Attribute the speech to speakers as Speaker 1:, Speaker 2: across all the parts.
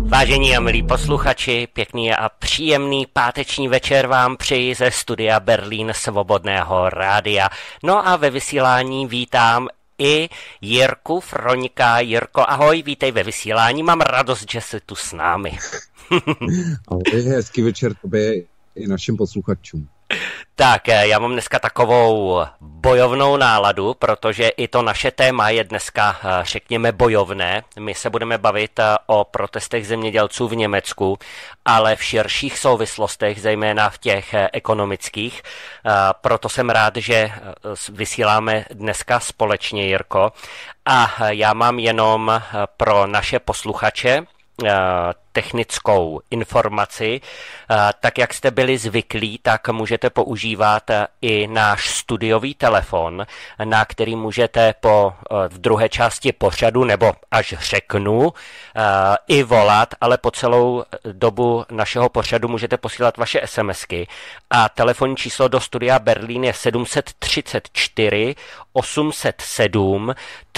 Speaker 1: Vážení a milí posluchači, pěkný a příjemný páteční večer vám přeji ze studia Berlín Svobodného rádia. No a ve vysílání vítám i Jirku Froňka. Jirko, ahoj, vítej ve vysílání, mám radost, že jsi tu s námi.
Speaker 2: Ahoj, hezký večer tobě i našim posluchačům.
Speaker 1: Tak, já mám dneska takovou bojovnou náladu, protože i to naše téma je dneska, řekněme, bojovné. My se budeme bavit o protestech zemědělců v Německu, ale v širších souvislostech, zejména v těch ekonomických. Proto jsem rád, že vysíláme dneska společně, Jirko. A já mám jenom pro naše posluchače technickou informaci. Tak jak jste byli zvyklí, tak můžete používat i náš studiový telefon, na který můžete v druhé části pořadu, nebo až řeknu, i volat, ale po celou dobu našeho pořadu můžete posílat vaše SMSky. A telefonní číslo do studia Berlín je 734 807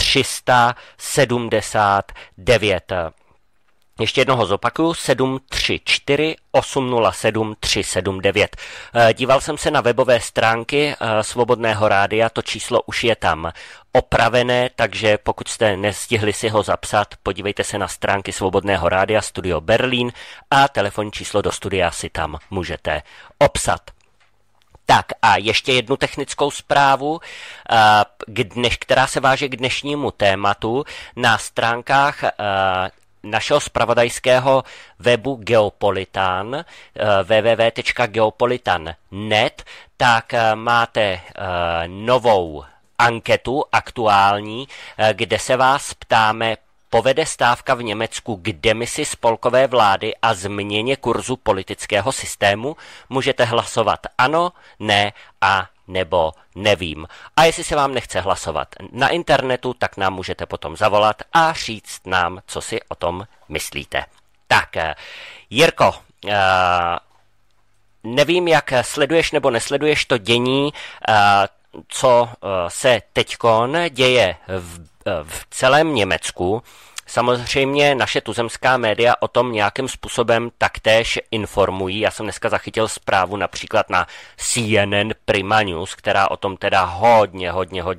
Speaker 1: 379. Ještě jednoho zopakuju, 734 807 379. Díval jsem se na webové stránky Svobodného rádia, to číslo už je tam opravené, takže pokud jste nestihli si ho zapsat, podívejte se na stránky Svobodného rádia Studio Berlín a telefonní číslo do studia si tam můžete obsat. Tak a ještě jednu technickou zprávu, která se váže k dnešnímu tématu. Na stránkách našeho zpravodajského webu Geopolitan, www.geopolitan.net, tak máte novou anketu aktuální, kde se vás ptáme: povede stávka v Německu k demisi spolkové vlády a změně kurzu politického systému? Můžete hlasovat ano, ne a nebo nevím. A jestli se vám nechce hlasovat na internetu, tak nám můžete potom zavolat a říct nám, co si o tom myslíte. Tak, Jirko, nevím, jak sleduješ nebo nesleduješ to dění, co se teďkon děje v celém Německu. Samozřejmě naše tuzemská média o tom nějakým způsobem taktéž informují. Já jsem dneska zachytil zprávu například na CNN Prima News, která o tom teda hodně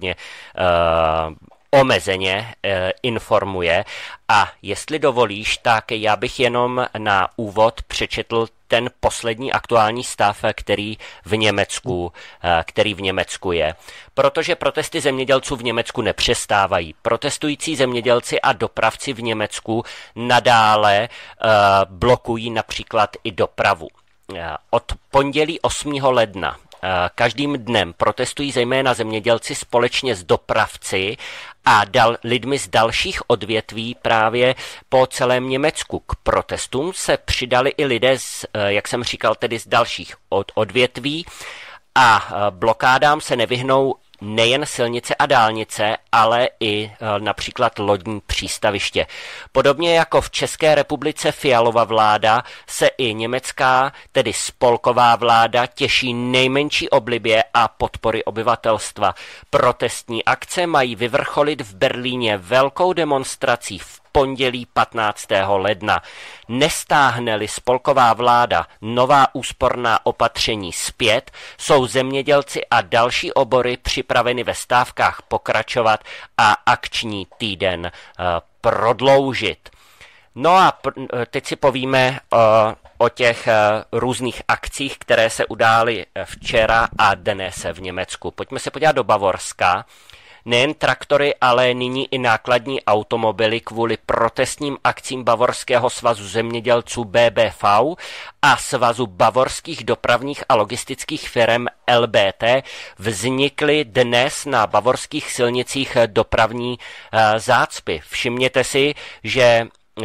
Speaker 1: omezeně informuje. A jestli dovolíš, tak já bych jenom na úvod přečetl ten poslední aktuální stav, který v Německu je. Protože protesty zemědělců v Německu nepřestávají. Protestující zemědělci a dopravci v Německu nadále blokují například i dopravu. Od pondělí 8. ledna každým dnem protestují zejména zemědělci společně s dopravci a lidmi z dalších odvětví právě po celém Německu. K protestům se přidali i lidé, jak jsem říkal, tedy z dalších odvětví, a blokádám se nevyhnou nejen silnice a dálnice, ale i například lodní přístaviště. Podobně jako v České republice Fialova vláda se i německá, tedy spolková vláda, těší nejmenší oblibě a podpory obyvatelstva. Protestní akce mají vyvrcholit v Berlíně velkou demonstrací v pondělí 15. ledna. Nestáhne-li spolková vláda nová úsporná opatření zpět, jsou zemědělci a další obory připraveny ve stávkách pokračovat a akční týden prodloužit. No a teď si povíme o těch různých akcích, které se udály včera a dnes v Německu. Pojďme se podívat do Bavorska. Nejen traktory, ale nyní i nákladní automobily kvůli protestním akcím Bavorského svazu zemědělců BBV a Svazu bavorských dopravních a logistických firm LBT vznikly dnes na bavorských silnicích dopravní zácpy. Všimněte si, že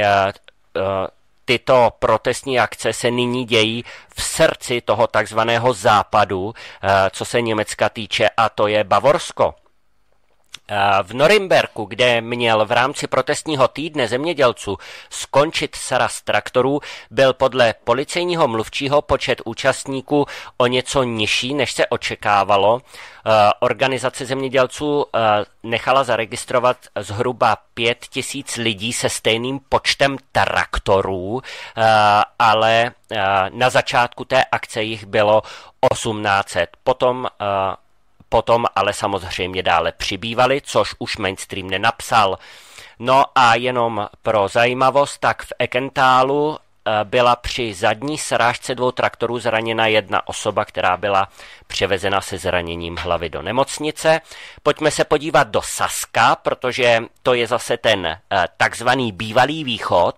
Speaker 1: tyto protestní akce se nyní dějí v srdci toho takzvaného západu, co se Německa týče, a to je Bavorsko. V Norimberku, kde měl v rámci protestního týdne zemědělců skončit sraz traktorů, byl podle policejního mluvčího počet účastníků o něco nižší, než se očekávalo. Organizace zemědělců nechala zaregistrovat zhruba 5 000 lidí se stejným počtem traktorů, ale na začátku té akce jich bylo 1800. Potom ale samozřejmě dále přibývali, což už mainstream nenapsal. No a jenom pro zajímavost, tak v Eckentálu byla při zadní srážce 2 traktorů zraněna jedna osoba, která byla převezena se zraněním hlavy do nemocnice. Pojďme se podívat do Saska, protože to je zase ten takzvaný bývalý východ,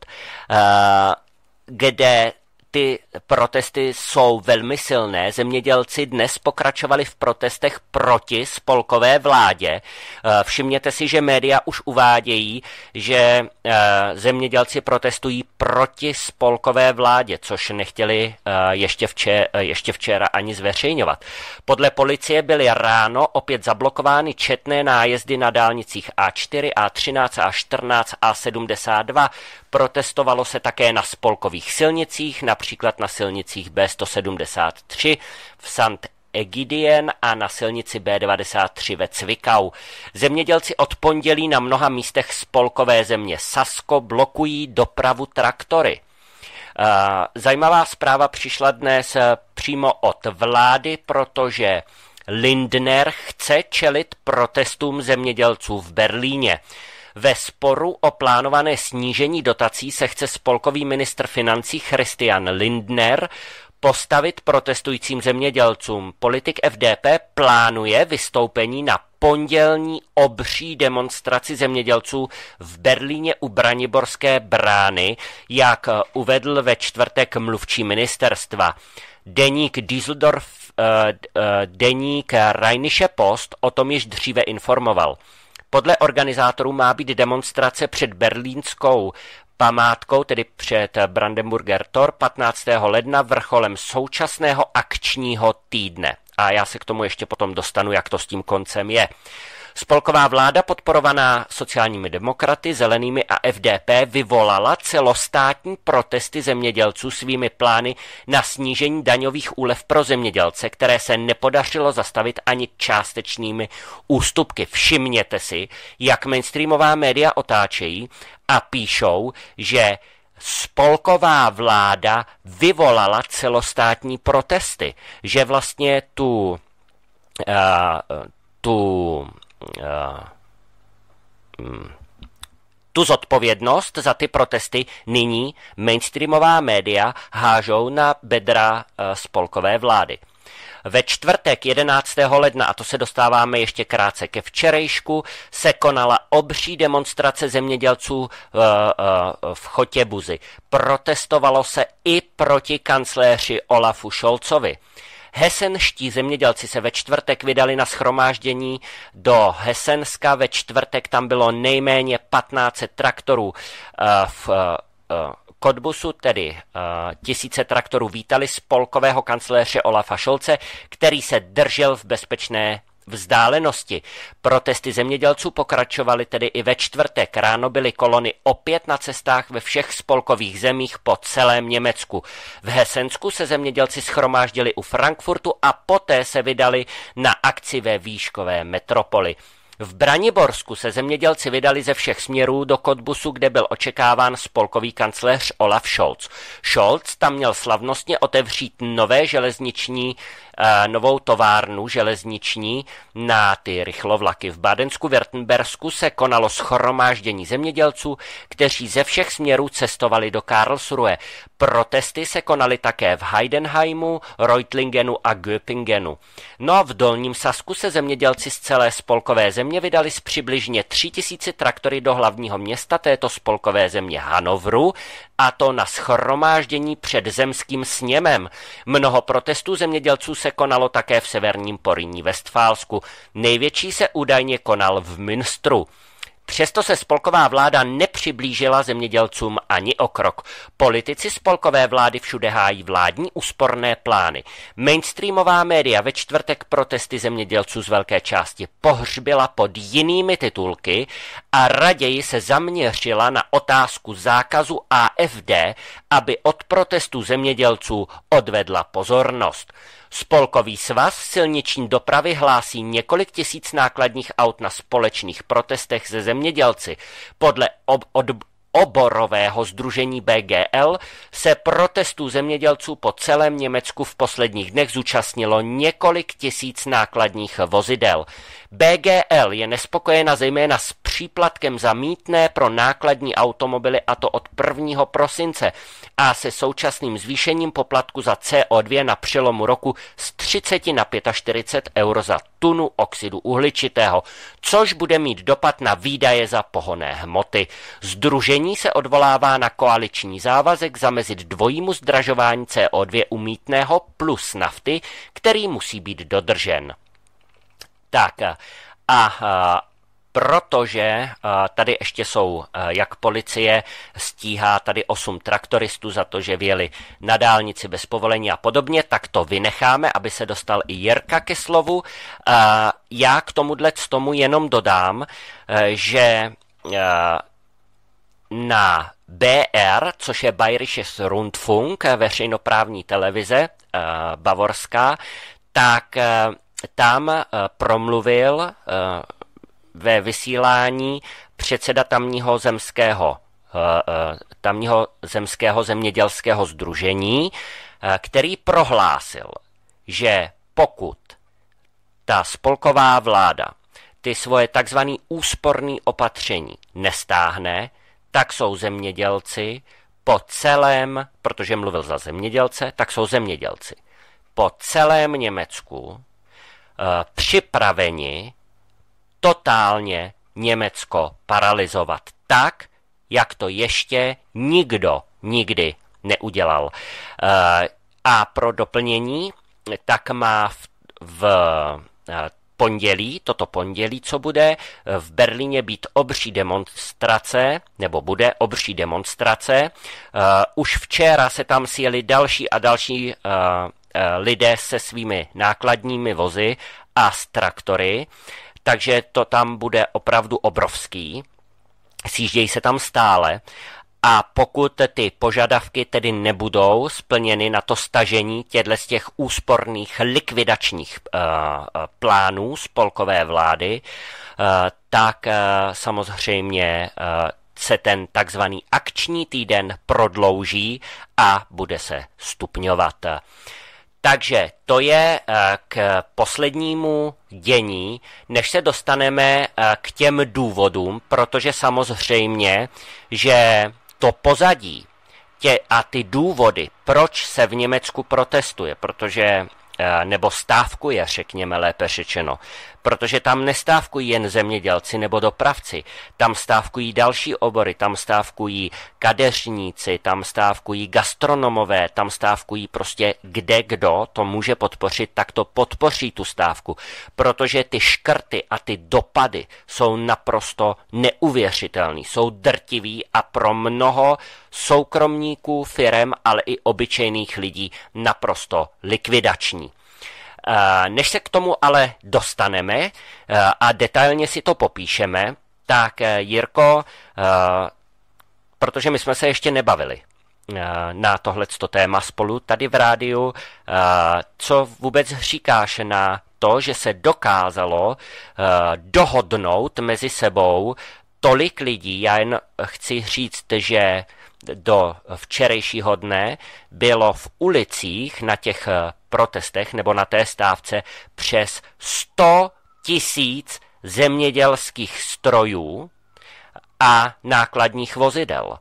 Speaker 1: kde ty protesty jsou velmi silné. Zemědělci dnes pokračovali v protestech proti spolkové vládě. Všimněte si, že média už uvádějí, že zemědělci protestují proti spolkové vládě, což nechtěli ještě včera ani zveřejňovat. Podle policie byly ráno opět zablokovány četné nájezdy na dálnicích A4, A13, A14, A72. Protestovalo se také na spolkových silnicích, například na silnicích B173 v St. Egidien a na silnici B93 ve Cvikau. Zemědělci od pondělí na mnoha místech spolkové země Sasko blokují dopravu traktory. Zajímavá zpráva přišla dnes přímo od vlády, protože Lindner chce čelit protestům zemědělců v Berlíně. Ve sporu o plánované snížení dotací se chce spolkový ministr financí Christian Lindner postavit protestujícím zemědělcům. Politik FDP plánuje vystoupení na pondělní obří demonstraci zemědělců v Berlíně u Braniborské brány, jak uvedl ve čtvrtek mluvčí ministerstva. Deník deník Rheinische Post o tom již dříve informoval. Podle organizátorů má být demonstrace před berlínskou památkou, tedy před Brandenburger Tor 15. ledna vrcholem současného akčního týdne. A já se k tomu ještě potom dostanu, jak to s tím koncem je. Spolková vláda podporovaná sociálními demokraty, zelenými a FDP vyvolala celostátní protesty zemědělců svými plány na snížení daňových úlev pro zemědělce, které se nepodařilo zastavit ani částečnými ústupky. Všimněte si, jak mainstreamová média otáčejí a píšou, že spolková vláda vyvolala celostátní protesty, že vlastně tu zodpovědnost za ty protesty nyní mainstreamová média hážou na bedra spolkové vlády. Ve čtvrtek 11. ledna, a to se dostáváme ještě krátce ke včerejšku, se konala obří demonstrace zemědělců v Chotěbuzi. Protestovalo se i proti kancléři Olafu Scholzovi. Hesenští zemědělci se ve čtvrtek vydali na shromáždění do Hesenska. Ve čtvrtek tam bylo nejméně 1500 traktorů. V Cottbusu, tedy tisíce traktorů, vítali spolkového kancléře Olafa Scholze, který se držel v bezpečné vzdálenosti. Protesty zemědělců pokračovaly tedy i ve čtvrtek. Ráno byly kolony opět na cestách ve všech spolkových zemích po celém Německu. V Hesensku se zemědělci shromáždili u Frankfurtu a poté se vydali na akci ve výškové metropoli. V Braniborsku se zemědělci vydali ze všech směrů do Cottbusu, kde byl očekáván spolkový kancléř Olaf Scholz. Scholz tam měl slavnostně otevřít novou továrnu železniční na ty rychlovlaky. V Bádensku-Württembersku se konalo shromáždění zemědělců, kteří ze všech směrů cestovali do Karlsruhe. Protesty se konaly také v Heidenheimu, Reutlingenu a Göppingenu. No a v Dolním Sasku se zemědělci z celé spolkové země vydali s přibližně 3000 traktory do hlavního města této spolkové země Hanovru, a to na shromáždění před zemským sněmem. Mnoho protestů zemědělců se konalo také v severním Porýní Vestfálsku. Největší se údajně konal v Münstru. Přesto se spolková vláda nepřiblížila zemědělcům ani o krok. Politici spolkové vlády všude hájí vládní úsporné plány. Mainstreamová média ve čtvrtek protesty zemědělců z velké části pohřbila pod jinými titulky a raději se zaměřila na otázku zákazu AfD, aby od protestů zemědělců odvedla pozornost. Spolkový svaz silniční dopravy hlásí několik tisíc nákladních aut na společných protestech se zemědělci. Podle oborového sdružení BGL se protestů zemědělců po celém Německu v posledních dnech zúčastnilo několik tisíc nákladních vozidel. BGL je nespokojena zejména s příplatkem za mýtné pro nákladní automobily, a to od 1. prosince, a se současným zvýšením poplatku za CO2 na přelomu roku z 30 na 45 euro za tunu oxidu uhličitého, což bude mít dopad na výdaje za pohonné hmoty. Sdružení se odvolává na koaliční závazek zamezit dvojímu zdražování CO2 u mýtného plus nafty, který musí být dodržen. Tak a protože tady ještě jsou, jak policie stíhá tady 8 traktoristů za to, že vjeli na dálnici bez povolení a podobně, tak to vynecháme, aby se dostal i Jirka ke slovu. Já k tomu jenom dodám, že na BR, což je Bayerisches Rundfunk, veřejnoprávní televize bavorská, tak tam promluvil ve vysílání předseda tamního zemského zemědělského sdružení, který prohlásil, že pokud ta spolková vláda ty svoje takzvané úsporné opatření nestáhne, tak jsou zemědělci po celém, protože mluvil za zemědělce, tak jsou zemědělci po celém Německu připraveni totálně Německo paralyzovat tak, jak to ještě nikdo nikdy neudělal. A pro doplnění, tak má v pondělí, toto pondělí, co bude, v Berlíně být obří demonstrace, nebo bude obří demonstrace. Už včera se tam sjeli další a další lidé se svými nákladními vozy a s traktory, takže to tam bude opravdu obrovský. Sjíždějí se tam stále. A pokud ty požadavky tedy nebudou splněny na to stažení z těch úsporných likvidačních plánů spolkové vlády, tak samozřejmě se ten takzvaný akční týden prodlouží a bude se stupňovat. Takže to je k poslednímu dění, než se dostaneme k těm důvodům, protože samozřejmě, že to pozadí a ty důvody, proč se v Německu protestuje, protože nebo stávkuje, řekněme lépe řečeno, protože tam nestávkují jen zemědělci nebo dopravci, tam stávkují další obory, tam stávkují kadeřníci, tam stávkují gastronomové, tam stávkují prostě kde kdo to může podpořit, tak to podpoří tu stávku, protože ty škrty a ty dopady jsou naprosto neuvěřitelný, jsou drtivý a pro mnoho soukromníků, firem, ale i obyčejných lidí naprosto likvidační. Než se k tomu ale dostaneme a detailně si to popíšeme, tak Jirko, protože my jsme se ještě nebavili na tohleto téma spolu tady v rádiu, co vůbec říkáš na to, že se dokázalo dohodnout mezi sebou tolik lidí. Já jen chci říct, že do včerejšího dne bylo v ulicích na těch protestech nebo na té stávce přes 100 000 zemědělských strojů a nákladních vozidel.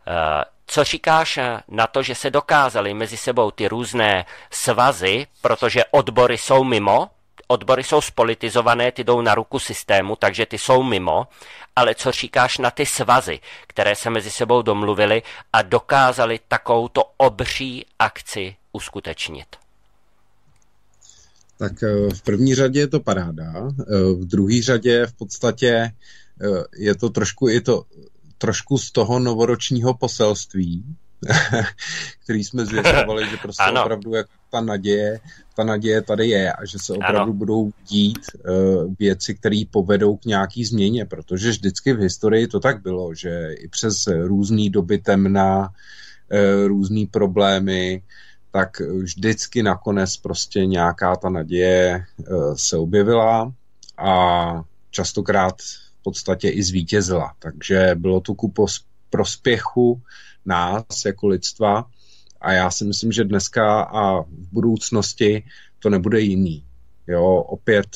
Speaker 1: Co říkáš na to, že se dokázaly mezi sebou ty různé svazy, protože odbory jsou mimo, odbory jsou spolitizované, ty jdou na ruku systému, takže ty jsou mimo, ale co říkáš na ty svazy, které se mezi sebou domluvily a dokázali takovouto obří akci uskutečnit?
Speaker 2: Tak v první řadě je to paráda, v druhé řadě v podstatě je to trošku z toho novoročního poselství, který jsme zvěstovali, že prostě opravdu jak ta naděje tady je a že se opravdu budou dít věci, které povedou k nějaký změně, protože vždycky v historii to tak bylo, že i přes různé doby temna, různé problémy, tak vždycky nakonec prostě nějaká ta naděje se objevila a častokrát v podstatě i zvítězila. Takže bylo to ku prospěchu nás jako lidstva a já si myslím, že dneska a v budoucnosti to nebude jiný. Jo, opět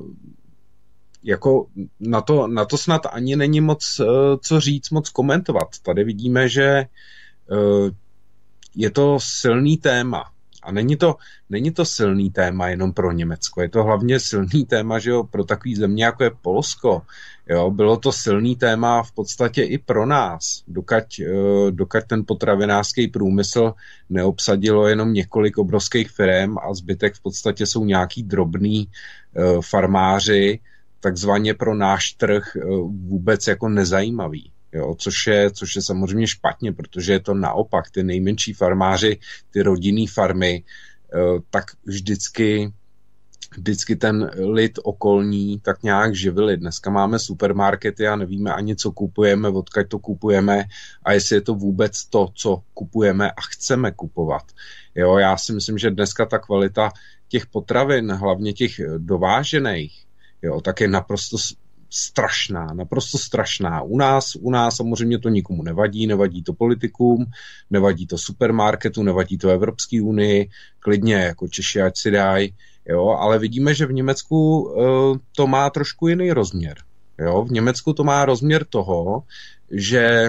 Speaker 2: jako na to snad ani není moc co říct, moc komentovat. Tady vidíme, že je to silný téma. A není to silný téma jenom pro Německo. Je to hlavně silný téma, že jo, pro takový země, jako je Polsko. Jo, bylo to silný téma v podstatě i pro nás, dokud ten potravinářský průmysl neobsadilo jenom několik obrovských firem a zbytek v podstatě jsou nějaký drobný farmáři, takzvaně pro náš trh vůbec jako nezajímavý. Jo, což je samozřejmě špatně, protože je to naopak. Ty nejmenší farmáři, ty rodinný farmy, tak vždycky ten lid okolní tak nějak živili. Dneska máme supermarkety a nevíme ani, co kupujeme, odkud to kupujeme a jestli je to vůbec to, co kupujeme a chceme kupovat. Jo, já si myslím, že dneska ta kvalita těch potravin, hlavně těch dovážených, jo, tak je naprosto strašná. U nás samozřejmě to nikomu nevadí to politikům, nevadí to supermarketu, nevadí to Evropské unii, klidně jako Češi ať si dají, jo, ale vidíme, že v Německu to má trošku jiný rozměr. Jo, v Německu to má rozměr toho, že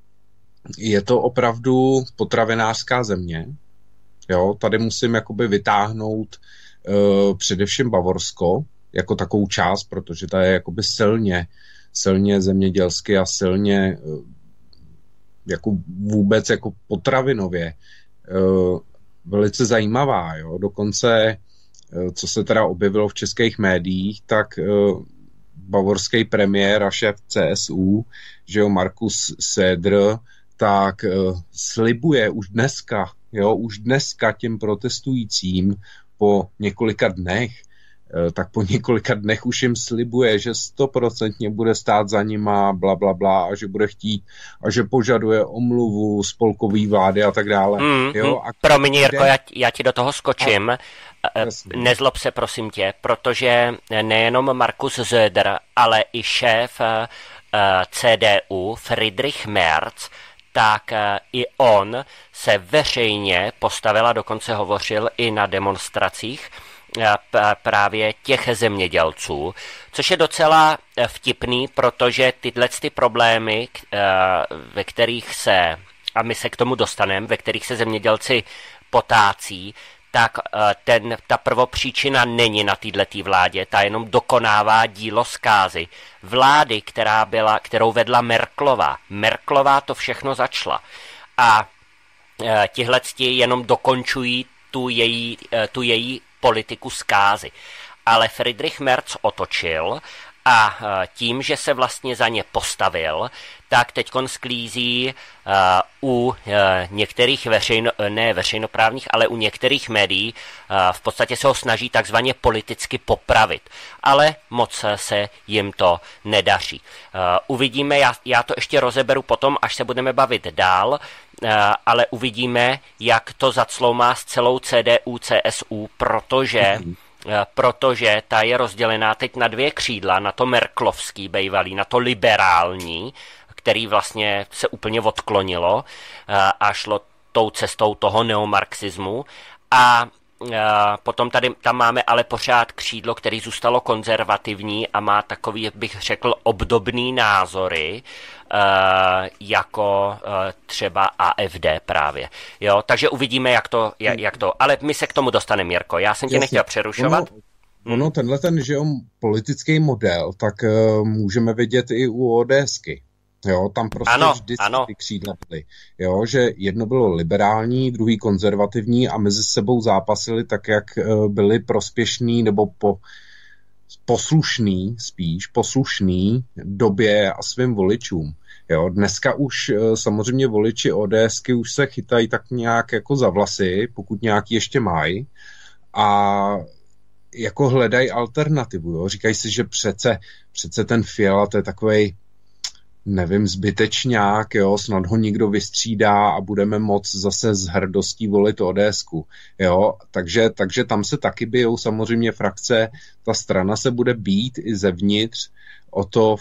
Speaker 2: je to opravdu potravinářská země. Jo, tady musím jakoby vytáhnout především Bavorsko, jako takovou část, protože ta je jakoby silně zemědělsky a silně jako vůbec jako potravinově velice zajímavá. Jo? Dokonce, co se teda objevilo v českých médiích, tak bavorský premiér a šéf CSU, že jo, Markus Söder, tak slibuje už dneska těm protestujícím po několika dnech, tak po několika dnech už jim slibuje, že 100% bude stát za nima, blablabla, a že bude chtít a že požaduje omluvu spolkové vlády a tak dále. Jo, a
Speaker 1: promiň, Jirko, já ti do toho skočím. Nezlob se, prosím tě, protože nejenom Markus Söder, ale i šéf CDU Friedrich Merz, tak i on se veřejně postavil a dokonce hovořil i na demonstracích právě těch zemědělců, což je docela vtipný, protože tyhle problémy, ve kterých se, a my se k tomu dostaneme, ve kterých se zemědělci potácí, tak ta prvopříčina není na této vládě, ta jenom dokonává dílo zkázy. Vlády, kterou vedla Merkelová. Merkelová to všechno začala. A tihleti jenom dokončují tu její politiku zkázy. Ale Friedrich Merz otočil a tím, že se vlastně za ně postavil, tak teďkon sklízí u některých ne veřejnoprávních, ale u některých médií v podstatě se ho snaží takzvaně politicky popravit. Ale moc se jim to nedaří. Uvidíme, já to ještě rozeberu potom, až se budeme bavit dál, ale uvidíme, jak to zacloumá s celou CDU, CSU, protože ta je rozdělená teď na dvě křídla, na to merklovský bejvalý, na to liberální, který vlastně se úplně odklonilo a šlo tou cestou toho neomarxismu, a potom tam máme ale pořád křídlo, který zůstalo konzervativní a má takový, jak bych řekl, obdobný názory, jako třeba AfD právě. Jo, takže uvidíme, jak to, ale my se k tomu dostaneme, Jirko. Já jsem tě nechtěl přerušovat.
Speaker 2: Tenhle že jo, politický model, tak můžeme vidět i u ODSky. Jo, tam prostě vždycky
Speaker 1: ano.
Speaker 2: ty křídla byly. Jo, že jedno bylo liberální, druhý konzervativní a mezi sebou zápasili tak, jak byli prospěšní nebo poslušný době a svým voličům. Jo, dneska už samozřejmě voliči ODSky už se chytají tak nějak jako za vlasy, pokud nějaký ještě mají, a jako hledají alternativu. Jo. Říkají si, že přece ten Fiala, to je takovej, nevím, zbytečňák, jo, snad ho někdo vystřídá a budeme moc zase s hrdostí volit ODSku. Jo. Takže tam se taky bijou samozřejmě frakce, ta strana se bude bít i zevnitř o to,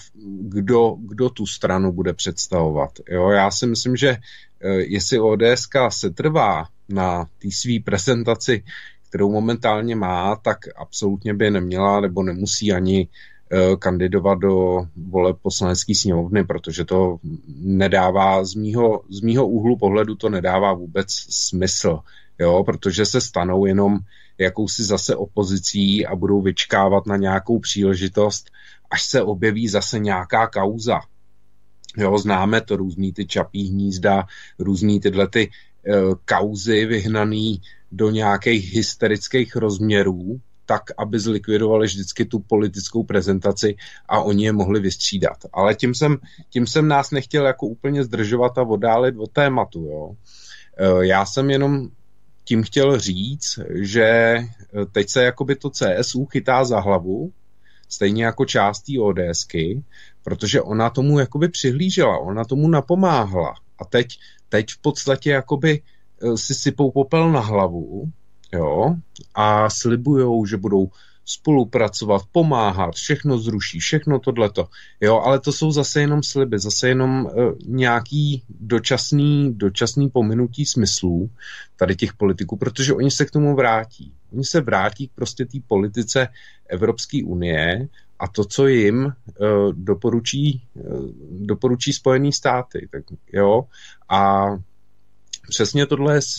Speaker 2: kdo tu stranu bude představovat. Jo. Já si myslím, že jestli ODSka se trvá na té svý prezentaci, kterou momentálně má, tak absolutně by neměla nebo nemusí ani kandidovat do voleb poslanecké sněmovny, protože to nedává, z mýho úhlu pohledu to nedává vůbec smysl, jo, protože se stanou jenom jakousi zase opozicí a budou vyčkávat na nějakou příležitost, až se objeví zase nějaká kauza. Jo, známe to, různý ty Čapí hnízda, různý tyhle ty kauzy vyhnaný do nějakých hysterických rozměrů, tak, aby zlikvidovali vždycky tu politickou prezentaci a oni je mohli vystřídat. Ale tím jsem nás nechtěl jako úplně zdržovat a oddálit od tématu. Jo. Já jsem jenom tím chtěl říct, že teď se jakoby to CSU chytá za hlavu, stejně jako částí ODSky, protože ona tomu jakoby přihlížela, ona tomu napomáhla. A teď v podstatě jakoby si sypou popel na hlavu, jo, a slibujou, že budou spolupracovat, pomáhat, všechno zruší, všechno tohleto. Jo, ale to jsou zase jenom sliby, zase jenom nějaký dočasný pominutí smyslů tady těch politiků, protože oni se k tomu vrátí. Oni se vrátí k prostě té politice Evropské unie a to, co jim doporučí Spojené státy. Tak, jo, a přesně tohle je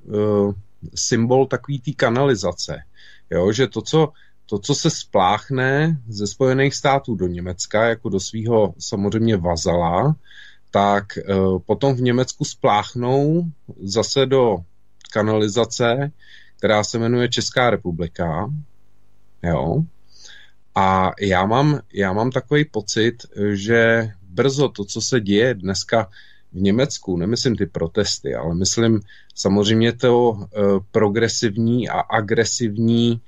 Speaker 2: symbol takový té kanalizace. Jo, že to, co se spláchne ze Spojených států do Německa, jako do svého samozřejmě vazala, tak potom v Německu spláchnou zase do kanalizace, která se jmenuje Česká republika. Jo. A já mám takový pocit, že brzo to, co se děje dneska v Německu, nemyslím ty protesty, ale myslím samozřejmě to progresivní a agresivní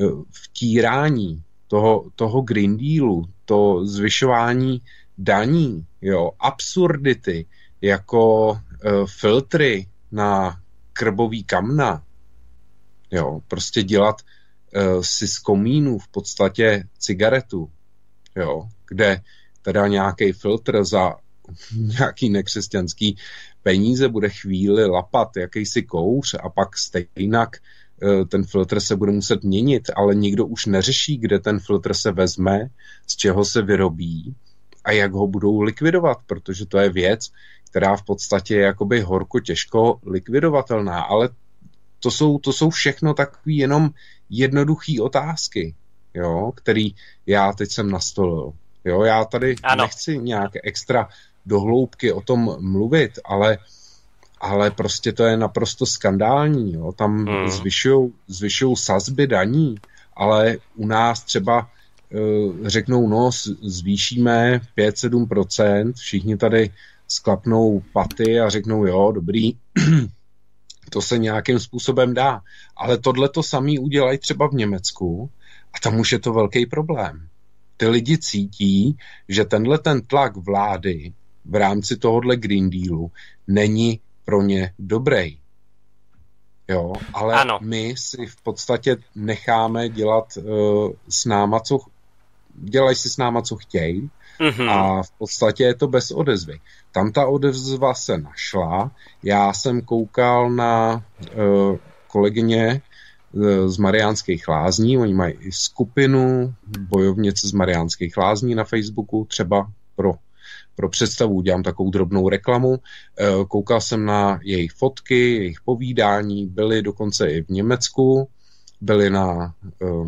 Speaker 2: vtírání toho Green Dealu, to zvyšování daní, jo, absurdity, jako filtry na krbový kamna, jo, prostě dělat si z komínů v podstatě cigaretu, jo, kde teda nějaký filtr za nějaký nekřesťanský peníze bude chvíli lapat jakýsi kouř a pak stejnak ten filtr se bude muset měnit, ale nikdo už neřeší, kde ten filtr se vezme, z čeho se vyrobí a jak ho budou likvidovat, protože to je věc, která v podstatě je jakoby horko těžko likvidovatelná, ale to jsou všechno takové jenom jednoduché otázky, jo, který já teď jsem nastolil. Jo, já tady nechci nějak extra dohloubky o tom mluvit, ale prostě to je naprosto skandální. Jo. Tam zvyšují sazby daní, ale u nás třeba řeknou, no, zvýšíme 5-7%, všichni tady sklapnou paty a řeknou, jo, dobrý, to se nějakým způsobem dá. Ale tohle to samý udělají třeba v Německu a tam už je to velký problém. Ty lidi cítí, že ten tlak vlády v rámci tohohle Green Dealu není pro ně dobrý. Jo, ale ano. My si v podstatě necháme dělat s náma, dělají si s náma, co chtějí, a v podstatě je to bez odezvy. Tam ta odezva se našla. Já jsem koukal na kolegyně z Mariánských Lázní, oni mají i skupinu bojovnice z Mariánských Lázní na Facebooku, třeba pro představu udělám takovou drobnou reklamu. Koukal jsem na jejich fotky, jejich povídání, byli dokonce i v Německu, byli na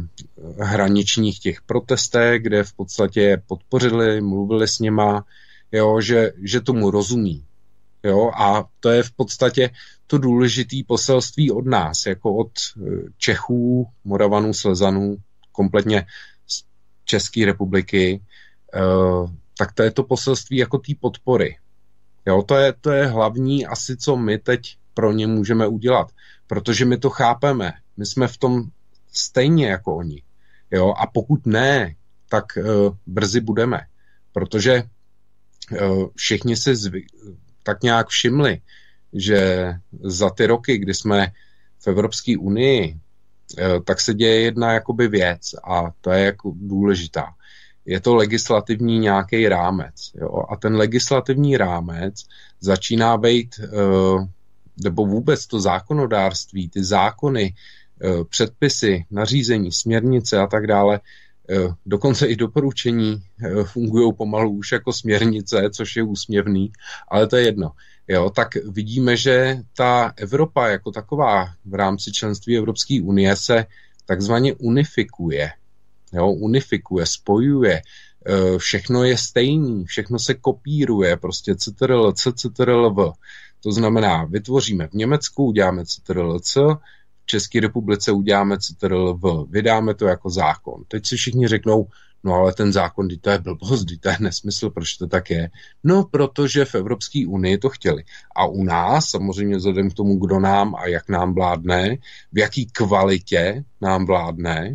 Speaker 2: hraničních těch protestech, kde v podstatě podpořili, mluvili s něma, jo, že tomu rozumí. Jo, a to je v podstatě to důležité poselství od nás, jako od Čechů, Moravanů, Slezanů, kompletně z České republiky, tak to je to poselství jako té podpory. Jo, to je hlavní asi, co my teď pro ně můžeme udělat, protože my to chápeme, my jsme v tom stejně jako oni. Jo, a pokud ne, tak brzy budeme, protože všichni si tak nějak všimli, že za ty roky, kdy jsme v Evropské unii, tak se děje jedna jakoby věc a to je jako důležitá. Je to legislativní nějaký rámec. Jo? A ten legislativní rámec začíná být, nebo vůbec to zákonodárství, ty zákony, předpisy, nařízení, směrnice a tak dále, dokonce i doporučení fungují pomalu už jako směrnice, což je úsměvný, ale to je jedno. Jo, tak vidíme, že ta Evropa jako taková v rámci členství Evropské unie se takzvaně unifikuje. Jo, unifikuje, spojuje, všechno je stejný, všechno se kopíruje, prostě CTRL-C, CTRL-V. To znamená, vytvoříme v Německu, uděláme CTRL-C, v České republice uděláme CTRL-V, vydáme to jako zákon. Teď si všichni řeknou, no ale ten zákon, to je blbost, to je nesmysl, proč to tak je? No, protože v Evropské unii to chtěli. A u nás, samozřejmě vzhledem k tomu, kdo nám a jak nám vládne, v jaký kvalitě nám vládne,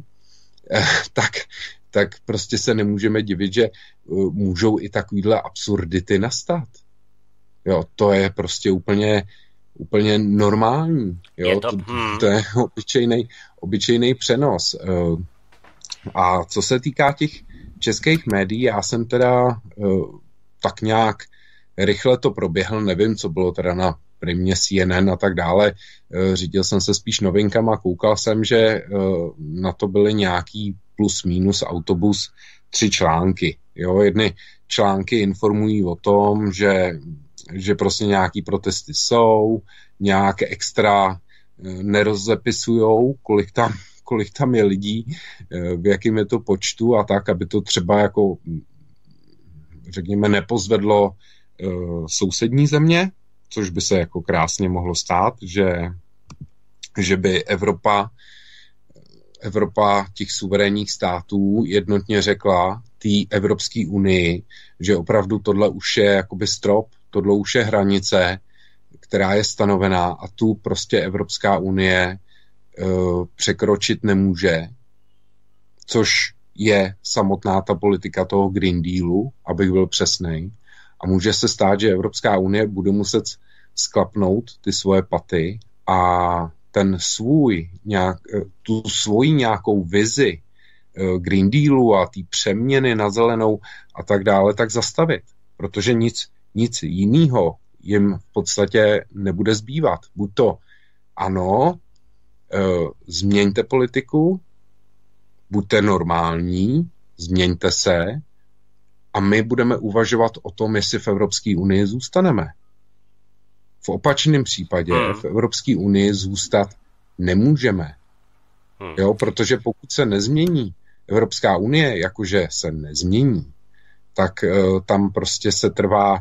Speaker 2: tak prostě se nemůžeme divit, že můžou i takovýhle absurdity nastat. Jo, to je prostě úplně normální. Jo? To je obyčejný přenos. A co se týká těch českých médií, já jsem teda tak nějak rychle to proběhl, nevím, co bylo teda na Primě, CNN a tak dále. Řídil jsem se spíš novinkama, koukal jsem, že na to byly nějaký plus minus autobus 3 články. Jo? Jedny články informují o tom, že prostě nějaký protesty jsou, nějak extra nerozzepisujou, kolik tam je lidí, v jakém je to počtu a tak, aby to třeba jako, řekněme, nepozvedlo sousední země, což by se jako krásně mohlo stát, že by Evropa těch suverénních států jednotně řekla té Evropské unii, že opravdu tohle už je jakoby strop, tohle už je hranice, která je stanovená a tu prostě Evropská unie překročit nemůže, což je samotná ta politika toho Green Dealu, abych byl přesnej. A může se stát, že Evropská unie bude muset sklapnout ty svoje paty a tu svoji nějakou vizi Green Dealu a ty přeměny na zelenou a tak dále, tak zastavit. Protože nic jiného jim v podstatě nebude zbývat. Buď to ano, změňte politiku, buďte normální, změňte se a my budeme uvažovat o tom, jestli v Evropské unii zůstaneme. V opačném případě v Evropské unii zůstat nemůžeme. Jo, protože pokud se nezmění Evropská unie, jakože se nezmění, tak tam prostě se trvá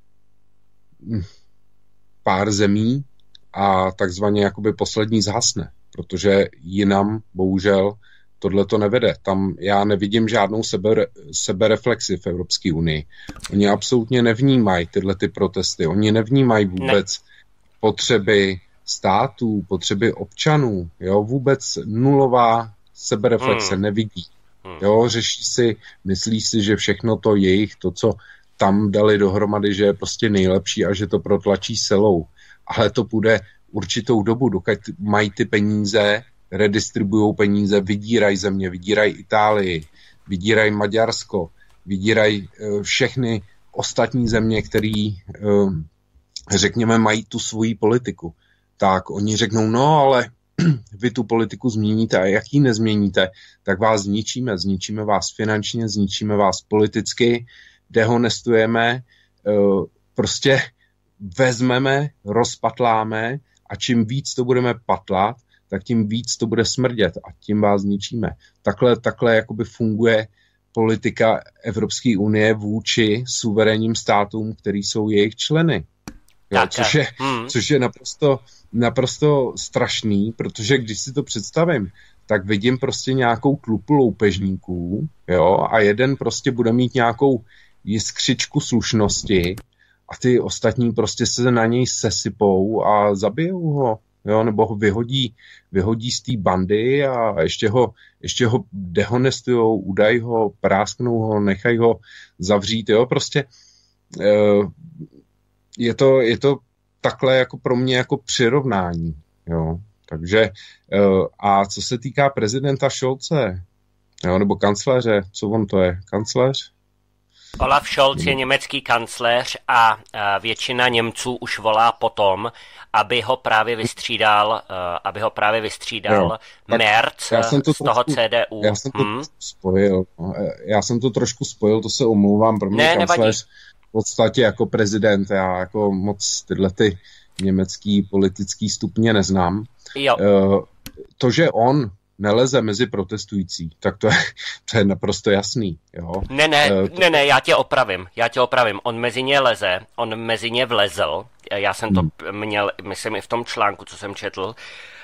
Speaker 2: pár zemí a takzvaně jakoby poslední zhasne, protože jinam bohužel tohle to nevede. Tam já nevidím žádnou sebereflexi v Evropské unii. Oni absolutně nevnímají tyhle ty protesty. Oni nevnímají vůbec potřeby států, potřeby občanů. Jo? Vůbec nulová sebereflexe nevidí. Jo? Řeší si, myslí si, že všechno to jejich, to, co tam dali dohromady, že je prostě nejlepší a že to protlačí silou. Ale to půjde určitou dobu, dokud mají ty peníze, redistribujou peníze, vydírají země, vydírají Itálii, vydírají Maďarsko, vydírají všechny ostatní země, které, řekněme, mají tu svoji politiku. Tak oni řeknou, no ale vy tu politiku změníte a jak ji nezměníte, tak vás zničíme vás finančně, zničíme vás politicky, dehonestujeme, prostě vezmeme, rozpatláme a čím víc to budeme patlat, tak tím víc to bude smrdět a tím vás zničíme. Takhle jakoby funguje politika Evropské unie vůči suverénním státům, který jsou jejich členy. Jo, což je naprosto strašný, protože když si to představím, tak vidím prostě nějakou tlupu loupežníků, jo, a jeden prostě bude mít nějakou jiskřičku slušnosti a ty ostatní prostě se na něj sesypou a zabijou ho, jo, nebo ho vyhodí z té bandy a ještě ho dehonestujou, udají ho, prásknou ho, nechají ho zavřít, jo, prostě je to takhle jako pro mě jako přirovnání, jo. Takže a co se týká prezidenta Scholze, jo, nebo kancléře, co on to je? Kancléř?
Speaker 1: Olaf Scholz je německý kancléř a většina Němců už volá potom, aby ho právě vystřídal Merz z toho CDU.
Speaker 2: Já jsem to spojil. Já jsem to trošku spojil, to se omlouvám, pro mě kancléř v podstatě jako prezident. Já jako moc tyhle ty německý politický stupně neznám.
Speaker 1: Jo.
Speaker 2: To, že on neleze mezi protestující, tak to je naprosto jasný. Jo?
Speaker 1: Ne, já tě opravím. On mezi ně vlezl. Já jsem to měl, myslím, i v tom článku, co jsem četl.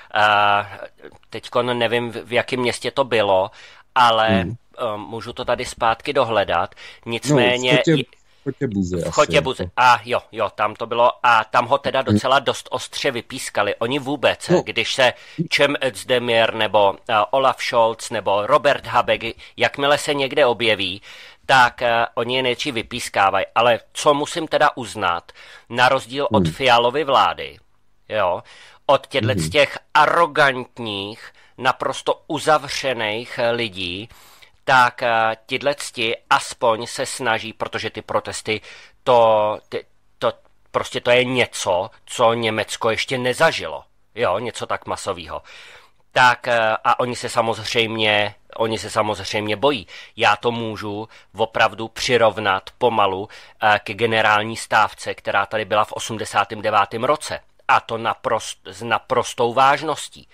Speaker 1: Teďko nevím, v jakém městě to bylo, ale můžu to tady zpátky dohledat. Nicméně...
Speaker 2: V
Speaker 1: Chotěbuze. A jo, tam to bylo a tam ho teda docela dost ostře vypískali. Oni vůbec, když se Cem Özdemir nebo Olaf Scholz nebo Robert Habeck, jakmile se někde objeví, tak oni je nejdřív vypískávají. Ale co musím teda uznat, na rozdíl od Fialovy vlády, jo, od těchto těch arrogantních, naprosto uzavřených lidí, tak tihleti aspoň se snaží, protože ty protesty, to je něco, co Německo ještě nezažilo. Jo, něco tak masového. Tak a oni se samozřejmě bojí. Já to můžu opravdu přirovnat pomalu ke generální stávce, která tady byla v 89. roce. A to s naprostou vážností.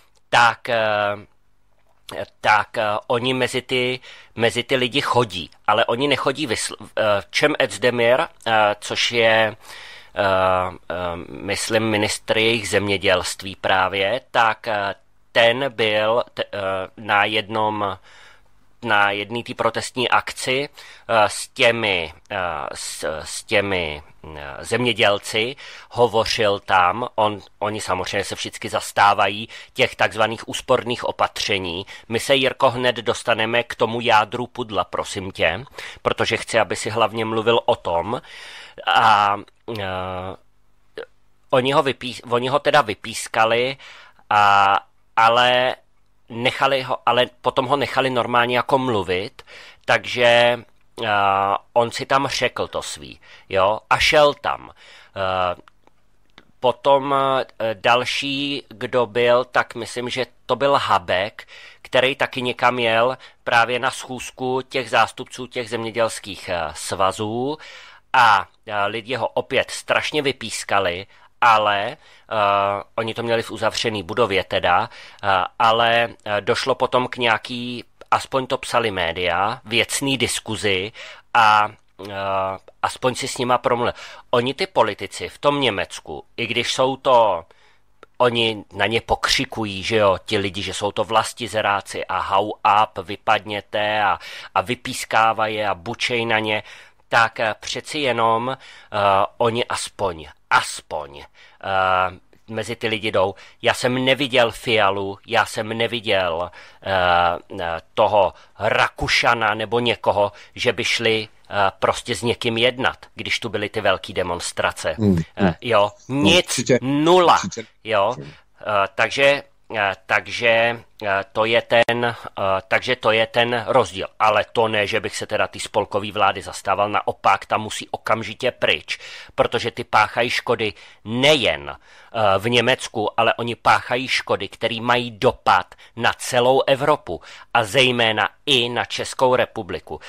Speaker 1: Tak oni mezi ty lidi chodí, ale oni nechodí Cem Özdemir, což je, myslím, ministr jejich zemědělství právě, tak ten byl na jedné té protestní akci s těmi zemědělci, hovořil tam, oni samozřejmě se všichni zastávají těch takzvaných úsporných opatření. My se, Jirko, hned dostaneme k tomu jádru pudla, prosím tě, protože chci, aby si hlavně mluvil o tom. A oni ho teda vypískali, ale potom ho nechali normálně jako mluvit, takže on si tam řekl to svý, jo, a šel tam. Potom další, kdo byl, tak myslím, že to byl Habeck, který taky někam jel právě na schůzku těch zástupců těch zemědělských svazů a lidi ho opět strašně vypískali, ale oni to měli v uzavřené budově teda, ale došlo potom k nějaký, aspoň to psali média, věcný diskuzi a aspoň si s nima promluvil. Oni ty politici v tom Německu, i když jsou to, oni na ně pokřikují, že jo, ti lidi, že jsou to vlastizeráci a how up, vypadněte a vypískávají a bučej na ně, tak přeci jenom oni aspoň mezi ty lidi jdou. Já jsem neviděl Fialu, já jsem neviděl toho Rakušana nebo někoho, že by šli prostě s někým jednat, když tu byly ty velké demonstrace. Jo, nic, nula. Jo, takže to je ten rozdíl. Ale to ne, že bych se teda ty spolkové vlády zastával, naopak, tam musí okamžitě pryč, protože ty páchají škody nejen v Německu, ale oni páchají škody, které mají dopad na celou Evropu a zejména i na Českou republiku,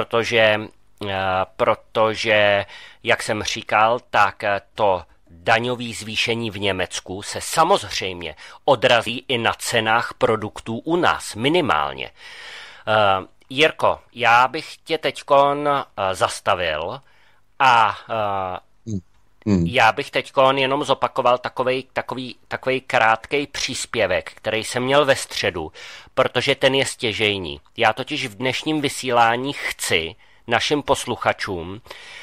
Speaker 1: protože, jak jsem říkal, tak to daňové zvýšení v Německu se samozřejmě odrazí i na cenách produktů u nás minimálně. Jirko, já bych tě teďkon zastavil a já bych teďkon jenom zopakoval takový krátkej příspěvek, který jsem měl ve středu, protože ten je stěžejní. Já totiž v dnešním vysílání chci našim posluchačům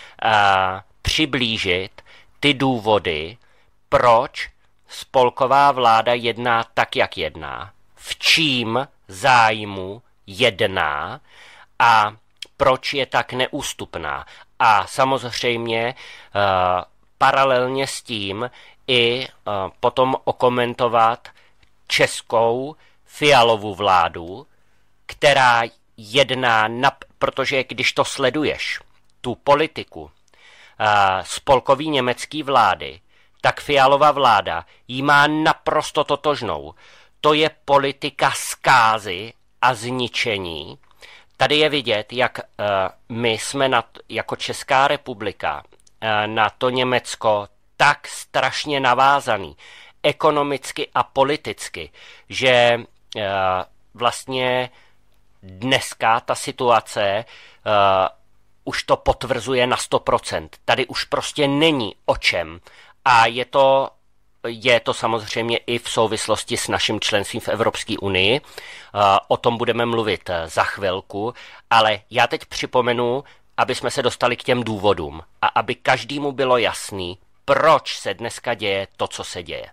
Speaker 1: přiblížit ty důvody, proč spolková vláda jedná tak, jak jedná, v čím zájmu jedná a proč je tak neústupná. A samozřejmě paralelně s tím i potom okomentovat českou Fialovu vládu, která jedná, protože když to sleduješ, tu politiku spolkový německý vlády, tak Fialova vláda jí má naprosto totožnou. To je politika zkázy a zničení. Tady je vidět, jak my jsme jako Česká republika na to Německo tak strašně navázaný ekonomicky a politicky, že vlastně dneska ta situace už to potvrzuje na 100%. Tady už prostě není o čem. A je to samozřejmě i v souvislosti s naším členstvím v Evropské unii. O tom budeme mluvit za chvilku, ale já teď připomenu, aby jsme se dostali k těm důvodům a aby každému bylo jasný, proč se dneska děje to, co se děje.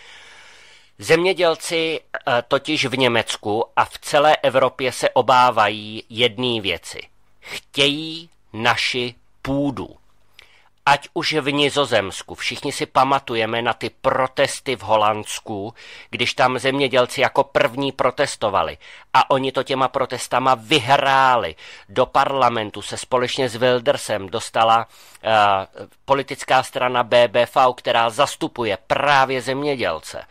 Speaker 1: Zemědělci totiž v Německu a v celé Evropě se obávají jedné věci. Chtějí naši půdu. Ať už v Nizozemsku, všichni si pamatujeme na ty protesty v Holandsku, když tam zemědělci jako první protestovali a oni to těma protestama vyhráli. Do parlamentu se společně s Wildersem dostala politická strana BBV, která zastupuje právě zemědělce.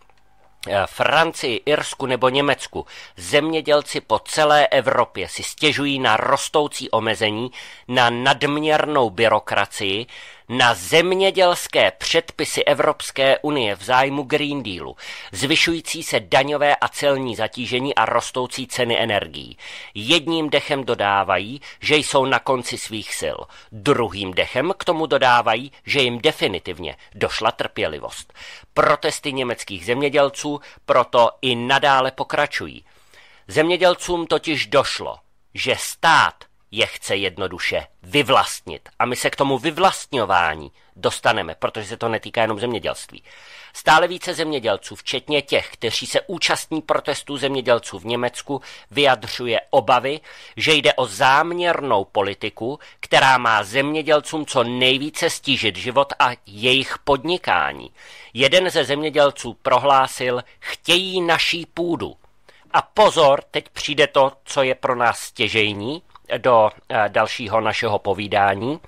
Speaker 1: Francii, Irsku nebo Německu zemědělci po celé Evropě si stěžují na rostoucí omezení, na nadměrnou byrokracii, na zemědělské předpisy Evropské unie v zájmu Green Dealu, zvyšující se daňové a celní zatížení a rostoucí ceny energií. Jedním dechem dodávají, že jsou na konci svých sil. Druhým dechem k tomu dodávají, že jim definitivně došla trpělivost. Protesty německých zemědělců proto i nadále pokračují. Zemědělcům totiž došlo, že stát je chce jednoduše vyvlastnit. A my se k tomu vyvlastňování dostaneme, protože se to netýká jenom zemědělství. Stále více zemědělců, včetně těch, kteří se účastní protestů zemědělců v Německu, vyjadřuje obavy, že jde o záměrnou politiku, která má zemědělcům co nejvíce stížit život a jejich podnikání. Jeden ze zemědělců prohlásil, chtějí naší půdu. A pozor, teď přijde to, co je pro nás stěžejní, do dalšího našeho povídání.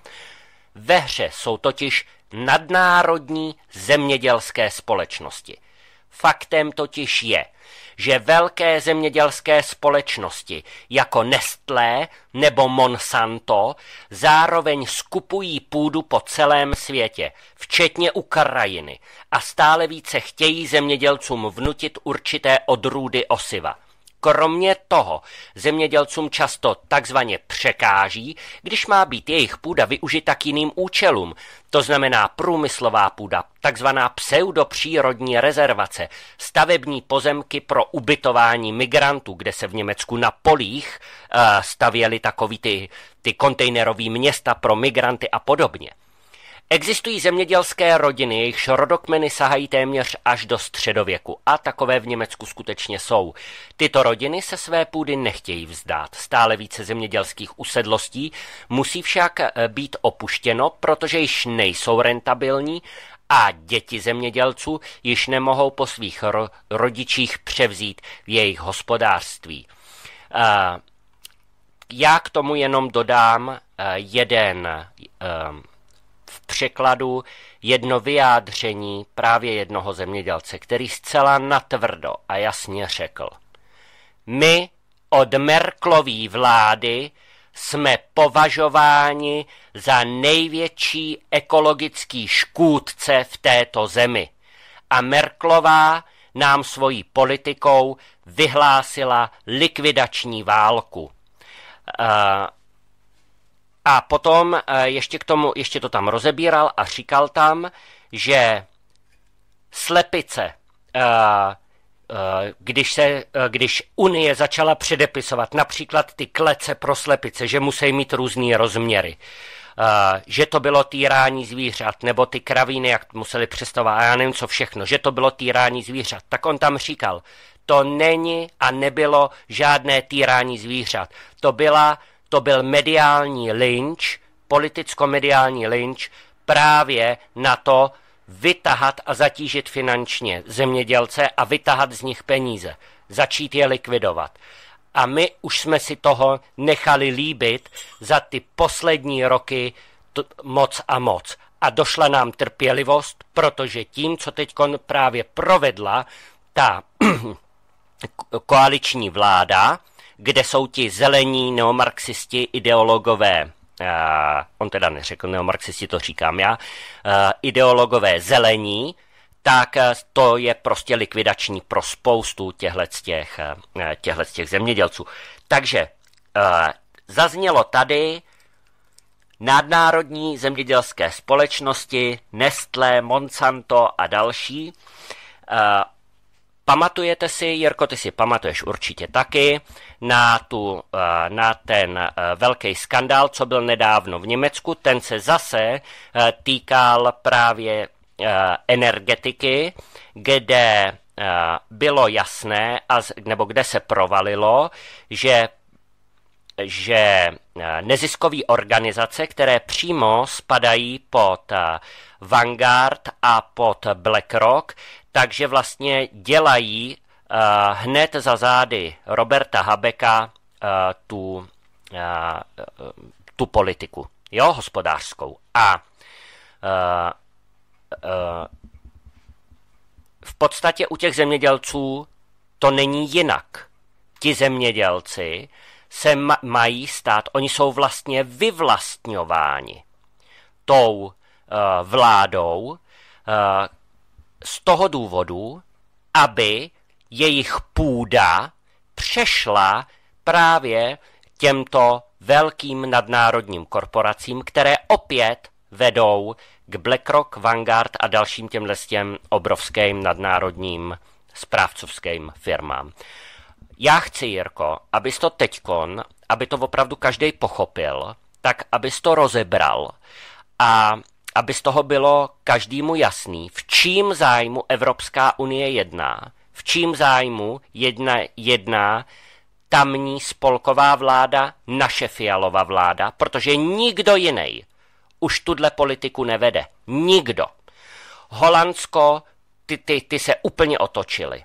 Speaker 1: Ve hře jsou totiž nadnárodní zemědělské společnosti. Faktem totiž je, že velké zemědělské společnosti jako Nestlé nebo Monsanto zároveň skupují půdu po celém světě, včetně Ukrajiny, a stále více chtějí zemědělcům vnutit určité odrůdy osiva. Kromě toho zemědělcům často takzvaně překáží, když má být jejich půda využita k jiným účelům. To znamená průmyslová půda, takzvaná pseudopřírodní rezervace, stavební pozemky pro ubytování migrantů, kde se v Německu na polích stavěly takový ty kontejnerové města pro migranty a podobně. Existují zemědělské rodiny, jejichž rodokmeny sahají téměř až do středověku a takové v Německu skutečně jsou. Tyto rodiny se své půdy nechtějí vzdát. Stále více zemědělských usedlostí musí však být opuštěno, protože již nejsou rentabilní a děti zemědělců již nemohou po svých rodičích převzít jejich hospodářství. Já k tomu jenom dodám v překladu jedno vyjádření právě jednoho zemědělce, který zcela natvrdo a jasně řekl: my od Merkelovy vlády jsme považováni za největší ekologický škůdce v této zemi. A Merkelová nám svojí politikou vyhlásila likvidační válku. A potom ještě k tomu, ještě to tam rozebíral a říkal tam, že slepice, když Unie začala předepisovat například ty klece pro slepice, že musí mít různý rozměry, že to bylo týrání zvířat, nebo ty kravíny, jak museli přestavovat, a já nevím co všechno, že to bylo týrání zvířat, tak on tam říkal, to není a nebylo žádné týrání zvířat. To byl mediální lynč, politicko-mediální lynč právě na to vytahat a zatížit finančně zemědělce a vytahat z nich peníze. Začít je likvidovat. A my už jsme si toho nechali líbit za ty poslední roky moc a moc. A došla nám trpělivost, protože tím, co teď právě provedla ta koaliční vláda, kde jsou ti zelení neomarxisti, ideologové, on teda neřekl neomarxisti, to říkám já, ideologové zelení, tak to je prostě likvidační pro spoustu těchto zemědělců. Takže zaznělo tady nadnárodní zemědělské společnosti, Nestlé, Monsanto a další. Pamatujete si, Jirko, ty si pamatuješ určitě taky, na ten velký skandál, co byl nedávno v Německu, ten se zase týkal právě energetiky, kde bylo jasné, nebo kde se provalilo, že neziskové organizace, které přímo spadají pod Vanguard a pod BlackRock, takže vlastně dělají hned za zády Roberta Habecka tu politiku, jo, hospodářskou. A v podstatě u těch zemědělců to není jinak. Ti zemědělci se mají stát, oni jsou vlastně vyvlastňováni tou vládou z toho důvodu, aby jejich půda přešla právě těmto velkým nadnárodním korporacím, které opět vedou k BlackRock, Vanguard a dalším těm obrovským nadnárodním správcovským firmám. Já chci, Jirko, abys to teďkon, aby to opravdu každej pochopil, tak abys to rozebral a aby z toho bylo každému jasný, v čím zájmu Evropská unie jedná, v čím zájmu jedná tamní spolková vláda, naše Fialova vláda, protože nikdo jiný už tuhle politiku nevede. Nikdo. Holandsko, ty se úplně otočili.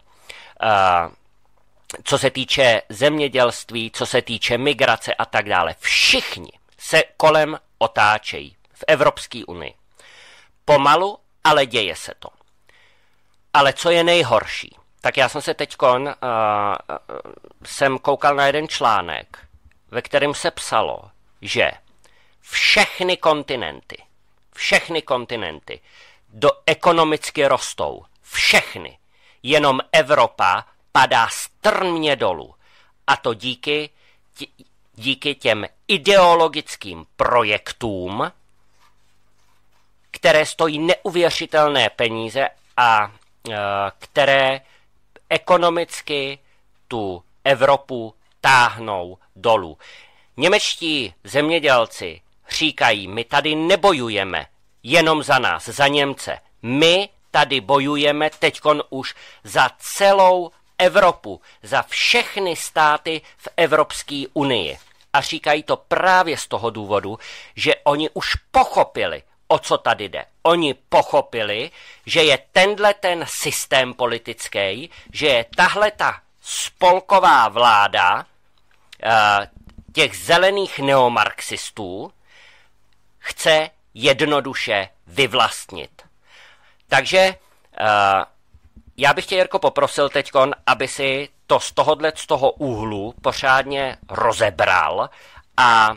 Speaker 1: Co se týče zemědělství, co se týče migrace a tak dále. Všichni se kolem otáčejí v Evropské unii. Pomalu, ale děje se to. Ale co je nejhorší? Tak já jsem se teďkon jsem koukal na jeden článek, ve kterém se psalo, že všechny kontinenty ekonomicky rostou. Všechny. Jenom Evropa padá strmě dolů. A to díky těm ideologickým projektům, které stojí neuvěřitelné peníze a které ekonomicky tu Evropu táhnou dolů. Němečtí zemědělci říkají, my tady nebojujeme jenom za nás, za Němce. My tady bojujeme teďkon už za celou Evropu, za všechny státy v Evropské unii. A říkají to právě z toho důvodu, že oni už pochopili, o co tady jde. Oni pochopili, že je ten systém politický, že je tahle ta spolková vláda těch zelených neomarxistů chce jednoduše vyvlastnit. Takže já bych tě, Jirko, poprosil teďkon, aby si to z toho úhlu pořádně rozebral a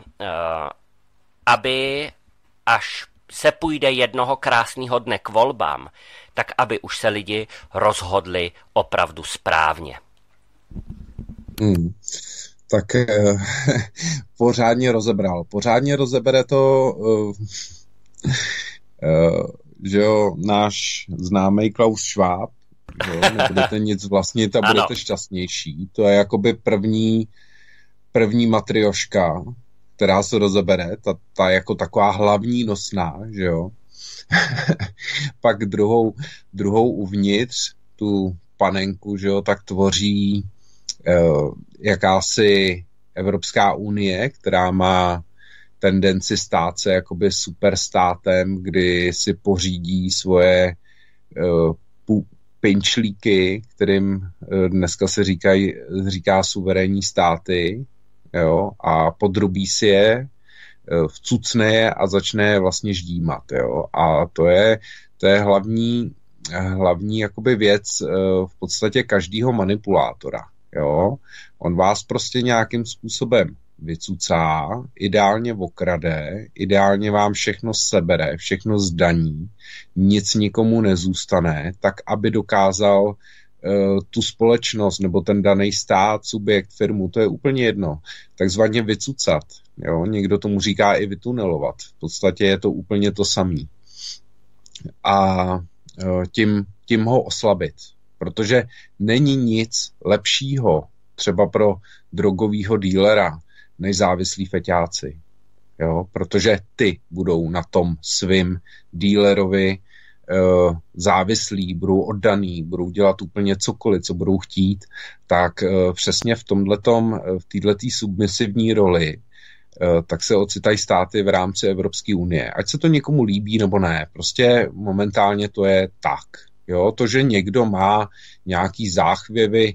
Speaker 1: aby až se půjde jednoho krásného dne k volbám, tak aby už se lidi rozhodli opravdu správně.
Speaker 2: Tak pořádně rozebral. Pořádně rozebere to, že jo, náš známý Klaus Schwab, že jo, nebudete nic vlastnit a budete šťastnější. To je jakoby první matrioška, která se rozebere, ta jako taková hlavní nosná, že jo. Pak druhou uvnitř, tu panenku, že jo, tak tvoří jakási Evropská unie, která má tendenci stát se jakoby superstátem, kdy si pořídí svoje pinčlíky, kterým dneska se říká suverénní státy, jo, a podrobí si je, vcucne je a začne je vlastně ždímat, jo. A to je hlavní jakoby věc v podstatě každého manipulátora, jo. On vás prostě nějakým způsobem vycucá, ideálně okrade, ideálně vám všechno sebere, všechno zdaní, nic nikomu nezůstane, tak aby dokázal tu společnost nebo ten daný stát, subjekt, firmu, to je úplně jedno, takzvaně vycucat. Jo? Někdo tomu říká i vytunelovat. V podstatě je to úplně to samý. A tím ho oslabit. Protože není nic lepšího třeba pro drogovýho dílera než závislí feťáci. Jo? Protože ty budou na tom svým dílerovi závislí, budou oddaný, budou dělat úplně cokoliv, co budou chtít, tak přesně v této submisivní roli tak se ocitají státy v rámci Evropské unie. Ať se to někomu líbí nebo ne, prostě momentálně to je tak. Jo? To, že někdo má nějaký záchvěvy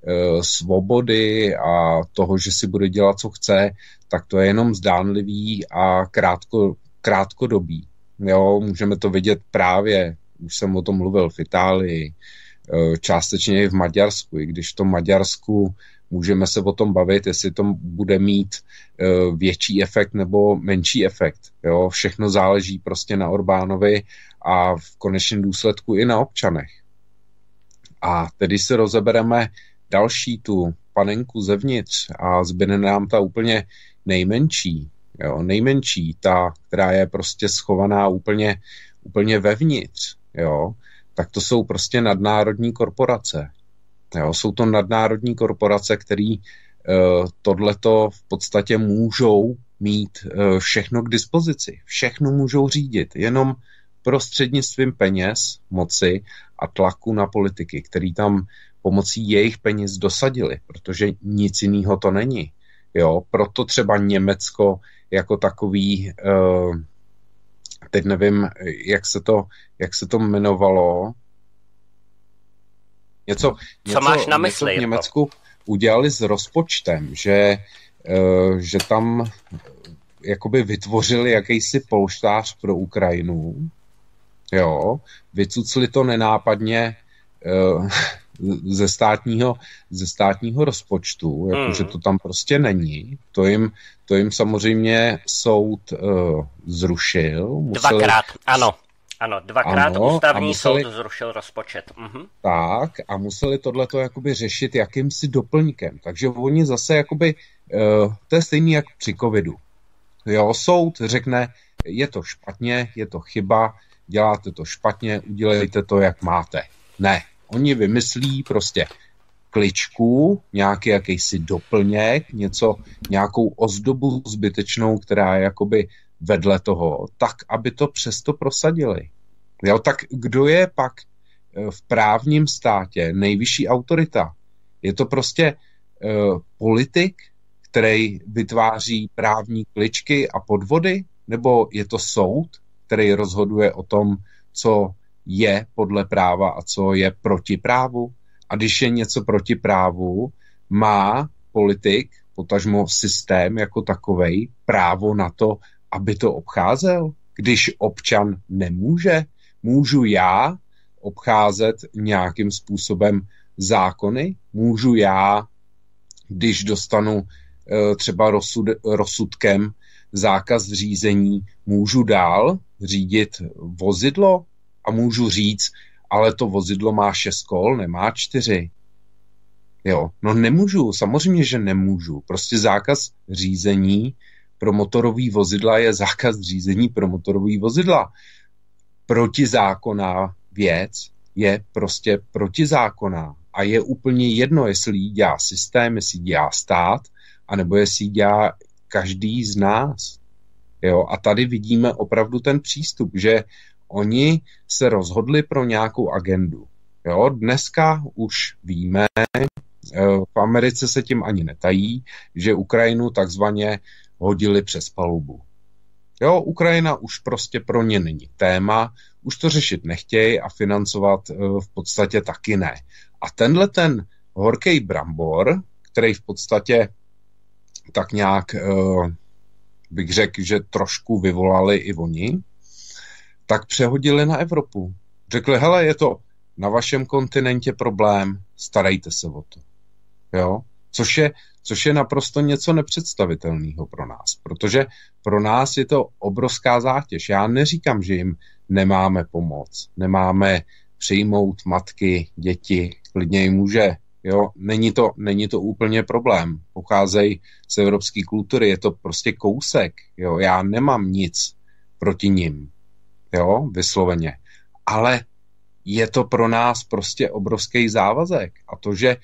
Speaker 2: svobody a toho, že si bude dělat, co chce, tak to je jenom zdánlivý a krátkodobý. Jo, můžeme to vidět právě, už jsem o tom mluvil, v Itálii, částečně i v Maďarsku, i když v tom Maďarsku můžeme se o tom bavit, jestli to bude mít větší efekt nebo menší efekt. Jo, všechno záleží prostě na Orbánovi a v konečném důsledku i na občanech. A tedy si rozebereme další tu panenku zevnitř a zbyne nám ta úplně nejmenší, jo, ta, která je prostě schovaná úplně vevnitř, jo, tak to jsou prostě nadnárodní korporace. Jo, jsou to nadnárodní korporace, které tohleto v podstatě můžou mít všechno k dispozici. Všechno můžou řídit, jenom prostřednictvím peněz, moci a tlaku na politiky, který tam pomocí jejich peněz dosadili, protože nic jiného to není. Jo, proto třeba Německo jako takový, teď nevím, jak se to jmenovalo, něco
Speaker 1: co máš na mysli?
Speaker 2: V Německu udělali s rozpočtem, že tam jakoby vytvořili jakýsi polštář pro Ukrajinu, jo, vycucli to nenápadně ze státního rozpočtu, jakože to tam prostě není. To jim samozřejmě soud zrušil.
Speaker 1: Dvakrát, ano. Ano, dvakrát ústavní soud zrušil rozpočet.
Speaker 2: Tak, a museli tohleto jakoby řešit jakýmsi doplňkem. Takže oni zase jakoby, to je stejný jak při covidu. Jo, soud řekne, je to špatně, je to chyba, děláte to špatně, udělejte to, jak máte. Ne, oni vymyslí prostě kličku, nějaký jakýsi doplněk, nějakou ozdobu zbytečnou, která je jakoby vedle toho, tak, aby to přesto prosadili. Jo, tak kdo je pak v právním státě nejvyšší autorita? Je to prostě politik, který vytváří právní kličky a podvody? Nebo je to soud, který rozhoduje o tom, co je podle práva a co je proti právu? A když je něco proti právu, má politik, potažmo systém jako takovej, právo na to, aby to obcházel? Když občan nemůže, můžu já obcházet nějakým způsobem zákony? Můžu já, když dostanu třeba rozsudkem zákaz řízení, můžu dál řídit vozidlo a můžu říct, ale to vozidlo má 6 kol, nemá 4. Jo, no nemůžu, samozřejmě, že nemůžu. Prostě zákaz řízení pro motorový vozidla je zákaz řízení pro motorový vozidla. Protizákonná věc je prostě protizákonná. A je úplně jedno, jestli ji dělá systém, jestli ji dělá stát, anebo jestli ji dělá každý z nás. Jo, a tady vidíme opravdu ten přístup, že oni se rozhodli pro nějakou agendu. Jo, dneska už víme, v Americe se tím ani netají, že Ukrajinu takzvaně hodili přes palubu. Jo, Ukrajina už prostě pro ně není téma, už to řešit nechtějí a financovat v podstatě taky ne. A tenhle ten horký brambor, který v podstatě tak nějak, bych řekl, že trošku vyvolali i oni, tak přehodili na Evropu. Řekli, hele, je to na vašem kontinentě problém, starejte se o to. Jo? Což je naprosto něco nepředstavitelného pro nás, protože pro nás je to obrovská zátěž. Já neříkám, že jim nemáme pomoct, nemáme přijmout matky, děti, klidně jim může. Jo? Není to úplně problém. Pocházejí z evropské kultury, je to prostě kousek. Jo? Já nemám nic proti nim, jo? Vysloveně. Ale je to pro nás prostě obrovský závazek. A to, že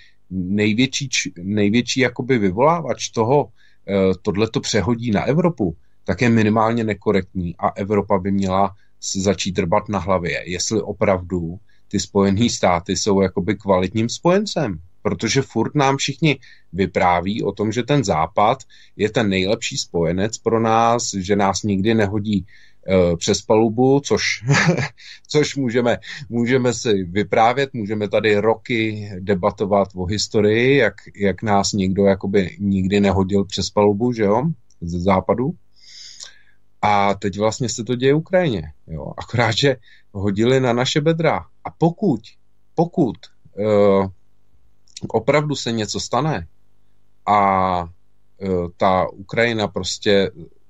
Speaker 2: největší jakoby vyvolávač toho, tohleto přehodí na Evropu, tak je minimálně nekorektní a Evropa by měla začít drbat na hlavě, jestli opravdu ty Spojené státy jsou jakoby kvalitním spojencem. Protože furt nám všichni vypráví o tom, že ten Západ je ten nejlepší spojenec pro nás, že nás nikdy nehodí přes palubu, což můžeme si vyprávět, můžeme tady roky debatovat o historii, jak nás někdo jakoby nikdy nehodil přes palubu, že jo, ze západu. A teď vlastně se to děje Ukrajině, jo, akorát, že hodili na naše bedra. A pokud opravdu se něco stane a ta Ukrajina prostě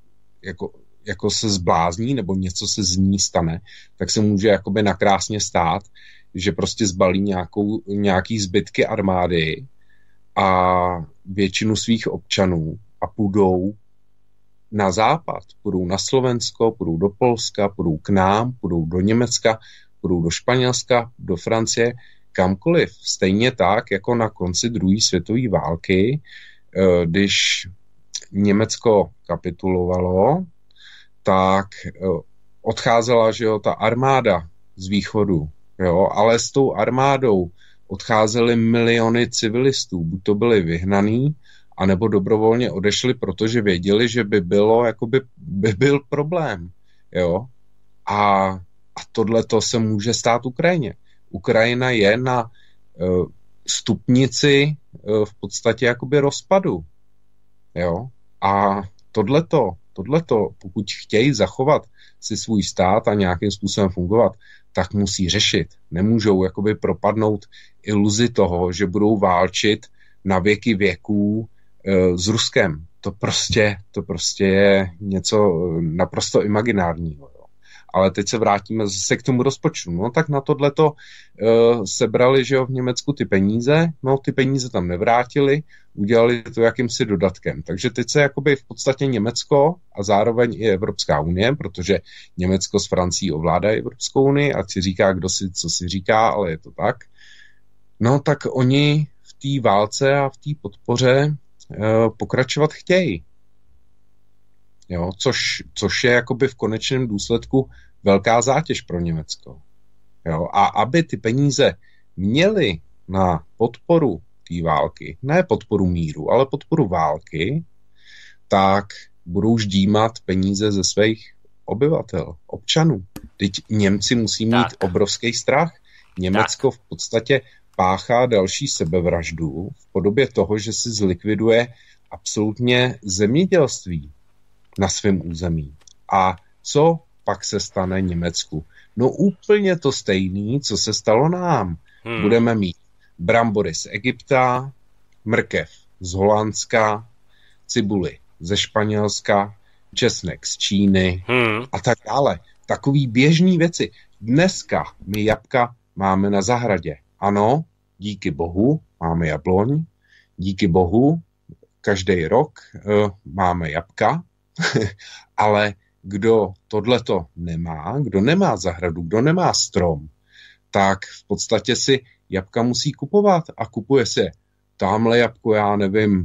Speaker 2: jako se zblázní, nebo něco se z ní stane, tak se může jakoby nakrásně stát, že prostě zbalí nějaký zbytky armády a většinu svých občanů a půjdou na západ, půjdou na Slovensko, půjdou do Polska, půjdou k nám, půjdou do Německa, půjdou do Španělska, do Francie, kamkoliv. Stejně tak, jako na konci druhé světové války, když Německo kapitulovalo, tak odcházela, že jo, ta armáda z východu, jo, ale s tou armádou odcházely miliony civilistů, buď to byli vyhnaný, anebo dobrovolně odešli, protože věděli, že by byl problém, jo. A tohleto se může stát Ukrajině. Ukrajina je na stupnici v podstatě jakoby rozpadu, jo. A tohleto, pokud chtějí zachovat si svůj stát a nějakým způsobem fungovat, tak musí řešit. Nemůžou jakoby propadnout iluzi toho, že budou válčit na věky věků s Ruskem. To prostě je něco naprosto imaginárního. Jo. Ale teď se vrátíme zase k tomu rozpočtu. No tak na tohleto sebrali, že jo, v Německu ty peníze, no ty peníze tam nevrátili, udělali to jakýmsi dodatkem. Takže teď se jakoby v podstatě Německo a zároveň i Evropská unie, protože Německo s Francií ovládají Evropskou unii, ať si říká, kdo si co si říká, ale je to tak. No tak oni v té válce a v té podpoře pokračovat chtějí. Jo, což je jakoby v konečném důsledku velká zátěž pro Německo. Jo, a aby ty peníze měly na podporu té války, ne podporu míru, ale podporu války, tak budou ždímat peníze ze svých obyvatel, občanů. Teď Němci musí mít obrovský strach. Německo v podstatě páchá další sebevraždu v podobě toho, že si zlikviduje absolutně zemědělství na svém území. A co pak se stane Německu? No úplně to stejné, co se stalo nám. Budeme mít brambory z Egypta, mrkev z Holandska, cibuli ze Španělska, česnek z Číny a tak dále. Takový běžný věci. Dneska my jabka máme na zahradě. Ano, díky bohu máme jabloň, díky bohu každý rok máme jabka, ale kdo tohleto nemá, kdo nemá zahradu, kdo nemá strom, tak v podstatě si jabka musí kupovat a kupuje se tamhle jabko, já nevím,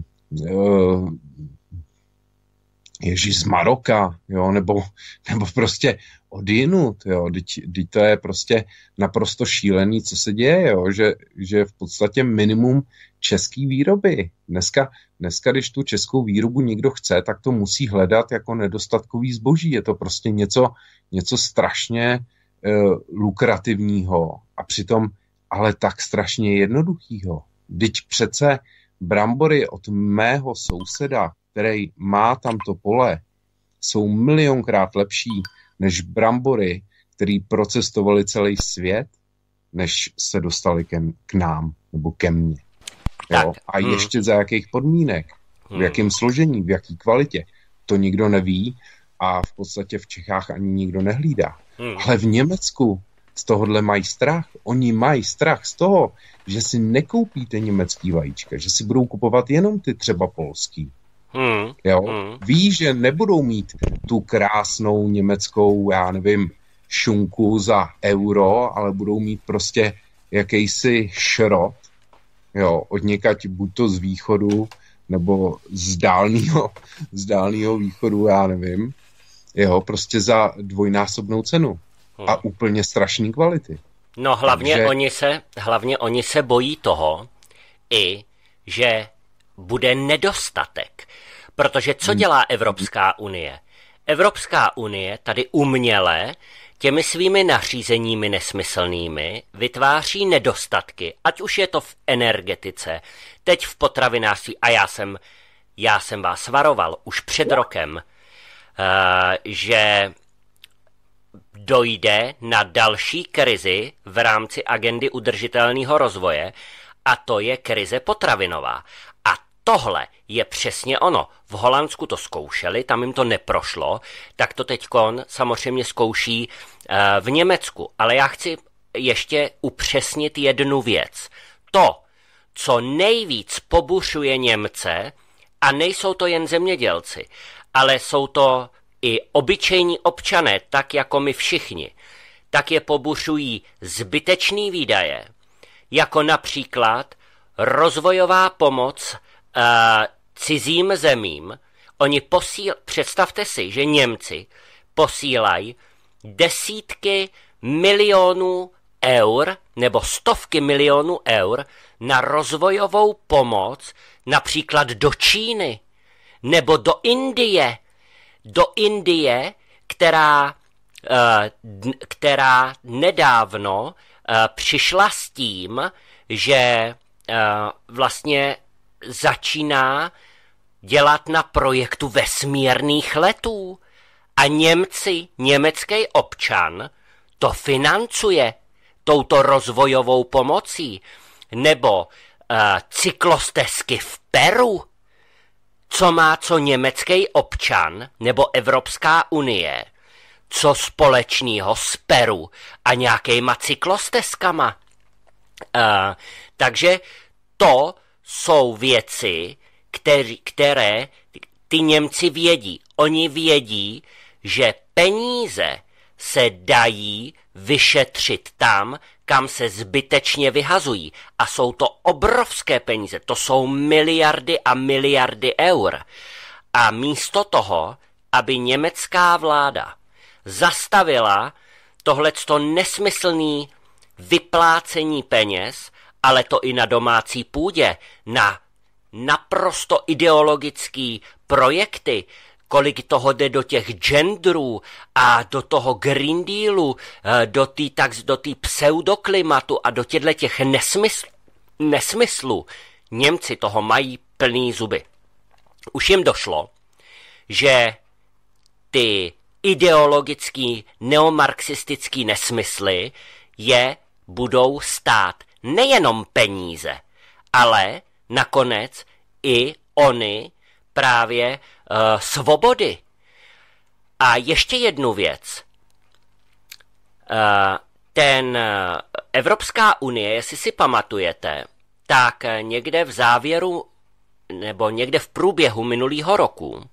Speaker 2: Ježíš z Maroka, jo, nebo prostě odjinud, jo, teď to je prostě naprosto šílený, co se děje, jo, že v podstatě minimum český výroby. Dneska, když tu českou výrobu někdo chce, tak to musí hledat jako nedostatkový zboží. Je to prostě něco strašně lukrativního a přitom ale tak strašně jednoduchýho. Vždyť přece brambory od mého souseda, který má tamto pole, jsou milionkrát lepší než brambory, který procestovali celý svět, než se dostali k nám nebo ke mně. Jo? A ještě za jakých podmínek, v jakém složení, v jaký kvalitě, to nikdo neví a v podstatě v Čechách ani nikdo nehlídá. Ale v Německu z tohohle mají strach. Oni mají strach z toho, že si nekoupíte německý vajíčka, že si budou kupovat jenom ty třeba polský. Jo? Ví, že nebudou mít tu krásnou německou, já nevím, šunku za euro, ale budou mít prostě jakýsi šrot, jo, od někať buď to z východu, nebo z dálného východu, já nevím, jo, prostě za dvojnásobnou cenu a úplně strašný kvality.
Speaker 1: No hlavně oni se bojí toho, i že bude nedostatek. Protože co dělá Evropská unie? Evropská unie tady uměle těmi svými nařízeními nesmyslnými vytváří nedostatky, ať už je to v energetice, teď v potravinářství. A já jsem vás varoval už před rokem, že dojde na další krizi v rámci agendy udržitelného rozvoje, a to je krize potravinová. A tohle je přesně ono. V Holandsku to zkoušeli, tam jim to neprošlo, tak to teďkon samozřejmě zkouší v Německu. Ale já chci ještě upřesnit jednu věc. To, co nejvíc pobuřuje Němce, a nejsou to jen zemědělci, ale jsou to i obyčejní občané, tak jako my všichni, tak je pobuřují zbytečný výdaje, jako například rozvojová pomoc cizím zemím. Představte si, že Němci posílají desítky milionů eur nebo stovky milionů eur na rozvojovou pomoc například do Číny nebo do Indie, která nedávno přišla s tím, že vlastně začíná dělat na projektu vesmírných letů. A německý občan to financuje touto rozvojovou pomocí. Nebo cyklostezky v Peru. Co má německý občan nebo Evropská unie, co společného s Peru a nějakýma cyklostezkama? Takže to jsou věci, které ty Němci vědí. Oni vědí, že peníze se dají vyšetřit tam, kam se zbytečně vyhazují. A jsou to obrovské peníze, to jsou miliardy a miliardy eur. A místo toho, aby německá vláda zastavila tohleto nesmyslné vyplácení peněz, ale to i na domácí půdě, na naprosto ideologický projekty, kolik toho jde do těch genderů a do toho Green Dealu, do té pseudoklimatu a do těch nesmyslů. Němci toho mají plný zuby. Už jim došlo, že ty ideologický neomarxistický nesmysly je budou stát nejenom peníze, ale nakonec i ony právě svobody. A ještě jednu věc. Evropská unie, jestli si pamatujete, tak někde v závěru nebo někde v průběhu minulého roku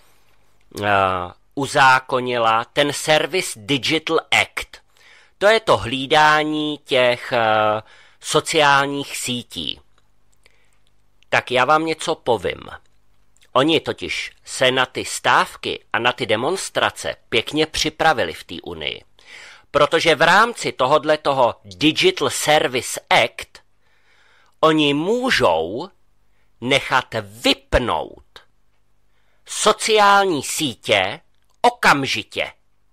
Speaker 1: uzákonila ten Service Digital Act. To je to hlídání těch sociálních sítí. Tak já vám něco povím. Oni totiž se na ty stávky a na ty demonstrace pěkně připravili v té unii. Protože v rámci tohoto Digital Service Act oni můžou nechat vypnout sociální sítě okamžitě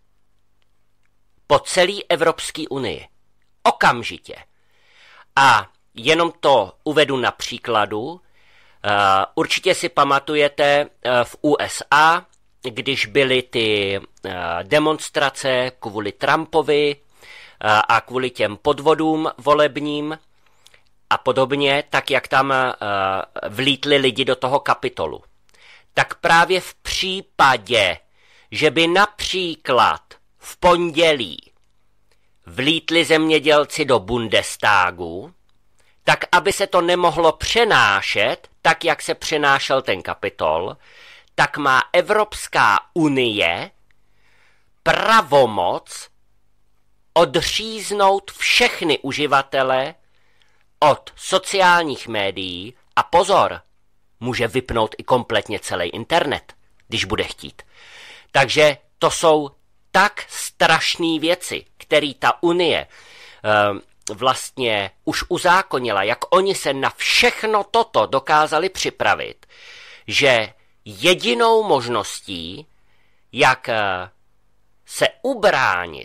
Speaker 1: po celé Evropské unii. Okamžitě. A jenom to uvedu na příkladu. Určitě si pamatujete v USA, když byly ty demonstrace kvůli Trumpovi a kvůli těm podvodům volebním a podobně, tak jak tam vlítli lidi do toho Kapitolu. Tak právě v případě, že by například v pondělí vlítli zemědělci do Bundestagu, tak aby se to nemohlo přenášet, tak jak se přenášel ten Kapitol, tak má Evropská unie pravomoc odříznout všechny uživatele od sociálních médií a pozor, může vypnout i kompletně celý internet, když bude chtít. Takže to jsou tak strašné věci, které ta unie vlastně už uzákonila, jak oni se na všechno toto dokázali připravit, že jedinou možností, jak se ubránit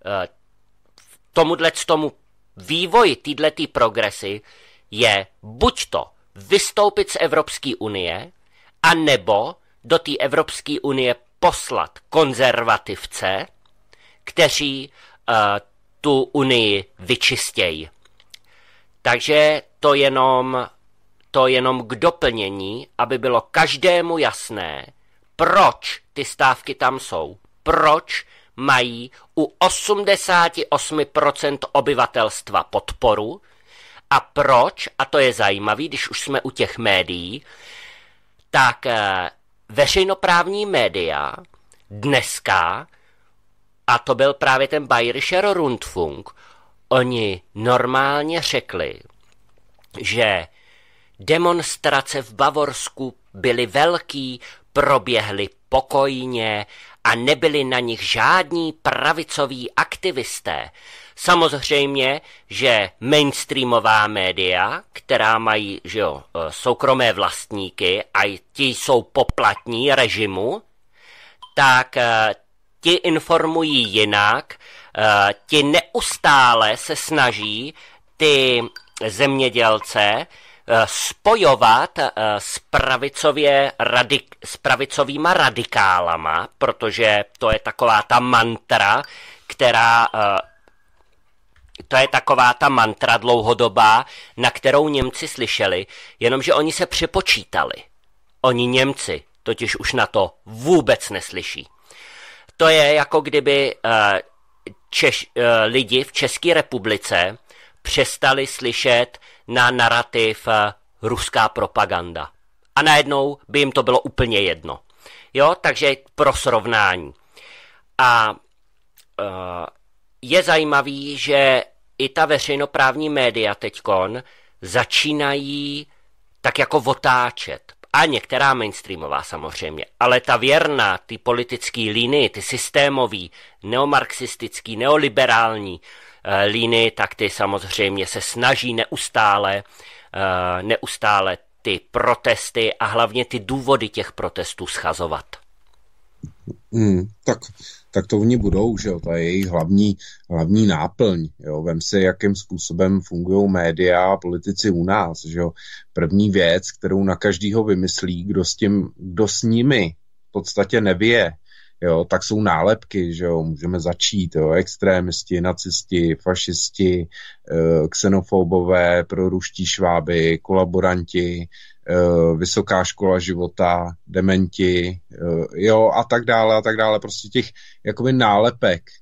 Speaker 1: tomu vývoji této progresy, je buď to vystoupit z Evropské unie, anebo do té Evropské unie poslat konzervativce, kteří tu unii vyčistějí. Takže to jenom k doplnění, aby bylo každému jasné, proč ty stávky tam jsou, proč mají u 88% obyvatelstva podporu a proč, a to je zajímavé, když už jsme u těch médií, tak veřejnoprávní média dneska, a to byl právě ten Bayerischer Rundfunk, oni normálně řekli, že demonstrace v Bavorsku byly velký, proběhly pokojně a nebyli na nich žádní pravicoví aktivisté. Samozřejmě, že mainstreamová média, která mají soukromé vlastníky a ti jsou poplatní režimu, tak ti informují jinak, ti neustále se snaží ty zemědělce spojovat s pravicovýma radikálama, protože to je taková ta mantra, dlouhodobá, na kterou Němci slyšeli, jenomže oni se přepočítali. Oni Němci totiž už na to vůbec neslyší. To je jako kdyby lidi v České republice přestali slyšet na narrativ ruská propaganda. A najednou by jim to bylo úplně jedno. Jo, takže pro srovnání. A je zajímavý, že i ta veřejnoprávní média teďkon začínají tak jako otáčet. A některá mainstreamová samozřejmě. Ale ta věrná, ty politický linii, ty systémový, neomarxistický, neoliberální linii, tak ty samozřejmě se snaží neustále ty protesty a hlavně ty důvody těch protestů schazovat.
Speaker 2: Tak to v ní budou, že jo, to je jejich hlavní náplň, jo, vem si, jakým způsobem fungují média a politici u nás, že jo, první věc, kterou na každýho vymyslí, kdo s nimi v podstatě nevěje, jo, tak jsou nálepky, že jo, můžeme začít, jo, extrémisti, nacisti, fašisti, xenofobové, proruští šváby, kolaboranti, vysoká škola života, dementi, jo, a tak dále, prostě těch jakoby nálepek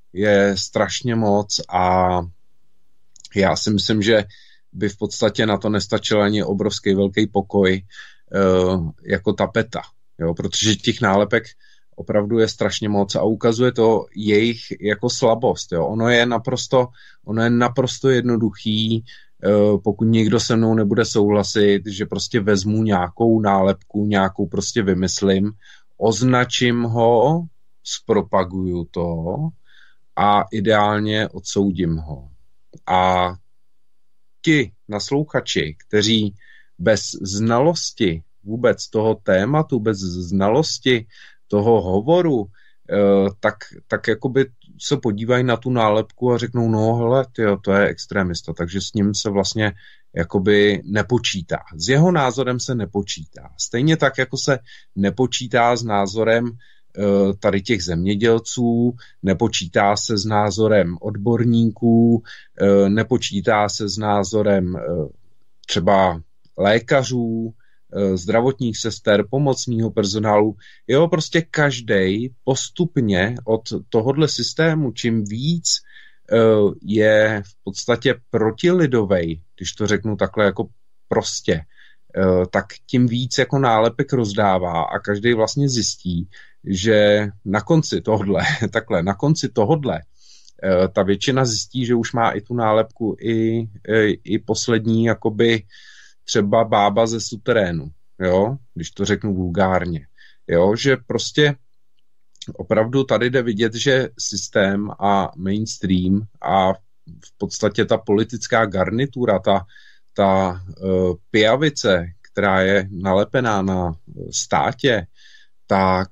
Speaker 2: je strašně moc a já si myslím, že by v podstatě na to nestačil ani obrovský velký pokoj jako tapeta, jo? Protože těch nálepek opravdu je strašně moc a ukazuje to jejich jako slabost. Jo? Ono je naprosto jednoduchý, pokud někdo se mnou nebude souhlasit, že prostě vezmu nějakou nálepku, nějakou prostě vymyslím, označím ho, zpropaguju to a ideálně odsoudím ho. A ti naslouchači, kteří bez znalosti vůbec toho tématu, bez znalosti toho hovoru, tak jakoby se podívají na tu nálepku a řeknou, no hele, tyjo, to je extremista, takže s ním se vlastně jakoby nepočítá. S jeho názorem se nepočítá. Stejně tak, jako se nepočítá s názorem tady těch zemědělců, nepočítá se s názorem odborníků, nepočítá se s názorem třeba lékařů, zdravotních sester, pomocného personálu. Jo, prostě každej postupně od tohodle systému, čím víc je v podstatě protilidovej, když to řeknu takhle jako prostě, tak tím víc jako nálepek rozdává a každý vlastně zjistí, že na konci tohodle ta většina zjistí, že už má i tu nálepku i poslední jakoby třeba bába ze suterénu, jo, když to řeknu vulgárně, jo, že prostě opravdu tady jde vidět, že systém a mainstream a v podstatě ta politická garnitura, ta pijavice, která je nalepená na státě, tak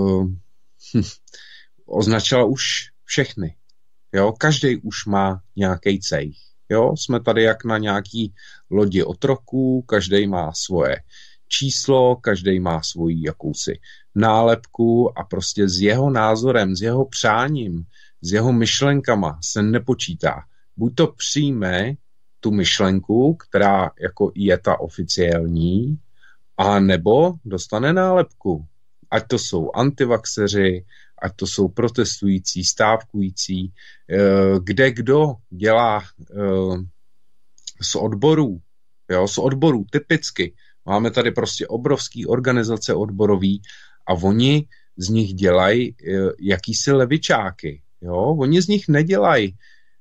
Speaker 2: označila už všechny. Jo? Každý už má nějaký cejch. Jo? Jsme tady jak na nějaký lodi otroků, každý má svoje číslo, každý má svoji jakousi nálepku a prostě s jeho názorem, s jeho přáním, s jeho myšlenkama se nepočítá. Buď to přijme tu myšlenku, která jako je ta oficiální, a nebo dostane nálepku. Ať to jsou antivaxeři, ať to jsou protestující, stávkující, kde kdo dělá z odborů, jo, z odborů typicky. Máme tady prostě obrovský organizace odborový a oni z nich dělají jakýsi levičáky. Jo? Oni z nich nedělají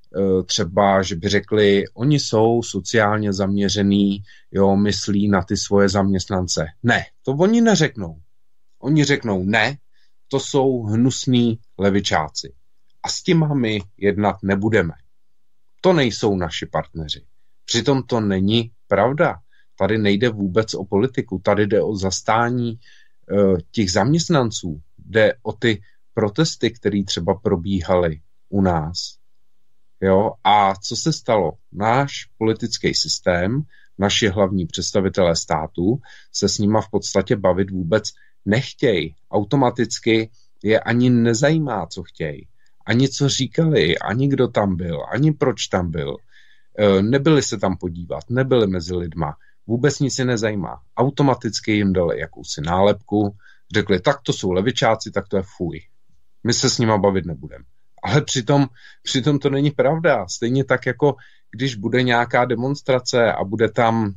Speaker 2: třeba, že by řekli, oni jsou sociálně zaměřený, jo, myslí na ty svoje zaměstnance. Ne, to oni neřeknou. Oni řeknou ne, to jsou hnusný levičáci. A s tím my jednat nebudeme. To nejsou naši partneři. Přitom to není pravda. Tady nejde vůbec o politiku, tady jde o zastání těch zaměstnanců, jde o ty protesty, které třeba probíhaly u nás. Jo? A co se stalo? Náš politický systém, naši hlavní představitelé státu se s nima v podstatě bavit vůbec nechtějí. Automaticky je ani nezajímá, co chtějí. Ani co říkali, ani kdo tam byl, ani proč tam byl. Nebyli se tam podívat, nebyli mezi lidma. Vůbec nic je nezajímá. Automaticky jim dali jakousi nálepku, řekli, tak to jsou levičáci, tak to je fuj. My se s nima bavit nebudeme. Ale přitom to není pravda. Stejně tak, jako když bude nějaká demonstrace a bude tam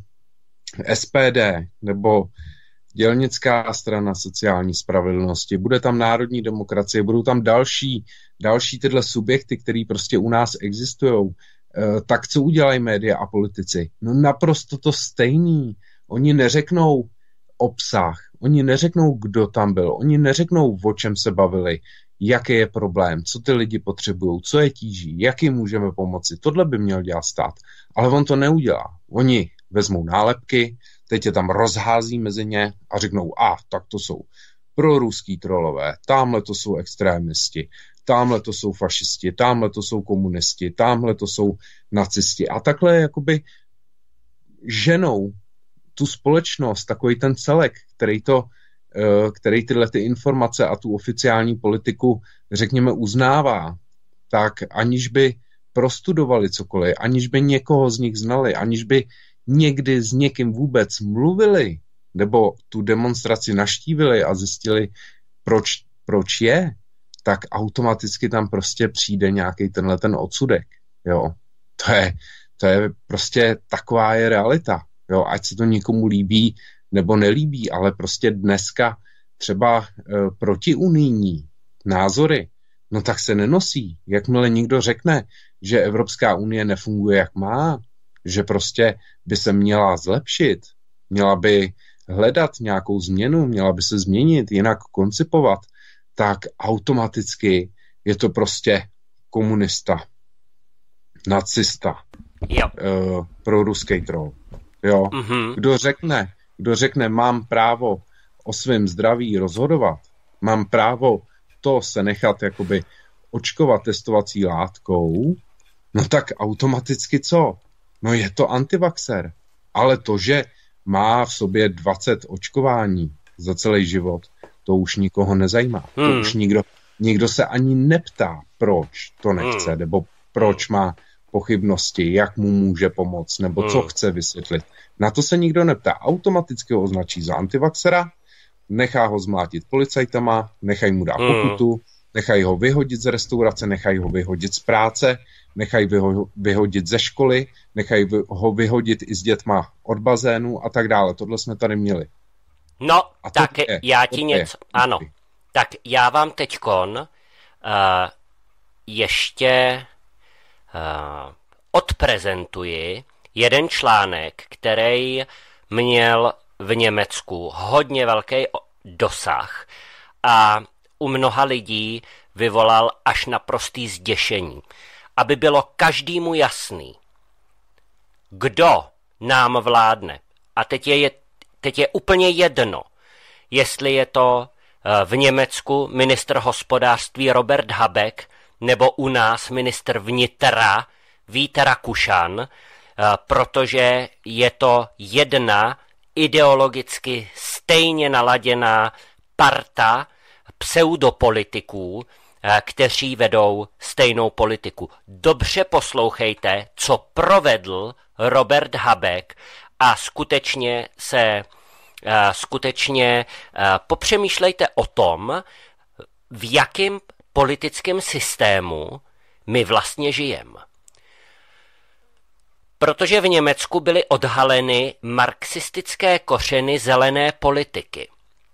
Speaker 2: SPD nebo Dělnická strana sociální spravedlnosti, bude tam národní demokracie, budou tam další tyhle subjekty, které prostě u nás existují. Tak co udělají média a politici? No naprosto to stejný. Oni neřeknou obsah, oni neřeknou, kdo tam byl, oni neřeknou, o čem se bavili, jaký je problém, co ty lidi potřebují, co je tíží, jak jim můžeme pomoci. Tohle by měl dělat stát. Ale on to neudělá. Oni vezmou nálepky, teď je tam rozhází mezi ně a řeknou, tak to jsou proruský trolové, tamhle to jsou extrémisti, tamhle to jsou fašisti, tamhle to jsou komunisti, tamhle to jsou nacisti. A takhle jakoby ženou tu společnost, takový ten celek, který tyhle ty informace a tu oficiální politiku, řekněme, uznává, tak aniž by prostudovali cokoliv, aniž by někoho z nich znali, aniž by někdy s někým vůbec mluvili, nebo tu demonstraci navštívili a zjistili, proč je, tak automaticky tam prostě přijde nějaký ten odsudek, jo. To je prostě taková je realita, jo, ať se to nikomu líbí nebo nelíbí, ale prostě dneska třeba protiunijní názory, no tak se nenosí. Jakmile někdo řekne, že Evropská unie nefunguje jak má, že prostě by se měla zlepšit, měla by hledat nějakou změnu, měla by se změnit, jinak koncipovat, tak automaticky je to prostě komunista, nacista, proruský troll. Jo? Mm-hmm. Kdo řekne, mám právo o svém zdraví rozhodovat, mám právo to se nechat jakoby očkovat testovací látkou, no tak automaticky co? No je to antivaxer. Ale to, že má v sobě 20 očkování za celý život, to už nikoho nezajímá. To už nikdo se ani neptá, proč to nechce, nebo proč má pochybnosti, jak mu může pomoct, nebo co chce vysvětlit. Na to se nikdo neptá. Automaticky ho označí za antivaxera, nechá ho zmlátit policajtama, nechají mu dát pokutu, nechají ho vyhodit z restaurace, nechají ho vyhodit z práce, nechají ho vyhodit ze školy, nechají ho vyhodit i s dětma od bazénu a tak dále. Tohle jsme tady měli.
Speaker 1: No, tak já ti něco... Ano. Tak já vám teďkon ještě odprezentuji jeden článek, který měl v Německu hodně velký dosah a u mnoha lidí vyvolal až naprostý zděšení. Aby bylo každému jasný, kdo nám vládne. A teď je úplně jedno, jestli je to v Německu ministr hospodářství Robert Habeck nebo u nás ministr vnitra Vít Rakušan, protože je to jedna ideologicky stejně naladěná parta pseudopolitiků, kteří vedou stejnou politiku. Dobře poslouchejte, co provedl Robert Habeck a skutečně popřemýšlejte o tom, v jakém politickém systému my vlastně žijeme. Protože v Německu byly odhaleny marxistické kořeny zelené politiky.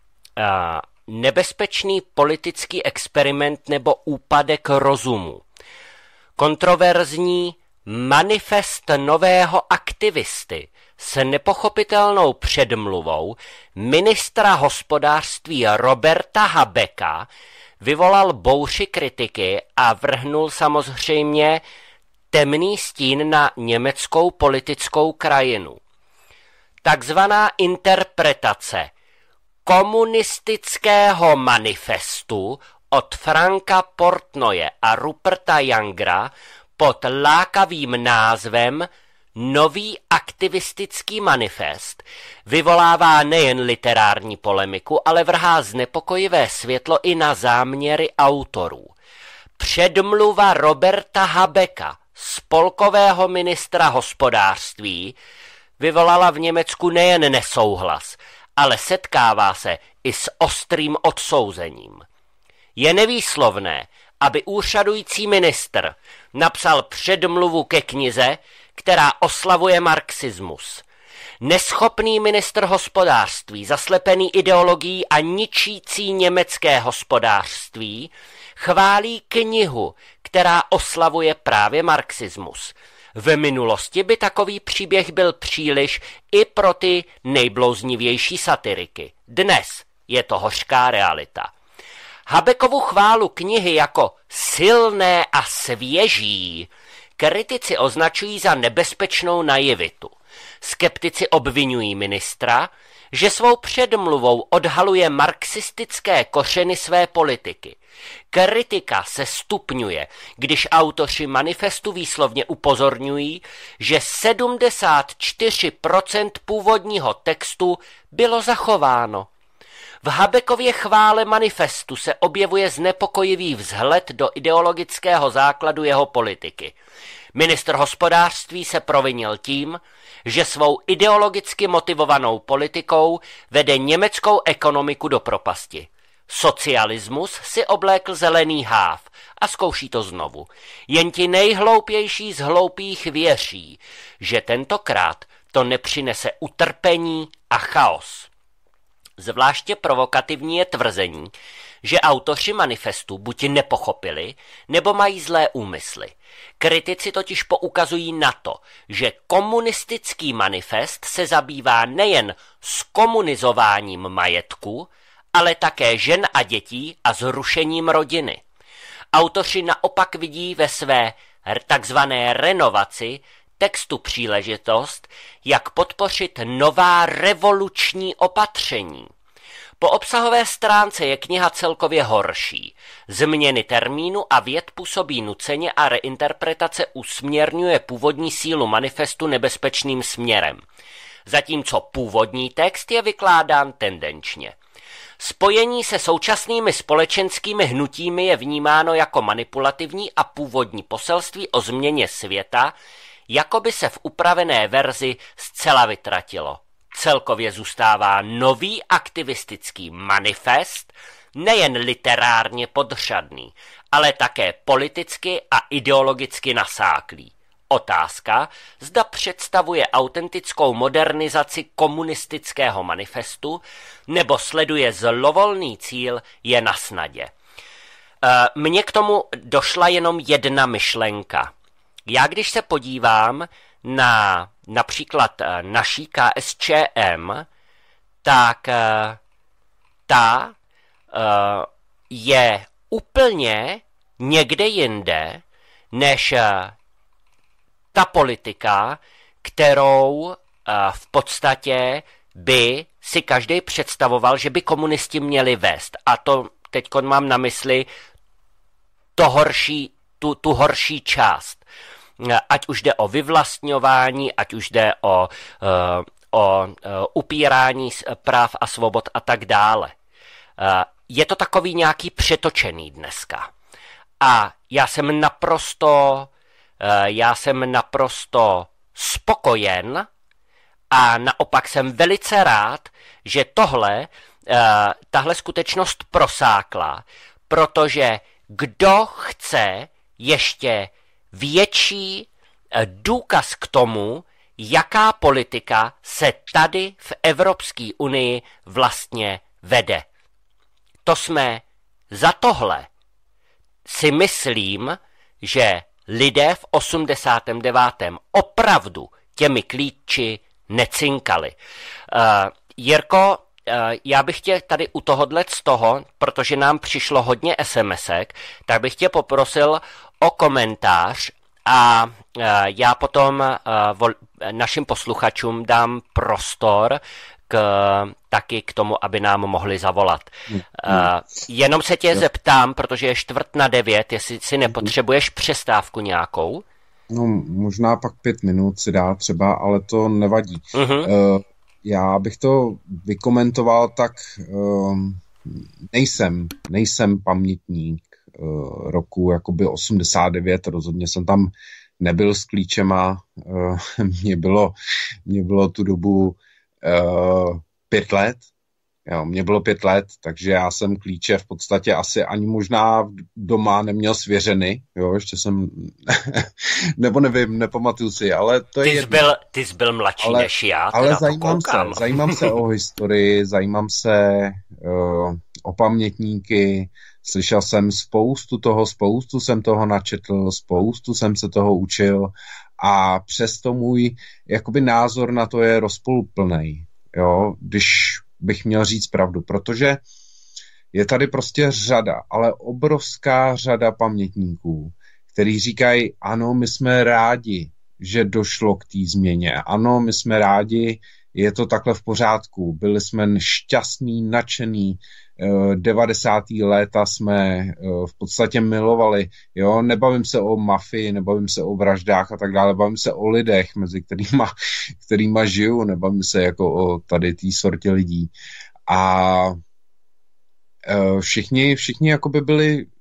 Speaker 1: Nebezpečný politický experiment nebo úpadek rozumu. Kontroverzní manifest nového aktivisty s nepochopitelnou předmluvou ministra hospodářství Roberta Habecka vyvolal bouři kritiky a vrhnul samozřejmě temný stín na německou politickou krajinu. Takzvaná interpretace komunistického manifestu od Franka Portnoje a Ruperta Youngera pod lákavým názvem Nový aktivistický manifest vyvolává nejen literární polemiku, ale vrhá znepokojivé světlo i na záměry autorů. Předmluva Roberta Habecka, spolkového ministra hospodářství, vyvolala v Německu nejen nesouhlas, ale setkává se i s ostrým odsouzením. Je nevýslovné, aby úřadující ministr napsal předmluvu ke knize, která oslavuje marxismus. Neschopný ministr hospodářství, zaslepený ideologií a ničící německé hospodářství, chválí knihu, která oslavuje právě marxismus. V minulosti by takový příběh byl příliš i pro ty nejblouznivější satiriky. Dnes je to hořká realita. Habeckovu chválu knihy jako silné a svěží kritici označují za nebezpečnou naivitu. Skeptici obvinují ministra, že svou předmluvou odhaluje marxistické kořeny své politiky. Kritika se stupňuje, když autoři manifestu výslovně upozorňují, že 74% původního textu bylo zachováno. V Habeckově chvále manifestu se objevuje znepokojivý vzhled do ideologického základu jeho politiky. Ministr hospodářství se provinil tím, že svou ideologicky motivovanou politikou vede německou ekonomiku do propasti. Socialismus si oblékl zelený háv a zkouší to znovu. Jen ti nejhloupější z hloupých věří, že tentokrát to nepřinese utrpení a chaos. Zvláště provokativní je tvrzení, že autoři manifestu buď nepochopili, nebo mají zlé úmysly. Kritici totiž poukazují na to, že komunistický manifest se zabývá nejen zkomunizováním majetku, ale také žen a dětí a zrušením rodiny. Autoři naopak vidí ve své takzvané renovaci textu příležitost, jak podpořit nová revoluční opatření. Po obsahové stránce je kniha celkově horší. Změny termínu a vět působí nuceně a reinterpretace usměrňuje původní sílu manifestu nebezpečným směrem, zatímco původní text je vykládán tendenčně. Spojení se současnými společenskými hnutími je vnímáno jako manipulativní a původní poselství o změně světa, jako by se v upravené verzi zcela vytratilo. Celkově zůstává nový aktivistický manifest, nejen literárně podřadný, ale také politicky a ideologicky nasáklý. Otázka, zda představuje autentickou modernizaci komunistického manifestu, nebo sleduje zlovolný cíl, je na snadě. Mně k tomu došla jenom jedna myšlenka. Já když se podívám na například naší KSČM, tak ta je úplně někde jinde, než ta politika, kterou v podstatě by si každý představoval, že by komunisti měli vést. A to teď mám na mysli tu horší část. Ať už jde o vyvlastňování, ať už jde o upírání práv a svobod a tak dále. Je to takový nějaký přetočený dneska. A já jsem naprosto spokojen a naopak jsem velice rád, že tahle skutečnost prosákla, protože kdo chce ještě větší důkaz k tomu, jaká politika se tady v Evropské unii vlastně vede. To jsme za tohle si myslím, že lidé v 89. opravdu těmi klíči necinkali. Jirko, já bych tě tady u tohohle z toho, protože nám přišlo hodně SMSek, tak bych tě poprosil o komentář a já potom našim posluchačům dám prostor taky k tomu, aby nám mohli zavolat. Jenom se tě zeptám, protože je 8:45, jestli si nepotřebuješ přestávku nějakou?
Speaker 2: No, možná pak 5 minut si dá třeba, ale to nevadí. Já bych to vykomentoval tak, nejsem pamětník roku jakoby 89, rozhodně jsem tam nebyl s klíčema, mě bylo tu dobu 5 let, jo, mě bylo 5 let, takže já jsem klíče v podstatě asi ani možná doma neměl svěřeny, jo, ještě jsem, nebo nevím, nepamatuju si, ale to je
Speaker 1: Ty jsi byl mladší než já,
Speaker 2: ale zajímám se o historii, zajímám se o pamětníky, slyšel jsem spoustu jsem toho načetl, spoustu jsem se toho učil a přesto můj jakoby názor na to je rozpolplnej, jo, když bych měl říct pravdu, protože je tady prostě řada, ale obrovská řada pamětníků, kteří říkají, ano, my jsme rádi, že došlo k té změně, ano, my jsme rádi, je to takhle v pořádku, byli jsme šťastní, nadšený, 90. léta jsme v podstatě milovali, jo, nebavím se o mafii, nebavím se o vraždách a tak dále, bavím se o lidech, mezi kterýma žiju, nebavím se jako o tady té sortě lidí. A všichni jakoby byli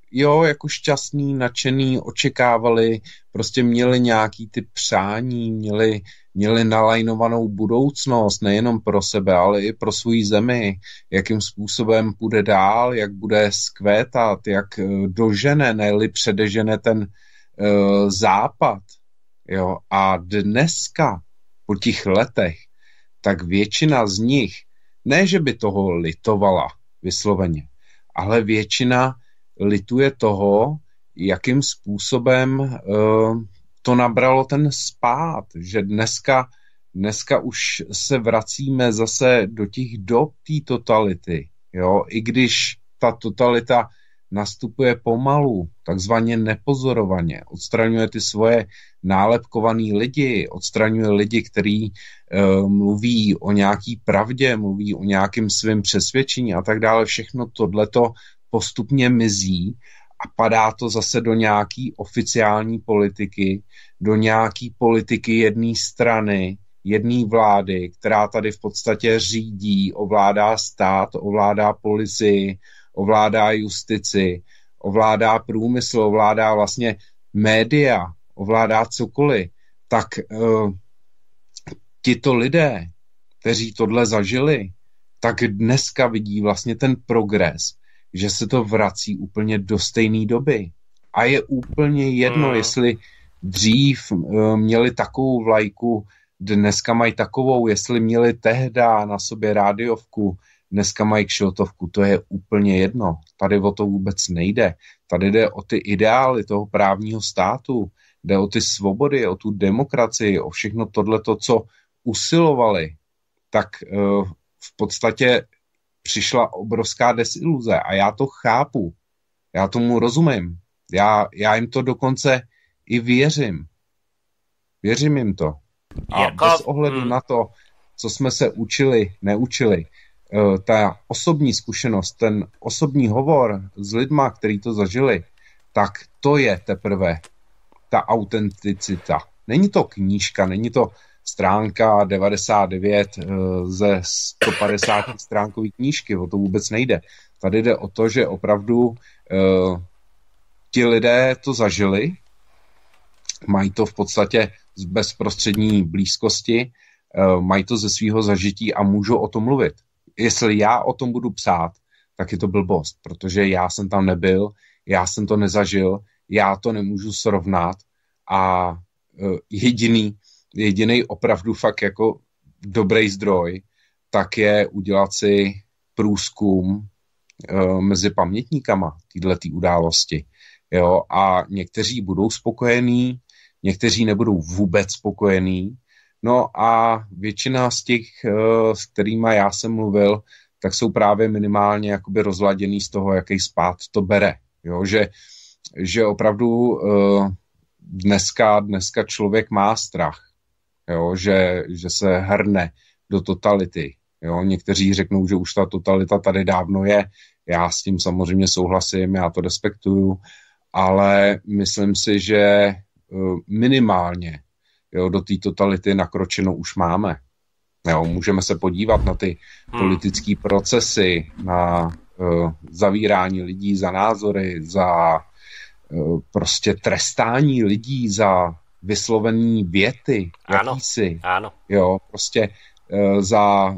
Speaker 2: jako šťastný, nadšený, očekávali, prostě měli nějaký ty přání, měli nalajnovanou budoucnost, nejenom pro sebe, ale i pro svou zemi, jakým způsobem půjde dál, jak bude skvétat, jak dožene, ne-li předežene ten západ. Jo? A dneska, po těch letech, tak většina z nich, ne, že by toho litovala vysloveně, ale většina lituje toho, jakým způsobem to nabralo ten spád, že dneska už se vracíme zase do těch dob té totality, jo? I když ta totalita nastupuje pomalu, takzvaně nepozorovaně, odstraňuje ty svoje nálepkovaný lidi, odstraňuje lidi, kteří mluví o nějaký pravdě, mluví o nějakém svém přesvědčení a tak dále. Všechno tohleto postupně mizí a padá to zase do nějaký oficiální politiky, do nějaký politiky jedné strany, jedné vlády, která tady v podstatě řídí, ovládá stát, ovládá policii, ovládá justici, ovládá průmysl, ovládá vlastně média, ovládá cokoliv, tak tito lidé, kteří tohle zažili, tak dneska vidí vlastně ten progres, že se to vrací úplně do stejné doby. A je úplně jedno, jestli dřív měli takovou vlajku, dneska mají takovou, jestli měli tehda na sobě rádiovku, dneska mají kšiltovku, to je úplně jedno. Tady o to vůbec nejde. Tady jde o ty ideály toho právního státu, jde o ty svobody, o tu demokracii, o všechno tohleto, co usilovali. Tak v podstatě přišla obrovská desiluze a já to chápu. Já tomu rozumím. Já jim to dokonce i věřím. Věřím jim to. A bez ohledu na to, co jsme se učili, neučili, ta osobní zkušenost, ten osobní hovor s lidma, kteří to zažili, tak to je teprve ta autenticita. Není to knížka, není to stránka 99 ze 150 stránkový knížky, o to vůbec nejde. Tady jde o to, že opravdu ti lidé to zažili, mají to v podstatě z bezprostřední blízkosti, mají to ze svého zažití a můžou o tom mluvit. Jestli já o tom budu psát, tak je to blbost, protože já jsem tam nebyl, já jsem to nezažil, já to nemůžu srovnat a jediný opravdu fakt jako dobrý zdroj, tak je udělat si průzkum mezi pamětníkama této události. Jo? A někteří budou spokojení, někteří nebudou vůbec spokojení. No a většina z těch, s kterýma já jsem mluvil, tak jsou právě minimálně jakoby rozladěný z toho, jaký spád to bere. Jo? Že opravdu dneska člověk má strach, jo? Že se hrne do totality. Jo? Někteří řeknou, že už ta totalita tady dávno je. Já s tím samozřejmě souhlasím, já to respektuju, ale myslím si, že minimálně do té totality nakročeno už máme. Jo, můžeme se podívat na ty politické procesy, na zavírání lidí za názory, za prostě trestání lidí za vyslovený věty. Jakýsi.
Speaker 1: Ano.
Speaker 2: Jo, prostě za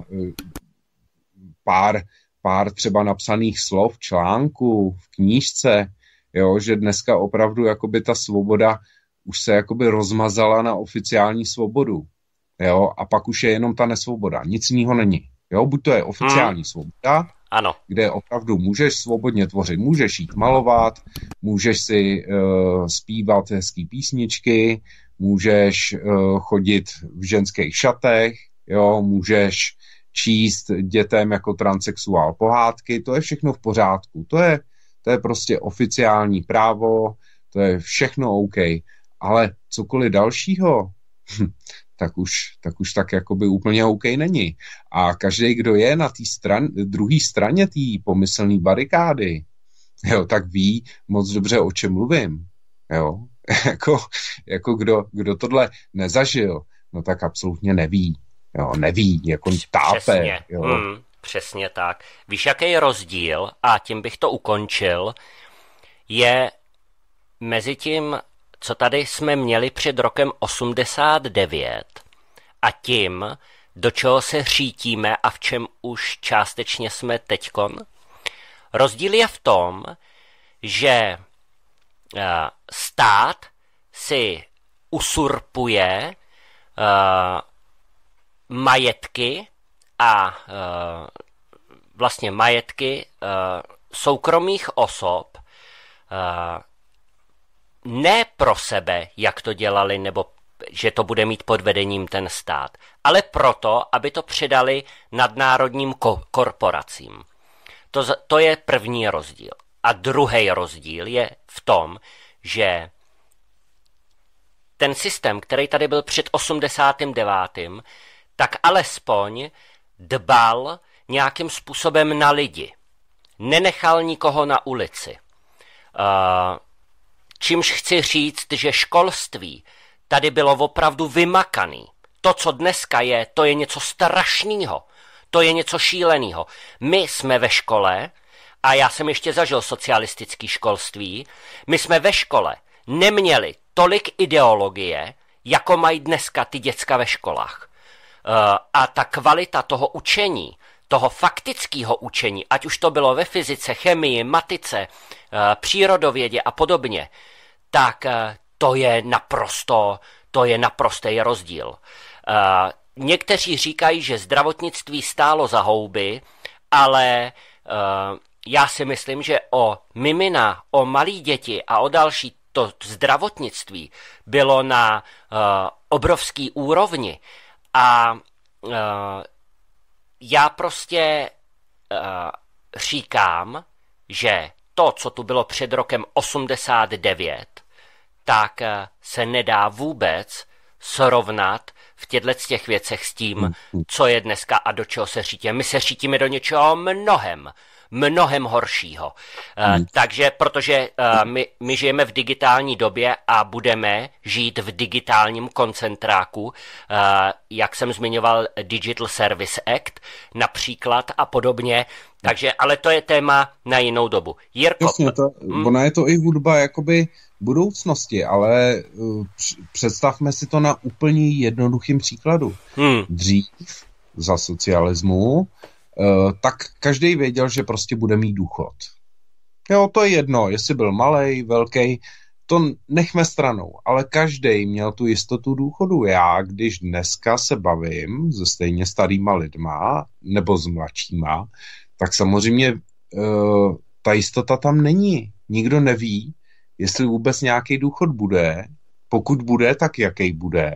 Speaker 2: pár třeba napsaných slov, článků v knížce, jo, že dneska opravdu jakoby ta svoboda už se jakoby rozmazala na oficiální svobodu. Jo, a pak už je jenom ta nesvoboda. Nic jiného není. Jo, buď to je oficiální svoboda,
Speaker 1: ano,
Speaker 2: kde opravdu můžeš svobodně tvořit, můžeš jít malovat, můžeš si zpívat hezký písničky, můžeš chodit v ženských šatech, jo, můžeš číst dětem jako transsexuál pohádky, to je všechno v pořádku. To je prostě oficiální právo, to je všechno OK. Ale cokoliv dalšího, tak už jakoby úplně OK není. A každý, kdo je na té druhé straně té pomyslné barikády, jo, tak ví moc dobře, o čem mluvím. Jo? jako kdo tohle nezažil, no tak absolutně neví. Jo, neví, jako tápe.
Speaker 1: Přesně,
Speaker 2: jo.
Speaker 1: Přesně tak. Víš, jaký je rozdíl, a tím bych to ukončil, je mezi tím, co tady jsme měli před rokem 89 a tím, do čeho se řítíme a v čem už částečně jsme teďkon. Rozdíl je v tom, že stát si usurpuje majetky a vlastně majetky soukromých osob ne pro sebe, jak to dělali, nebo že to bude mít pod vedením ten stát, ale proto, aby to předali nadnárodním korporacím. To je první rozdíl. A druhý rozdíl je v tom, že ten systém, který tady byl před 89., tak alespoň dbal nějakým způsobem na lidi. Nenechal nikoho na ulici. Čímž chci říct, že školství tady bylo opravdu vymakaný. To, co dneska je, to je něco strašného. To je něco šíleného. My jsme ve škole, a já jsem ještě zažil socialistické školství, my jsme ve škole neměli tolik ideologie, jako mají dneska ty děcka ve školách. A ta kvalita toho učení, toho faktického učení, ať už to bylo ve fyzice, chemii, matice, přírodovědě a podobně, tak to je naprostý rozdíl. Někteří říkají, že zdravotnictví stálo za houby, ale já si myslím, že o mimina, o malí děti a o další to zdravotnictví bylo na obrovský úrovni a já prostě říkám, že to, co tu bylo před rokem 89, tak se nedá vůbec srovnat v těch věcech s tím, co je dneska a do čeho se řítíme. My se řítíme do něčeho mnohem horšího. Takže, protože my žijeme v digitální době a budeme žít v digitálním koncentráku, jak jsem zmiňoval Digital Service Act například a podobně, takže, ale to je téma na jinou dobu. Jirko.
Speaker 2: Jasně, ona je to i hudba jakoby budoucnosti, ale představme si to na úplně jednoduchým příkladu. Dřív za socialismu tak každý věděl, že prostě bude mít důchod. Jo, to je jedno, jestli byl malej, velký, to nechme stranou, ale každý měl tu jistotu důchodu. Já, když dneska se bavím se stejně starýma lidma, nebo s mladšíma, tak samozřejmě ta jistota tam není. Nikdo neví, jestli vůbec nějaký důchod bude, pokud bude, tak jaký bude.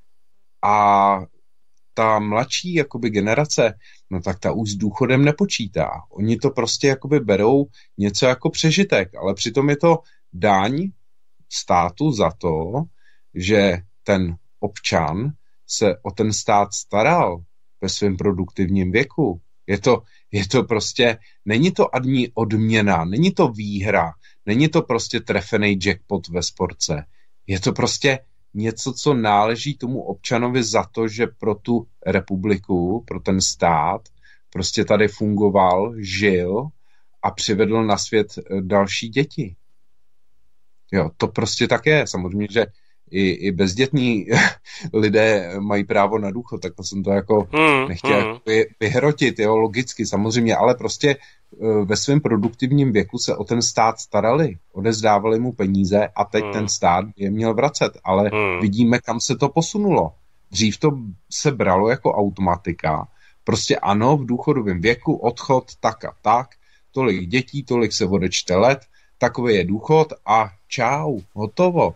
Speaker 2: A ta mladší jakoby generace, no tak ta už s důchodem nepočítá. Oni to prostě jakoby berou něco jako přežitek, ale přitom je to daň státu za to, že ten občan se o ten stát staral ve svém produktivním věku. Je to prostě, není to adní odměna, není to výhra, není to prostě trefený jackpot ve sportce. Je to prostě něco, co náleží tomu občanovi za to, že pro tu republiku, pro ten stát, prostě tady fungoval, žil a přivedl na svět další děti. Jo, to prostě tak je. Samozřejmě, že i bezdětní lidé mají právo na důchod, tak to jsem to jako nechtěl vyhrotit, jo, logicky samozřejmě, ale prostě ve svém produktivním věku se o ten stát starali, odezdávali mu peníze a teď ten stát je měl vracet, ale vidíme, kam se to posunulo. Dřív to se bralo jako automatika, prostě ano, v důchodovém věku odchod tak a tak, tolik dětí, tolik se odečte let, takový je důchod a čau, hotovo.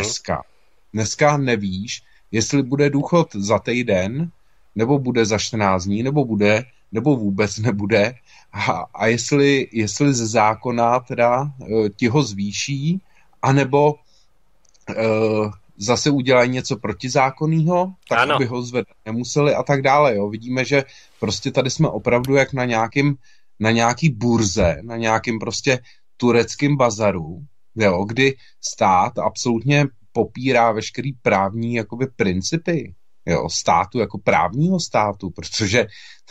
Speaker 2: Dneska nevíš, jestli bude důchod za týden, nebo bude za 14 dní, nebo vůbec nebude. A jestli ze zákona teda ti ho zvýší, anebo zase udělají něco protizákonného, tak ano, aby ho zvedat nemuseli a tak dále. Jo. Vidíme, že prostě tady jsme opravdu jak na nějaký burze, na nějakým prostě tureckým bazaru, jo, kdy stát absolutně popírá veškerý právní jakoby principy. jo, státu jako právního státu, protože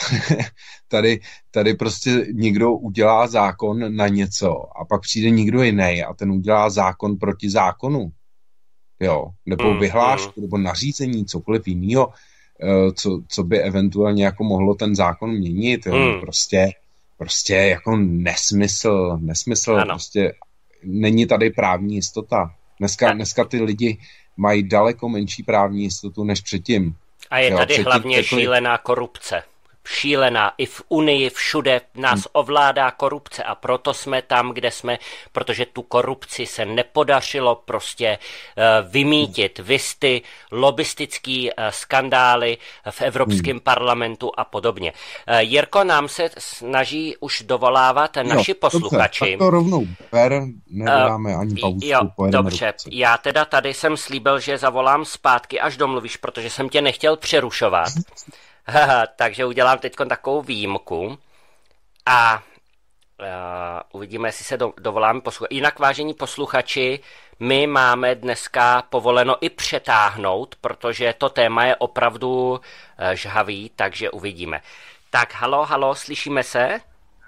Speaker 2: tady prostě někdo udělá zákon na něco a pak přijde někdo jiný a ten udělá zákon proti zákonu, jo, nebo vyhlášku, nebo nařízení, cokoliv jiného, co by eventuálně jako mohlo ten zákon měnit, jo, prostě jako nesmysl, prostě není tady právní jistota. Dneska ty lidi mají daleko menší právní jistotu než předtím.
Speaker 1: A je tady hlavně šílená korupce. Šílená. I v Unii, všude nás ovládá korupce a proto jsme tam, kde jsme, protože tu korupci se nepodařilo prostě vymítit. Vysty, lobistický skandály v Evropském parlamentu a podobně. Jirko, nám se snaží už dovolávat naši posluchači.
Speaker 2: Tak to rovnou nedáme ani pauzu.
Speaker 1: Dobře, já teda tady jsem slíbil, že zavolám zpátky, až domluvíš, protože jsem tě nechtěl přerušovat. Takže udělám teď takovou výjimku a uvidíme, jestli se dovoláme posluchači. Jinak, vážení posluchači, my máme dneska povoleno i přetáhnout, protože to téma je opravdu žhavý, takže uvidíme. Tak, halo, slyšíme se?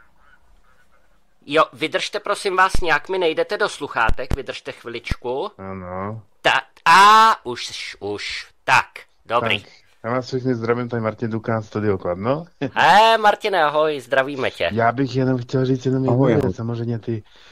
Speaker 1: Jo, vydržte, prosím vás, nějak mi nejdete do sluchátek, vydržte chviličku.
Speaker 2: Ano.
Speaker 1: Už, tak, dobrý.
Speaker 3: Tak. Já vás všechny zdravím, tady Martin Dukán, Studio Kladno.
Speaker 1: Martine, ahoj, zdravíme tě.
Speaker 3: Já bych jenom chtěl říct jednou jednu věc. Samozřejmě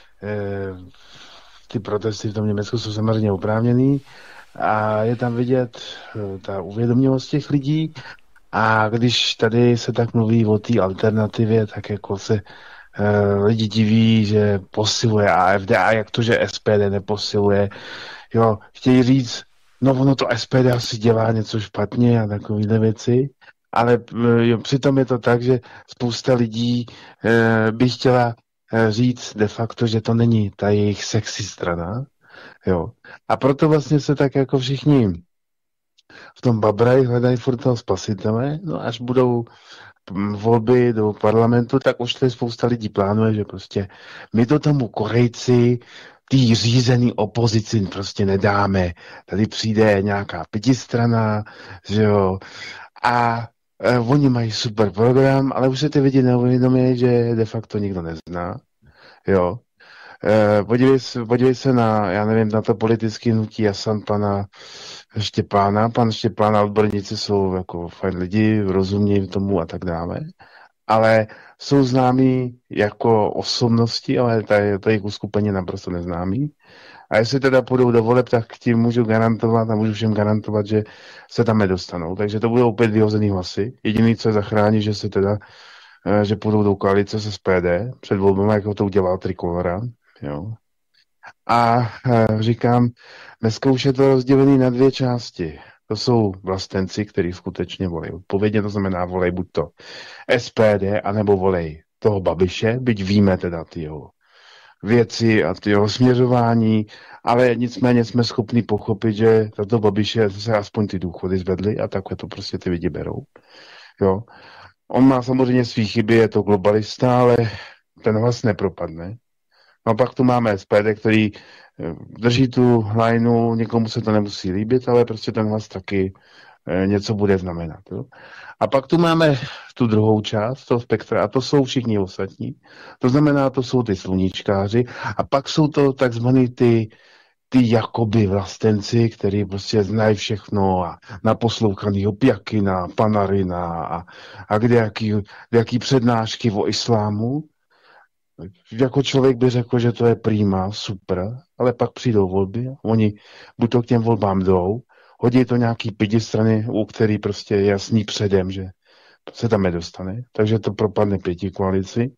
Speaker 3: ty protesty v tom Německu jsou samozřejmě oprávněný a je tam vidět ta uvědomělost těch lidí a když tady se tak mluví o té alternativě, tak jako se lidi diví, že posiluje AfD a jak to, že SPD neposiluje. Jo, chtějí říct, no ono to SPD asi dělá něco špatně a takovéhle věci, ale přitom je to tak, že spousta lidí by chtěla říct de facto, že to není ta jejich sexy strana, jo. A proto vlastně se tak jako všichni v tom babrají, hledají furt toho spasitele, no až budou volby do parlamentu, tak už tady spousta lidí plánuje, že prostě my to tomu Korejci tý řízený opozici prostě nedáme. Tady přijde nějaká pětistrana, že jo, a oni mají super program, ale už se ty lidi neuvědomí, že de facto nikdo nezná, jo. Podívej se na, já nevím, na to politické hnutí Jasan pana Štěpána. Pan Štěpán a odborníci jsou jako fajn lidi, rozumí tomu a tak dále, ale jsou známí jako osobnosti, ale to jejich uskupení naprosto neznámí. A jestli teda půjdou do voleb, tak tím můžu garantovat a můžu všem garantovat, že se tam nedostanou. Takže to budou opět vyhozený hlasy. Jediný, co je zachrání, že půjdou do koalice se SPD před volbami, jako to udělal Trikolora. Jo. A říkám, dneska už je to rozdělené na dvě části. To jsou vlastenci, kteří skutečně volí odpovědně, to znamená volej buď to SPD, anebo volej toho Babiše, byť víme teda ty jeho věci a ty jeho směřování, ale nicméně jsme schopni pochopit, že tato Babiše se aspoň ty důchody zvedly a takhle to prostě ty lidi berou. Jo. On má samozřejmě svý chyby, je to globalista, ale ten hlas nepropadne. No a pak tu máme SPD, který drží tu lineu, někomu se to nemusí líbit, ale prostě ten hlas taky něco bude znamenat. Jo? A pak tu máme tu druhou část toho spektra a to jsou všichni ostatní. To znamená, to jsou ty sluníčkáři a pak jsou to takzvaný ty jakoby vlastenci, kteří prostě znají všechno a naposlouchanýho Pjakina, Panarina a kdejaký přednášky o islámu. Jako člověk by řekl, že to je prima, super, ale pak přijdou volby, oni buď to k těm volbám jdou, hodí to nějaký pětistrany, u který prostě je jasný předem, že se tam nedostane, takže to propadne pětikoalici.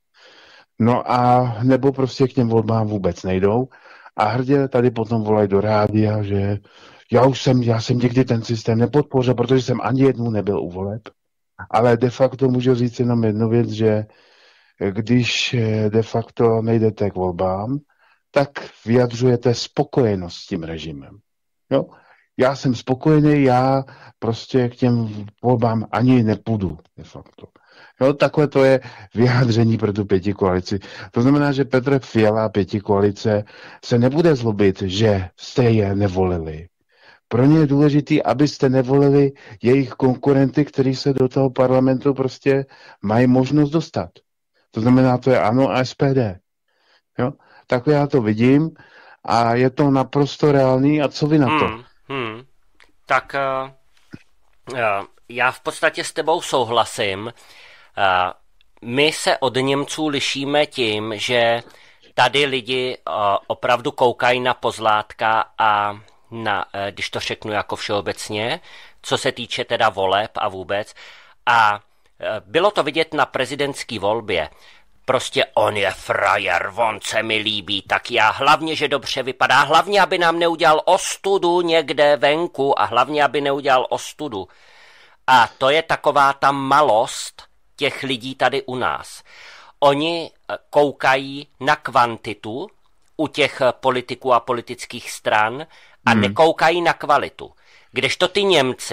Speaker 3: No a nebo prostě k těm volbám vůbec nejdou a hrdě tady potom volají do rádia, že já jsem někdy ten systém nepodpořil, protože jsem ani jednou nebyl u voleb, ale de facto můžu říct jenom jednu věc, že když de facto nejdete k volbám, tak vyjadřujete spokojenost s tím režimem. Jo? Já jsem spokojený, já prostě k těm volbám ani nepůjdu de facto. Jo, takhle to je vyjádření pro tu pětikoalici. To znamená, že Petr Fiala a pětikoalice se nebude zlobit, že jste je nevolili. Pro ně je důležité, abyste nevolili jejich konkurenty, kteří se do toho parlamentu prostě mají možnost dostat. To znamená, to je ANO a SPD. Jo? Tak já to vidím a je to naprosto reálný. A co vy na to?
Speaker 1: Tak já v podstatě s tebou souhlasím. My se od Němců lišíme tím, že tady lidi opravdu koukají na pozlátka a když to řeknu jako všeobecně, co se týče teda voleb a vůbec. A bylo to vidět na prezidentské volbě. Prostě on je frajer, on se mi líbí, tak já hlavně, že dobře vypadá, hlavně, aby nám neudělal ostudu někde venku a hlavně, aby neudělal ostudu. A to je taková ta malost těch lidí tady u nás. Oni koukají na kvantitu u těch politiků a politických stran a nekoukají na kvalitu. Kdežto ty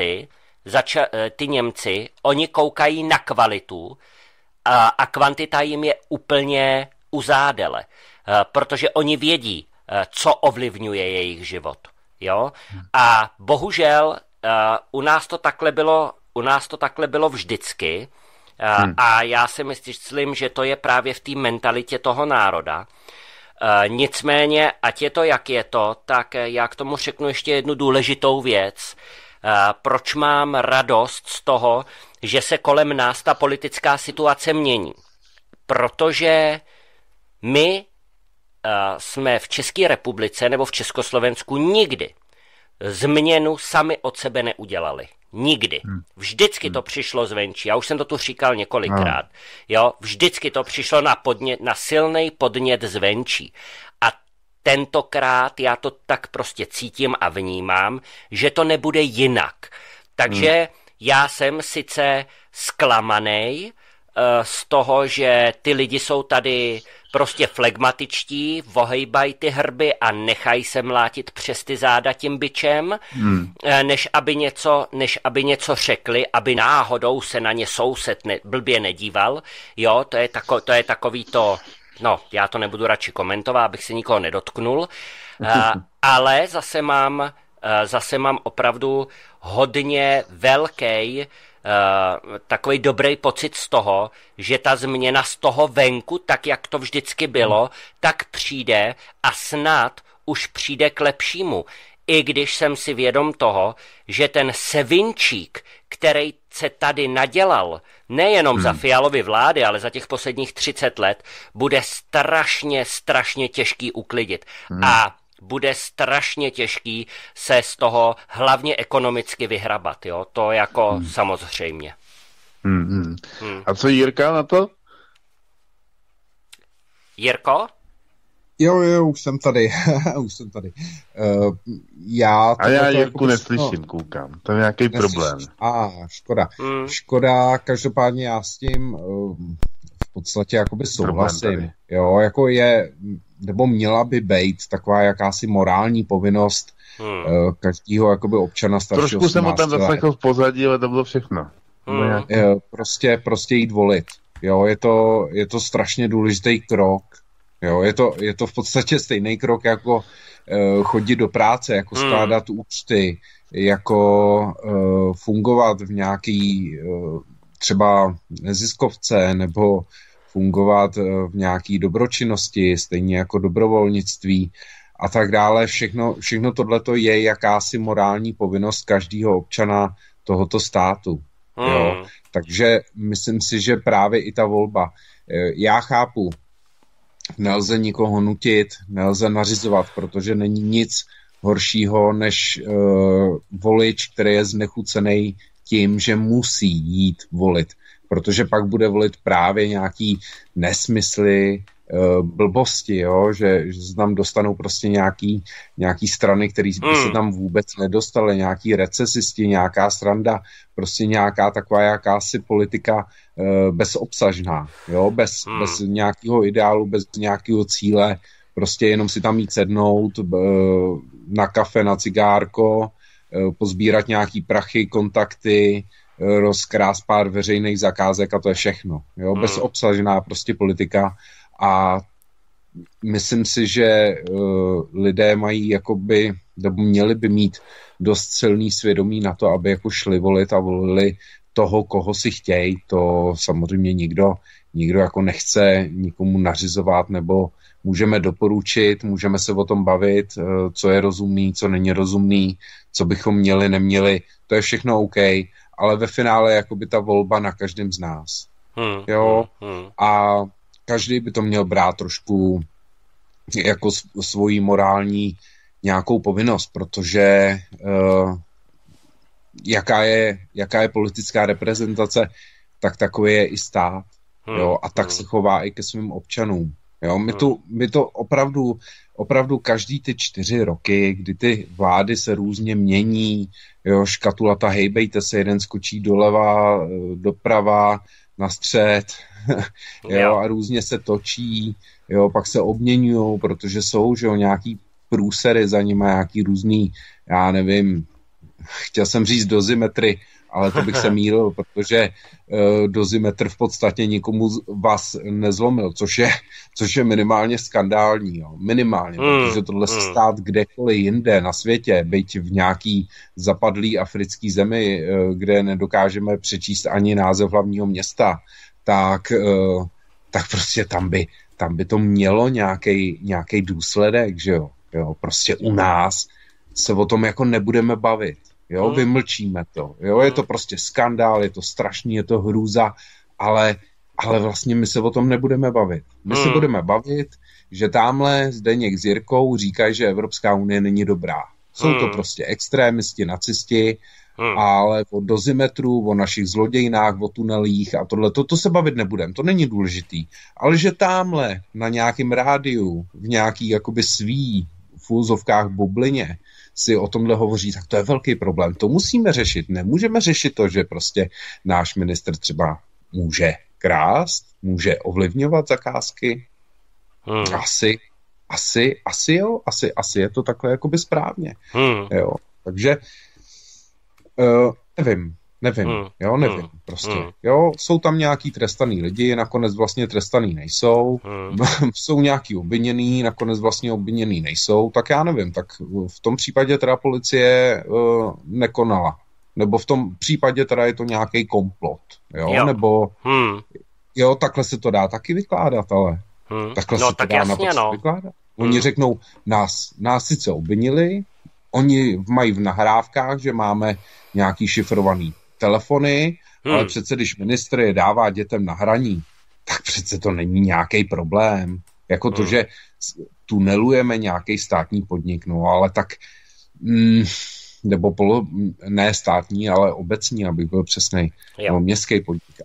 Speaker 1: Němci, oni koukají na kvalitu a kvantita jim je úplně u zádele, protože oni vědí, co ovlivňuje jejich život. Jo? A bohužel u nás to takhle bylo vždycky a já si myslím, že to je právě v té mentalitě toho národa. Nicméně, ať je to, jak je to, tak já k tomu řeknu ještě jednu důležitou věc. Proč mám radost z toho, že se kolem nás ta politická situace mění? Protože my jsme v České republice nebo v Československu nikdy změnu sami od sebe neudělali. Nikdy. Vždycky to přišlo zvenčí. Já už jsem to tu říkal několikrát. Jo? Vždycky to přišlo na silný podnět zvenčí. A tentokrát já to tak prostě cítím a vnímám, že to nebude jinak. Takže já jsem sice zklamanej z toho, že ty lidi jsou tady prostě flegmatičtí, vohejbají ty hrby a nechají se mlátit přes ty záda tím bičem, než aby něco řekli, aby náhodou se na ně soused blbě nedíval. Jo, to je takový to, no, já to nebudu radši komentovat, abych se nikoho nedotknul, ale zase mám opravdu hodně velký takový dobrý pocit z toho, že ta změna z toho venku, tak jak to vždycky bylo, tak přijde a snad už přijde k lepšímu. I když jsem si vědom toho, že ten sevinčík, který se tady nadělal, nejenom za Fialovy vlády, ale za těch posledních 30 let, bude strašně těžký uklidit. A bude strašně těžký se z toho hlavně ekonomicky vyhrabat. Jo? To jako samozřejmě.
Speaker 3: A co Jirka na to?
Speaker 1: Jirko?
Speaker 2: Jo, už jsem tady. Já
Speaker 3: Jirku neslyším, koukám. To je nějaký problém.
Speaker 2: Škoda. Škoda, každopádně já s tím v podstatě jakoby souhlasím. Jo, jako je, nebo měla by být taková jakási morální povinnost každého jakoby občana staršího.
Speaker 3: Trošku jsem ho tam zaslechl v pozadí, ale to bylo všechno.
Speaker 2: Prostě jít volit. Jo, je to strašně důležitý krok. Jo, je to v podstatě stejný krok jako chodit do práce, jako skládat účty, jako fungovat v nějaký třeba neziskovce nebo fungovat v nějaký dobročinnosti, stejně jako dobrovolnictví a tak dále. Všechno tohleto je jakási morální povinnost každého občana tohoto státu. Jo? Takže myslím si, že právě i ta volba. Já chápu, nelze nikoho nutit, nelze nařizovat, protože není nic horšího než volič, který je znechucený tím, že musí jít volit. Protože pak bude volit právě nějaký nesmysly, blbosti, jo? Že se tam dostanou prostě nějaký strany, které by se tam vůbec nedostaly, nějaký recesisti, nějaká sranda, prostě nějaká taková jakási politika bezobsažná, jo? Bez nějakého ideálu, bez nějakého cíle, prostě jenom si tam jít sednout na kafe, na cigárko, pozbírat nějaký prachy, kontakty, rozkrás pár veřejných zakázek a to je všechno. Jo? Bezobsažná prostě politika a myslím si, že lidé mají jakoby nebo měli by mít dost silný svědomí na to, aby jako šli volit a volili toho, koho si chtějí. To samozřejmě nikdo jako nechce nikomu nařizovat, nebo můžeme doporučit, můžeme se o tom bavit, co je rozumný, co není rozumný, co bychom měli, neměli, to je všechno OK, ale ve finále jakoby ta volba na každém z nás. Jo? A každý by to měl brát trošku jako svoji morální nějakou povinnost, protože jaká je politická reprezentace, tak takový je i stát. Jo? A tak se chová i ke svým občanům. Jo? My to opravdu každý ty 4 roky, kdy ty vlády se různě mění, jo, škatulata, hejbejte se, jeden skočí doleva, doprava, na střed, jo, a různě se točí, jo, pak se obměňují, protože jsou, že jo, nějaký průsery za nimi, nějaký různý, já nevím, chtěl jsem říct dozimetry, ale to bych se mýlil, protože dozimetr v podstatě nikomu vás nezlomil, což je minimálně skandální, jo. Minimálně, protože tohle se stát kdekoliv jinde na světě, byť v nějaký zapadlý africký zemi, kde nedokážeme přečíst ani název hlavního města, tak prostě tam by to mělo nějaký důsledek, že jo. Prostě u nás se o tom jako nebudeme bavit. Jo, vymlčíme to. Jo, je to prostě skandál, je to strašný, je to hrůza, ale vlastně my se o tom nebudeme bavit. My se budeme bavit, že tamhle Zdeněk s Jirkou říkají, že Evropská unie není dobrá. Jsou to prostě extrémisti, nacisti, ale o dozimetru, o našich zlodějnách, o tunelích a tohle, to se bavit nebudeme, to není důležitý. Ale že tamhle na nějakém rádiu, v nějaký jakoby svý v úzovkách bublině si o tomhle hovoří, tak to je velký problém. To musíme řešit. Nemůžeme řešit to, že prostě náš ministr třeba může krást, může ovlivňovat zakázky. Asi je to takhle jakoby správně. Jo. Takže nevím prostě. Jo, jsou tam nějaký trestaný lidi, nakonec vlastně trestaný nejsou. Jsou nějaký obviněný, nakonec vlastně obviněný nejsou. Tak já nevím, tak v tom případě teda policie nekonala. Nebo v tom případě teda je to nějaký komplot. Jo? Nebo jo, takhle se to dá taky vykládat, ale takhle se to dá naprosto vykládat. Oni řeknou, nás sice obvinili, oni mají v nahrávkách, že máme nějaký šifrovaný telefony, ale přece když ministr je dává dětem na hraní, tak přece to není nějaký problém. Jako to, že tunelujeme nějaký státní podnik, no ale tak nebo ne státní, ale obecní, abych byl přesnej, nebo městský podnik,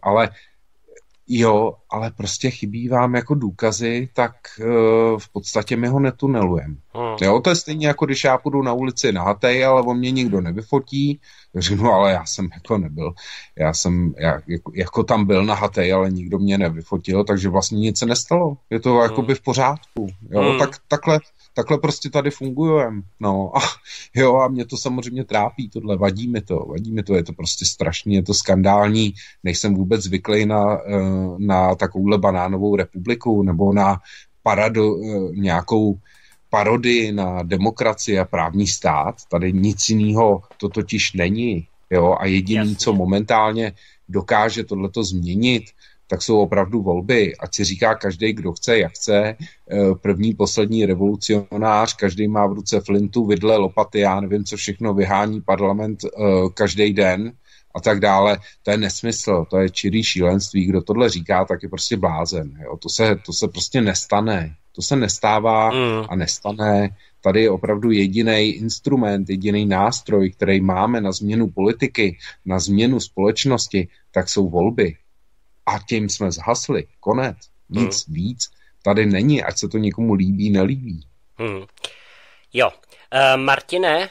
Speaker 2: ale prostě chybí vám jako důkazy, tak v podstatě my ho netunelujeme. Jo, to je stejně jako když já půjdu na ulici nahatej, ale on mě nikdo nevyfotí, řeknu, ale já jsem jako nebyl. Já jako tam byl nahatej, ale nikdo mě nevyfotil, takže vlastně nic se nestalo. Je to jakoby v pořádku. Jo, takhle prostě tady fungujeme. No a mě to samozřejmě trápí tohle, vadí mi to, je to prostě strašný, je to skandální, nejsem vůbec zvyklý na takovouhle banánovou republiku, nebo na nějakou parodii na demokracii a právní stát. Tady nic jiného to totiž není. Jo? A jediný, co momentálně dokáže tohleto změnit, tak jsou opravdu volby. Ať si říká každý, kdo chce, jak chce. První, poslední revolucionář, každý má v ruce flintu, vidle, lopaty, já nevím, co všechno vyhání parlament každý den a tak dále. To je nesmysl, to je čirý šílenství. Kdo tohle říká, tak je prostě blázen. Jo? To se prostě nestane. To se nestává a nestane. Tady je opravdu jediný instrument, jediný nástroj, který máme na změnu politiky, na změnu společnosti, tak jsou volby. A tím jsme zhasli. Konec. Nic víc tady není, ať se to někomu líbí, nelíbí.
Speaker 1: Jo. Martine?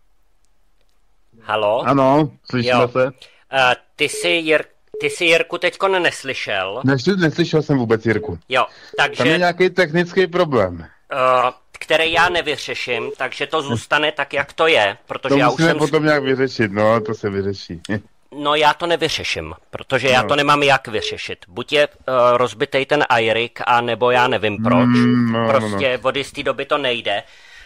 Speaker 1: Halo?
Speaker 3: Ano, slyšíme se.
Speaker 1: Ty jsi Jirku teďko neslyšel?
Speaker 3: Neslyšel jsem vůbec Jirku.
Speaker 1: Jo, takže...
Speaker 3: Tam je nějaký technický problém.
Speaker 1: Který já nevyřeším, takže to zůstane tak, jak to je, protože
Speaker 3: to
Speaker 1: já
Speaker 3: musíme
Speaker 1: už jsem...
Speaker 3: potom nějak vyřešit, no, to se vyřeší.
Speaker 1: No já to nevyřeším, protože já to nemám jak vyřešit. Buď je rozbitej ten Airik, a nebo já nevím proč. Prostě od jisté doby to nejde.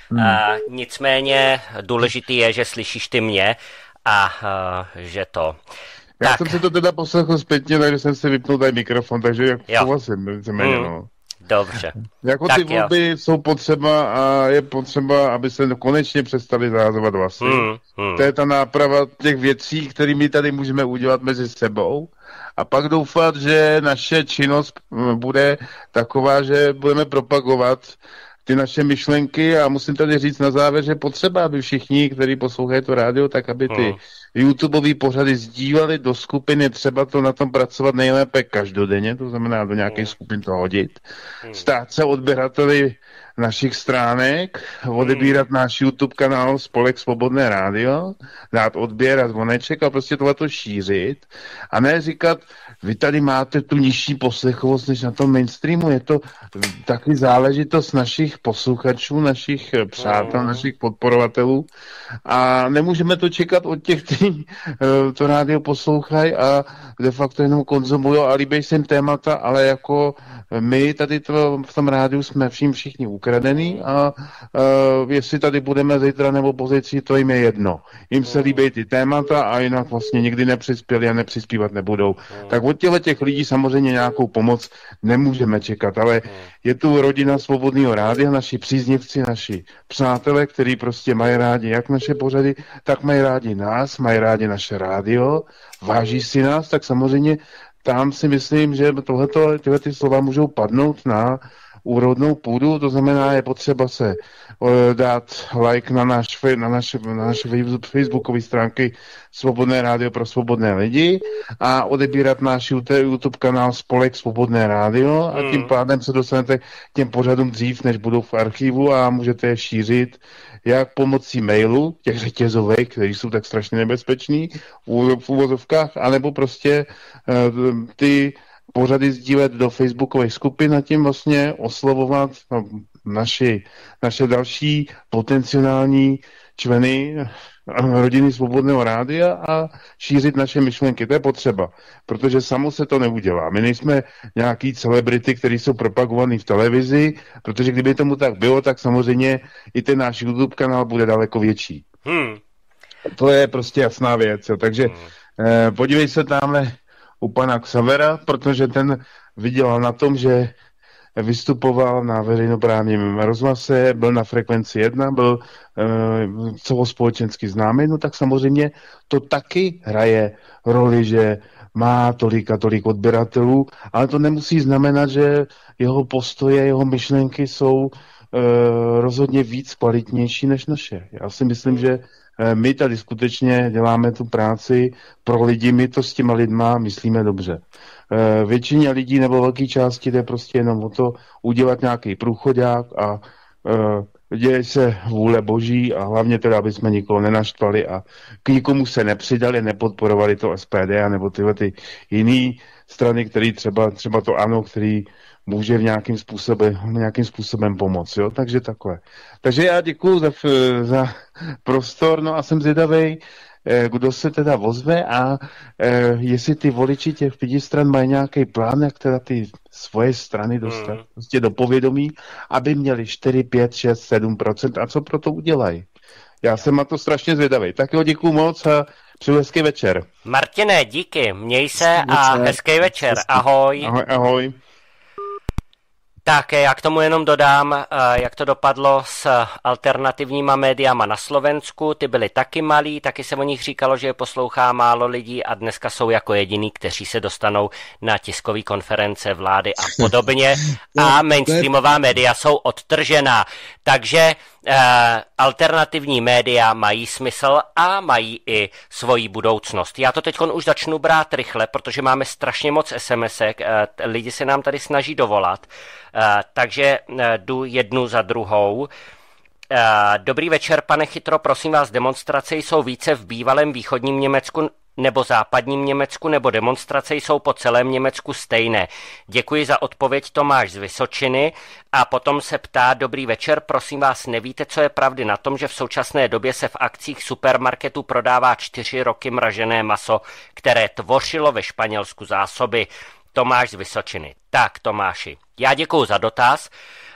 Speaker 1: Nicméně důležitý je, že slyšíš ty mě a že to...
Speaker 3: Já jsem si to teda poslechl zpětně, takže jsem si vypnul tady mikrofon, takže jak souhlasím, víceméně, no.
Speaker 1: Dobře.
Speaker 3: Jako ty volby jsou potřeba a je potřeba, aby se konečně přestali zahazovat vlasy. To je ta náprava těch věcí, které my tady můžeme udělat mezi sebou. A pak doufat, že naše činnost bude taková, že budeme propagovat ty naše myšlenky a musím tady říct na závěr, že potřeba, aby všichni, kteří poslouchají to rádio, tak aby ty YouTubeový pořady sdíleli do skupiny, třeba to na tom pracovat nejlépe každodenně, to znamená do nějakých skupin to hodit, stát se odběrateli našich stránek, odebírat náš YouTube kanál Spolek Svobodné rádio, dát odběr a zvoneček a prostě tohleto šířit a ne říkat, vy tady máte tu nižší poslechovost než na tom mainstreamu, je to taky záležitost našich posluchačů, našich přátel, našich podporovatelů a nemůžeme to čekat od těch, kteří to rádio poslouchají a de facto jenom konzumují a líbí se jim témata, ale jako my tady to v tom rádiu jsme všichni ukradený a jestli tady budeme zítra nebo pozítří, to jim je jedno. Jim se líbí ty témata a jinak vlastně nikdy nepřispěli a nepřispívat nebudou. Tak od těch lidí samozřejmě nějakou pomoc nemůžeme čekat, ale je tu rodina Svobodného rádia, naši příznivci, naši přátelé, kteří prostě mají rádi jak naše pořady, tak mají rádi nás, mají rádi naše rádio, váží si nás, tak samozřejmě tam si myslím, že tyhle slova můžou padnout na úrodnou půdu, to znamená, je potřeba se dát like na naše facebookové stránky Svobodné rádio pro svobodné lidi a odebírat náš YouTube kanál Spolek Svobodné rádio a tím pádem se dostanete k těm pořadům dřív, než budou v archivu a můžete je šířit jak pomocí mailu, těch řetězovek, kteří jsou tak strašně nebezpeční v úvozovkách, anebo prostě ty pořady sdílet do facebookových skupin a tím vlastně oslovovat naše další potenciální členy rodiny Svobodného rádia a šířit naše myšlenky. To je potřeba, protože samo se to neudělá. My nejsme nějaký celebrity, kteří jsou propagovaný v televizi, protože kdyby tomu tak bylo, tak samozřejmě i ten náš YouTube kanál bude daleko větší. To je prostě jasná věc. Jo. Takže podívej se tamhle u pana Xavera, protože ten vydělal na tom, že vystupoval na veřejnoprávním rozhlase, byl na frekvenci 1, byl celospolečensky známý, no tak samozřejmě to taky hraje roli, že má tolik a tolik odběratelů, ale to nemusí znamenat, že jeho postoje, jeho myšlenky jsou rozhodně víc kvalitnější než naše. Já si myslím, že my tady skutečně děláme tu práci pro lidi, my to s těma lidma myslíme dobře. Většině lidí nebo velké části jde prostě jenom o to udělat nějaký průchodák a děje se vůle boží a hlavně teda, aby jsme nikoho nenaštvali a k nikomu se nepřidali, nepodporovali to SPD a nebo tyhle ty jiný strany, který třeba to ANO, který může v nějakým způsobem pomoct, jo, takže takhle. Takže já děkuju za prostor, no a jsem zvědavej, kdo se teda ozve a jestli ty voliči těch 5 stran mají nějaký plán, jak teda ty svoje strany dostat prostě do povědomí, aby měli 4, 5, 6, 7% a co pro to udělají. Já jsem na to strašně zvědavej. Tak jo, děkuju moc a přeju hezký večer.
Speaker 1: Martine, díky, měj se a hezký večer. Ahoj.
Speaker 3: Ahoj.
Speaker 1: Tak já k tomu jenom dodám, jak to dopadlo s alternativníma médiama na Slovensku. Ty byly taky malí, taky se o nich říkalo, že je poslouchá málo lidí a dneska jsou jako jediný, kteří se dostanou na tiskové konference vlády a podobně. A mainstreamová média jsou odtržená. Takže alternativní média mají smysl a mají i svoji budoucnost. Já to teď už začnu brát rychle, protože máme strašně moc SMSek, lidi se nám tady snaží dovolat, takže jdu jednu za druhou. Dobrý večer, pane Chytro, prosím vás, demonstrace jsou více v bývalém východním Německu nebo západním Německu, nebo demonstrace jsou po celém Německu stejné? Děkuji za odpověď, Tomáš z Vysočiny. A potom se ptá, dobrý večer, prosím vás, nevíte, co je pravdy na tom, že v současné době se v akcích supermarketu prodává 4 roky mražené maso, které tvořilo ve Španělsku zásoby? Tomáš z Vysočiny. Tak, Tomáši, já děkuju za dotaz.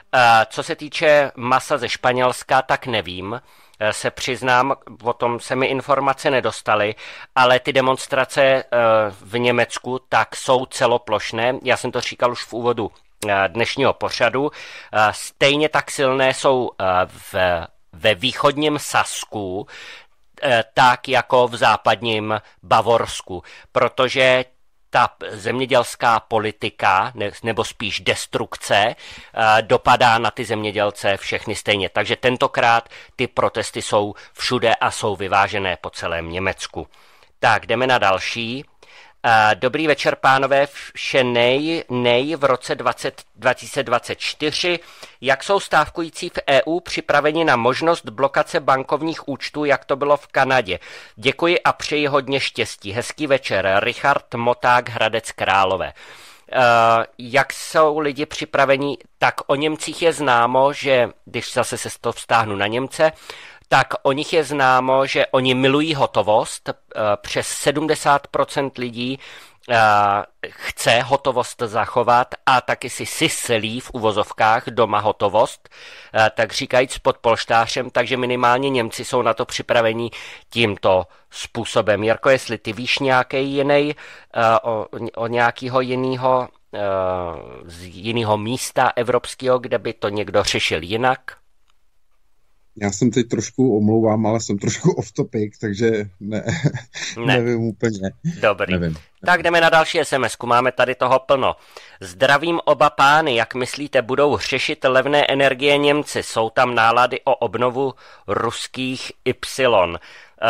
Speaker 1: Co se týče masa ze Španělska, tak nevím, se přiznám, o tom se mi informace nedostaly, ale ty demonstrace v Německu tak jsou celoplošné. Já jsem to říkal už v úvodu dnešního pořadu. Stejně tak silné jsou ve východním Sasku, tak jako v západním Bavorsku, protože ta zemědělská politika, nebo spíš destrukce, dopadá na ty zemědělce všechny stejně. Takže tentokrát ty protesty jsou všude a jsou vyvážené po celém Německu. Tak, jdeme na další. Dobrý večer, pánové, vše nej v roce 2024. Jak jsou stávkující v EU připraveni na možnost blokace bankovních účtů, jak to bylo v Kanadě? Děkuji a přeji hodně štěstí. Hezký večer. Richard Moták, Hradec Králové. Jak jsou lidi připraveni? Tak o Němcích je známo, že když zase se to vztáhnu na Němce, tak o nich je známo, že oni milují hotovost. Přes 70% lidí chce hotovost zachovat a taky si syslí v uvozovkách doma hotovost, tak říkajíc pod polštářem, takže minimálně Němci jsou na to připraveni tímto způsobem. Jirko, jestli ty víš nějaký jiný o nějakého z jiného místa evropského, kde by to někdo řešil jinak?
Speaker 2: Já jsem teď trošku omlouvám, ale jsem trošku off topic, takže nevím úplně.
Speaker 1: Dobrý.
Speaker 2: Nevím.
Speaker 1: Tak jdeme na další SMS-ku, máme tady toho plno. Zdravím oba pány, jak myslíte, budou řešit levné energie Němci? Jsou tam nálady o obnovu ruských Y?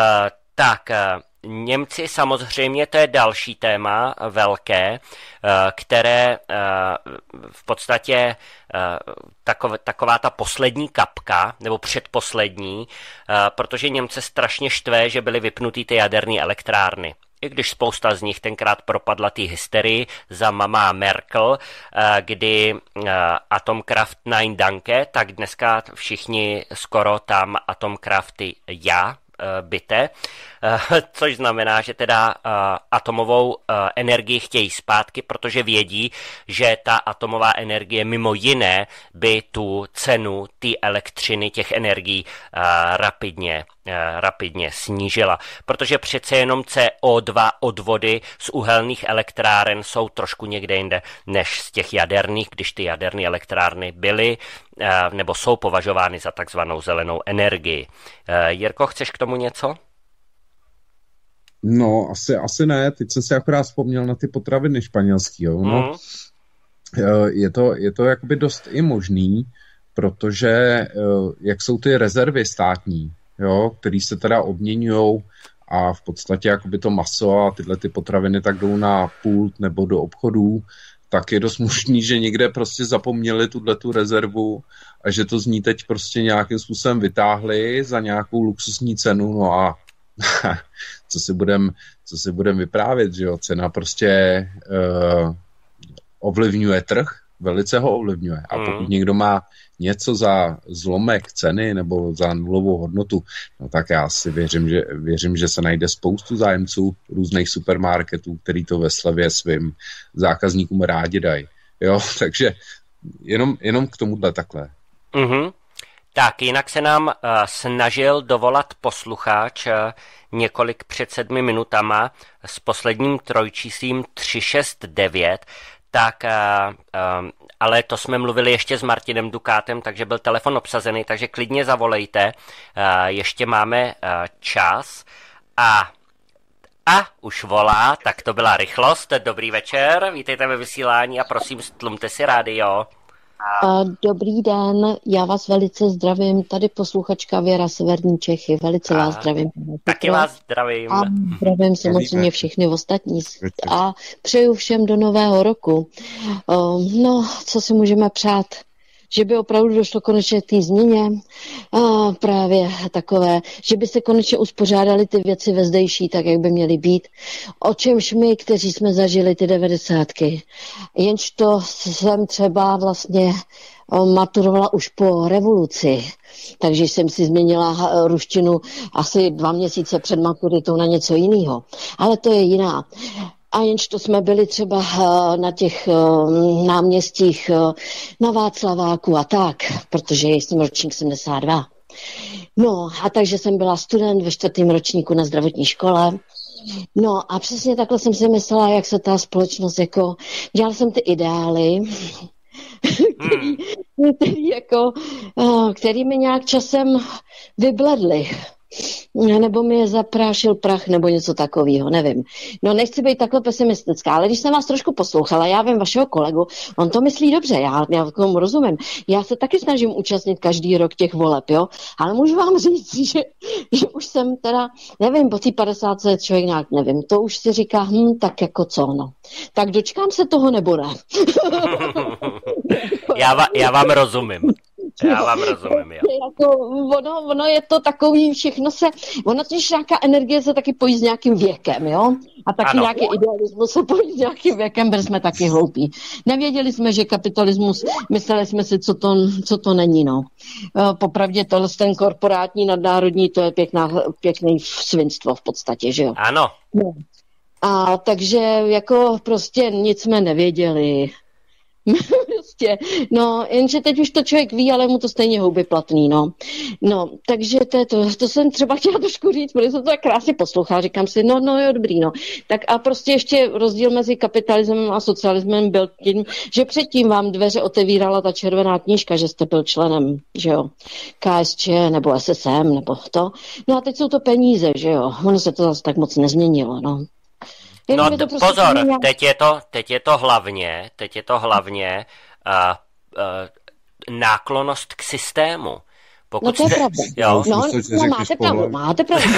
Speaker 1: Němci samozřejmě, to je další téma velké, které v podstatě taková ta poslední kapka, nebo předposlední, protože Němce strašně štve, že byly vypnuty ty jaderné elektrárny. I když spousta z nich tenkrát propadla té hysterii za mama Merkel, kdy Atomkraft Nein Danke, tak dneska všichni skoro tam Atomkrafty ja, byte, což znamená, že teda atomovou energii chtějí zpátky, protože vědí, že ta atomová energie mimo jiné by tu cenu té elektřiny, těch energií rapidně snížila. Protože přece jenom CO2 odvody z uhelných elektráren jsou trošku někde jinde než z těch jaderných, když ty jaderné elektrárny byly nebo jsou považovány za takzvanou zelenou energii. Jirko, chceš k tomu něco?
Speaker 2: No, asi ne. Teď jsem si akorát vzpomněl na ty potraviny španělský. Jo? No, je to jakoby dost i možný, protože jak jsou ty rezervy státní, jo, který se teda obměňujou a v podstatě jakoby to maso a tyhle ty potraviny tak jdou na pult nebo do obchodů, tak je dost možný, že někde prostě zapomněli tu rezervu a že to z ní teď prostě nějakým způsobem vytáhli za nějakou luxusní cenu, no a co si budem vyprávět, že jo, cena prostě ovlivňuje trh, velice ho ovlivňuje a pokud někdo má něco za zlomek ceny nebo za nulovou hodnotu, no tak já si věřím, že se najde spoustu zájemců různých supermarketů, který to ve slevě svým zákazníkům rádi dají. Jo, takže jenom k tomuhle takhle.
Speaker 1: Mm-hmm. Tak, jinak se nám snažil dovolat posluchač několik před 7 minutama s posledním trojčíslím 369, tak, ale to jsme mluvili ještě s Martinem Dukátem, takže byl telefon obsazený, takže klidně zavolejte, ještě máme čas a už volá, tak to byla rychlost. Dobrý večer, vítejte ve vysílání a prosím, stlumte si rádio.
Speaker 4: Dobrý den, já vás velice zdravím, tady posluchačka Věra, Severní Čechy, velice vás zdravím.
Speaker 1: Taky vás zdravím.
Speaker 4: A zdravím samozřejmě všechny ostatní a přeju všem do nového roku. No, co si můžeme přát? Že by opravdu došlo konečně k té změně, právě takové, že by se konečně uspořádaly ty věci ve zdejší, tak jak by měly být. O čemž my, kteří jsme zažili ty 90. Jenž to jsem třeba vlastně maturovala už po revoluci, takže jsem si změnila ruštinu asi 2 měsíce před maturitou na něco jiného. Ale to je jiná. A jenž to jsme byli třeba na těch náměstích na Václaváku a tak, protože jsem ročník 72. No a takže jsem byla student ve 4. ročníku na zdravotní škole. No a přesně takhle jsem si myslela, jak se ta společnost jako, dělala jsem ty ideály, který mi nějak časem vybledly. Nebo mi je zaprášil prach, nebo něco takového, nevím. No nechci být takhle pesimistická, ale když jsem vás trošku poslouchala, já vím vašeho kolegu, on to myslí dobře, já tomu rozumím. Já se taky snažím účastnit každý rok těch voleb, jo, ale můžu vám říct, že už jsem teda, nevím, po té 50 člověk nějak nevím, to už si říká, tak jako co, no. Tak dočkám se toho, nebo ne?
Speaker 1: Já vám rozumím. Já vám rozumím, jo.
Speaker 4: Jako, ono je to takový, všechno se, ono totiž nějaká energie se taky pojí s nějakým věkem, jo? A taky ano. Nějaký idealismus se pojí s nějakým věkem, protože jsme taky hloupí. Nevěděli jsme, že kapitalismus, mysleli jsme si, co to není, no. Popravdě ten korporátní, nadnárodní, to je pěkný svinstvo v podstatě, že jo?
Speaker 1: Ano.
Speaker 4: No. A takže jako prostě nic jsme nevěděli. Prostě, no, jenže teď už to člověk ví, ale mu to stejně houby platný, no. No, takže to jsem třeba chtěla trošku říct, protože jsem to tak krásně poslouchala, říkám si, no, jo, dobrý, no. Tak a prostě ještě rozdíl mezi kapitalismem a socialismem byl tím, že předtím vám dveře otevírala ta červená knížka, že jste byl členem, že jo, KSČ nebo SSM nebo to. No a teď jsou to peníze, že jo, ono se to zase tak moc nezměnilo, no.
Speaker 1: No prostě pozor, teď je to hlavně náklonost k systému. Pokud
Speaker 4: no to je pravda.
Speaker 1: Jo?
Speaker 4: No, máte pravdu.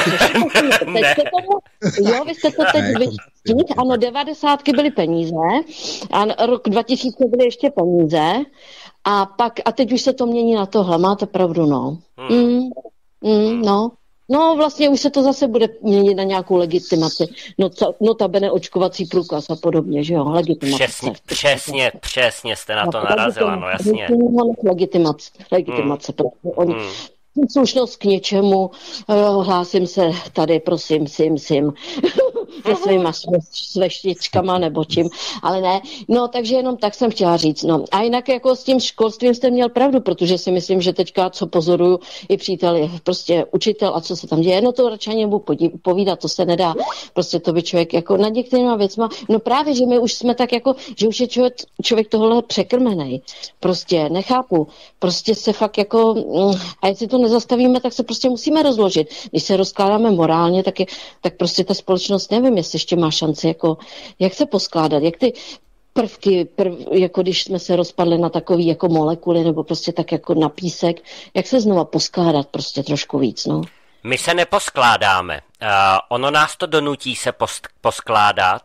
Speaker 4: Vy jste to teď vyčít. Ano, 90. byly peníze a rok 2000 byly ještě peníze a teď už se to mění na tohle. Máte pravdu, no. No. No vlastně už se to zase bude měnit na nějakou legitimaci. Notabene očkovací průkaz a podobně, že jo, legitimace.
Speaker 1: Přesně jste na to narazila, no jasně.
Speaker 4: Legitimace, protože slušnost k něčemu, hlásím se tady, prosím, sim, se svýma sveštičkama nebo čím, ale ne. No, takže jenom tak jsem chtěla říct. No. A jinak jako s tím školstvím jste měl pravdu, protože si myslím, že teďka, co pozoruju, i přítel je prostě učitel a co se tam děje, no to radši ani povídat, to se nedá. Prostě to by člověk jako nad některýma věcma, no právě, že my už jsme tak jako, že už je člověk tohle překrmenej. Prostě nechápu. Prostě se fakt jako, a jestli to nezastavíme, tak se prostě musíme rozložit. Když se rozkládáme morálně, tak prostě ta společnost, nevím, jestli ještě má šanci, jako, jak se poskládat, jak ty prvky, jako když jsme se rozpadli na takový jako molekuly, nebo prostě tak jako na písek, jak se znova poskládat prostě trošku víc, no.
Speaker 1: My se neposkládáme. Ono nás to donutí se poskládat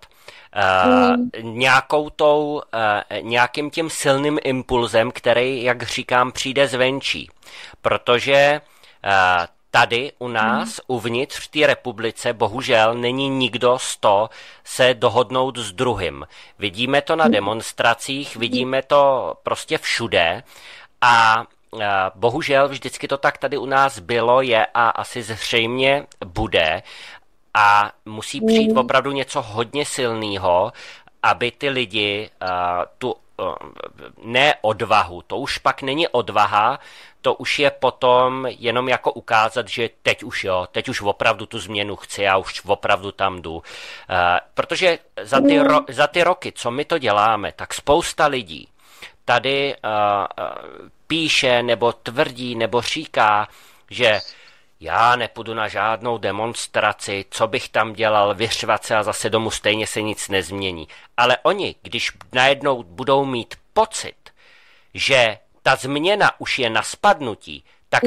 Speaker 1: nějakým tím silným impulzem, který, jak říkám, přijde zvenčí. Protože tady u nás, uvnitř v té republice, bohužel není nikdo z toho se dohodnout s druhým. Vidíme to na demonstracích, vidíme to prostě všude a bohužel vždycky to tak tady u nás bylo, je a asi zřejmě bude a musí přijít opravdu něco hodně silného, aby ty lidi tu ne odvahu, to už pak není odvaha, to už je potom jenom jako ukázat, že teď už opravdu tu změnu chci a už opravdu tam jdu. Protože za ty roky, co my to děláme, tak spousta lidí tady píše nebo tvrdí nebo říká, že já nepůjdu na žádnou demonstraci, co bych tam dělal, vyřvat se a zase domů stejně se nic nezmění. Ale oni, když najednou budou mít pocit, že ta změna už je na spadnutí, tak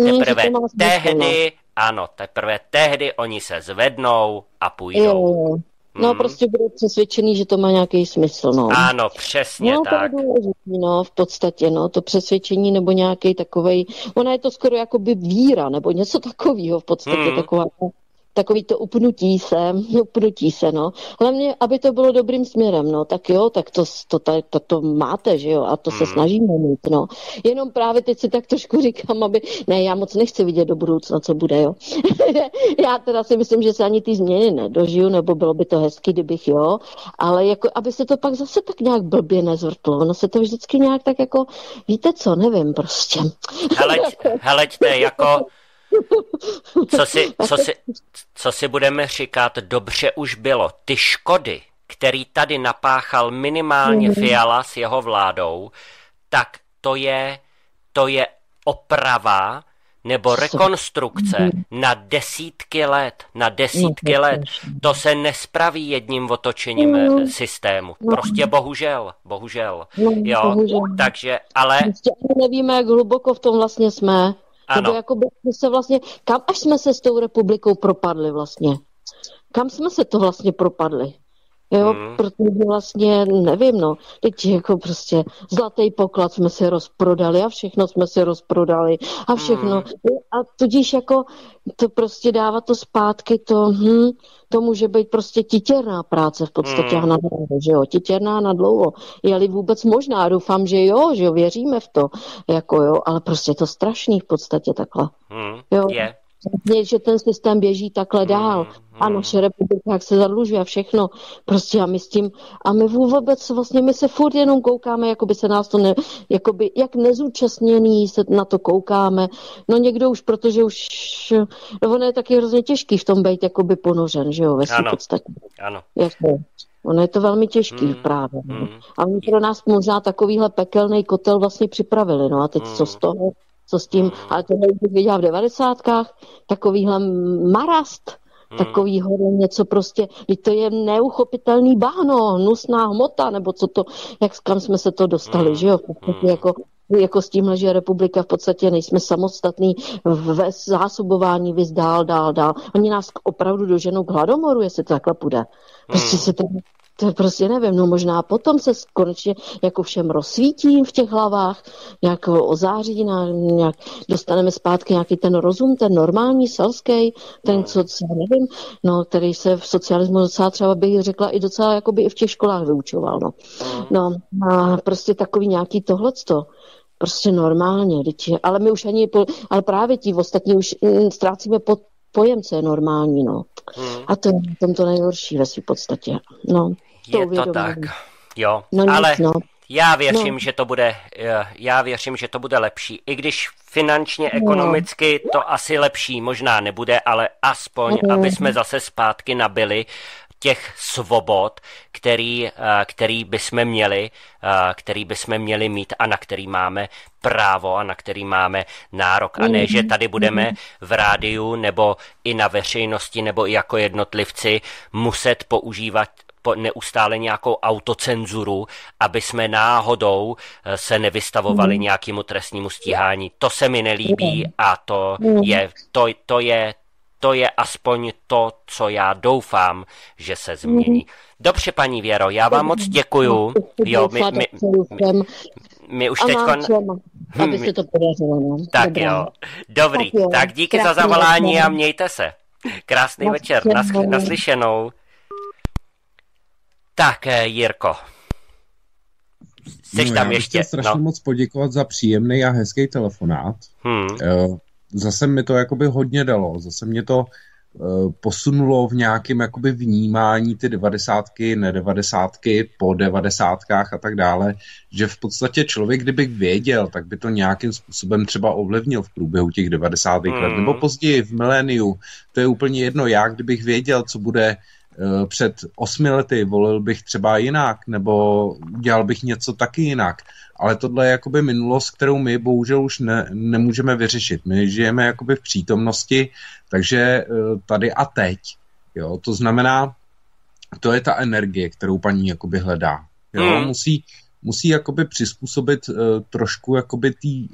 Speaker 1: teprve tehdy oni se zvednou a půjdou.
Speaker 4: No, prostě budou přesvědčený, že to má nějaký smysl, no.
Speaker 1: Ano, přesně tak.
Speaker 4: To je důležitý, no, v podstatě, no, to přesvědčení nebo nějaký takovej, ona je to skoro jako by víra, nebo něco takového, v podstatě takový to upnutí se, no. Hlavně, aby to bylo dobrým směrem, no, tak jo, tak to máte, že jo, a to se snažíme mít, no. Jenom právě teď si tak trošku říkám, ne, já moc nechci vidět do budoucna, co bude, jo. Já teda si myslím, že se ani ty změny nedožiju, nebo bylo by to hezky, kdybych, jo, ale jako, aby se to pak zase tak nějak blbě nezvrtlo, ono se to vždycky nějak tak jako, víte co, nevím prostě.
Speaker 1: Heleďte, jako, co si budeme říkat, dobře už bylo. Ty škody, který tady napáchal minimálně Fiala s jeho vládou, tak to je oprava nebo rekonstrukce na desítky let. To se nespraví jedním otočením systému. Prostě bohužel. Jo, takže, ale...
Speaker 4: Nevíme, jak hluboko v tom vlastně jsme.
Speaker 1: Ano.
Speaker 4: Jakoby se vlastně, kam až jsme se s tou republikou propadli vlastně? Kam jsme se to vlastně propadli? Jo, protože vlastně, nevím, no, teď jako prostě zlatý poklad jsme si rozprodali a všechno jsme si rozprodali a všechno. A tudíž jako to prostě dávat to zpátky, to může být prostě titěrná práce v podstatě na dlouho, že jo, titěrná na dlouho. Je-li vůbec možná, doufám, že jo, věříme v to, jako jo, ale prostě je to strašný v podstatě takhle. Jo.
Speaker 1: Je.
Speaker 4: Že ten systém běží takhle dál a naše republika, jak se zadlužuje a všechno, prostě a my s tím, a my vůbec vlastně, my se furt jenom koukáme, jakoby se nás to jakoby, jak nezúčastněný se na to koukáme, no někdo už, protože už, no ono je taky hrozně těžký v tom být jakoby ponořen, že jo, ve svým podstatě.
Speaker 1: Ano.
Speaker 4: Ono je to velmi těžký právě. A oni pro nás možná takovýhle pekelný kotel vlastně připravili, no a teď co z toho? Co s tím, ale tohle bych viděla v 90kách, takovýhle marast, takovýho něco prostě, to je neuchopitelný bahno, hnusná hmota, nebo co to, kam jsme se to dostali, že jo, jako s tímhle, že republika v podstatě nejsme samostatný ve zásobování dál. Oni nás opravdu doženou k hladomoru, jestli to takhle půjde. Prostě se to prostě nevím, no možná potom se konečně jako všem rozsvítí v těch hlavách, nějak ozáří, nějak dostaneme zpátky nějaký ten rozum, ten normální, selský, ten, co nevím, no, který se v socialismu docela třeba bych řekla i docela jakoby i v těch školách vyučoval, no. No a prostě takový nějaký tohleto, prostě normálně, ale my už ale právě ti ostatní už ztrácíme pojem, co je normální, no. A to je v tom to nejhorší ve svým podstatě, no.
Speaker 1: Je to tak, jo, ale já věřím, že to bude lepší, i když finančně, ekonomicky to asi lepší možná nebude, ale aspoň, aby jsme zase zpátky nabili těch svobod, který bychom měli mít a na který máme právo a na který máme nárok. A ne, že tady budeme v rádiu nebo i na veřejnosti nebo i jako jednotlivci muset používat neustále nějakou autocenzuru, aby jsme náhodou se nevystavovali nějakému trestnímu stíhání. To se mi nelíbí a to je aspoň to, co já doufám, že se změní. Dobře, paní Věro, já vám moc děkuju. Jo, my už teďko...
Speaker 4: Aby se to podařilo, no.
Speaker 1: Tak jo, dobrý. Tak díky za zavolání a mějte se. Krásný večer, naslyšenou. Tak, Jirko. Jsi tam ještě.
Speaker 2: Já chtěl strašně moc poděkovat za příjemný a hezký telefonát. Zase mi to jakoby hodně dalo. Zase mě to posunulo v nějakém jakoby vnímání ty 90ky, ne 90ky, po 90kách a tak dále, že v podstatě člověk, kdyby věděl, tak by to nějakým způsobem třeba ovlivnil v průběhu těch 90. let, nebo později v miléniu. To je úplně jedno. Já, kdybych věděl, co bude před 8 lety, volil bych třeba jinak, nebo udělal bych něco taky jinak. Ale tohle je jakoby minulost, kterou my bohužel už nemůžeme vyřešit. My žijeme jakoby v přítomnosti, takže tady a teď. Jo? To znamená, to je ta energie, kterou paní jakoby hledá. Jo? Musí jakoby přizpůsobit trošku jakoby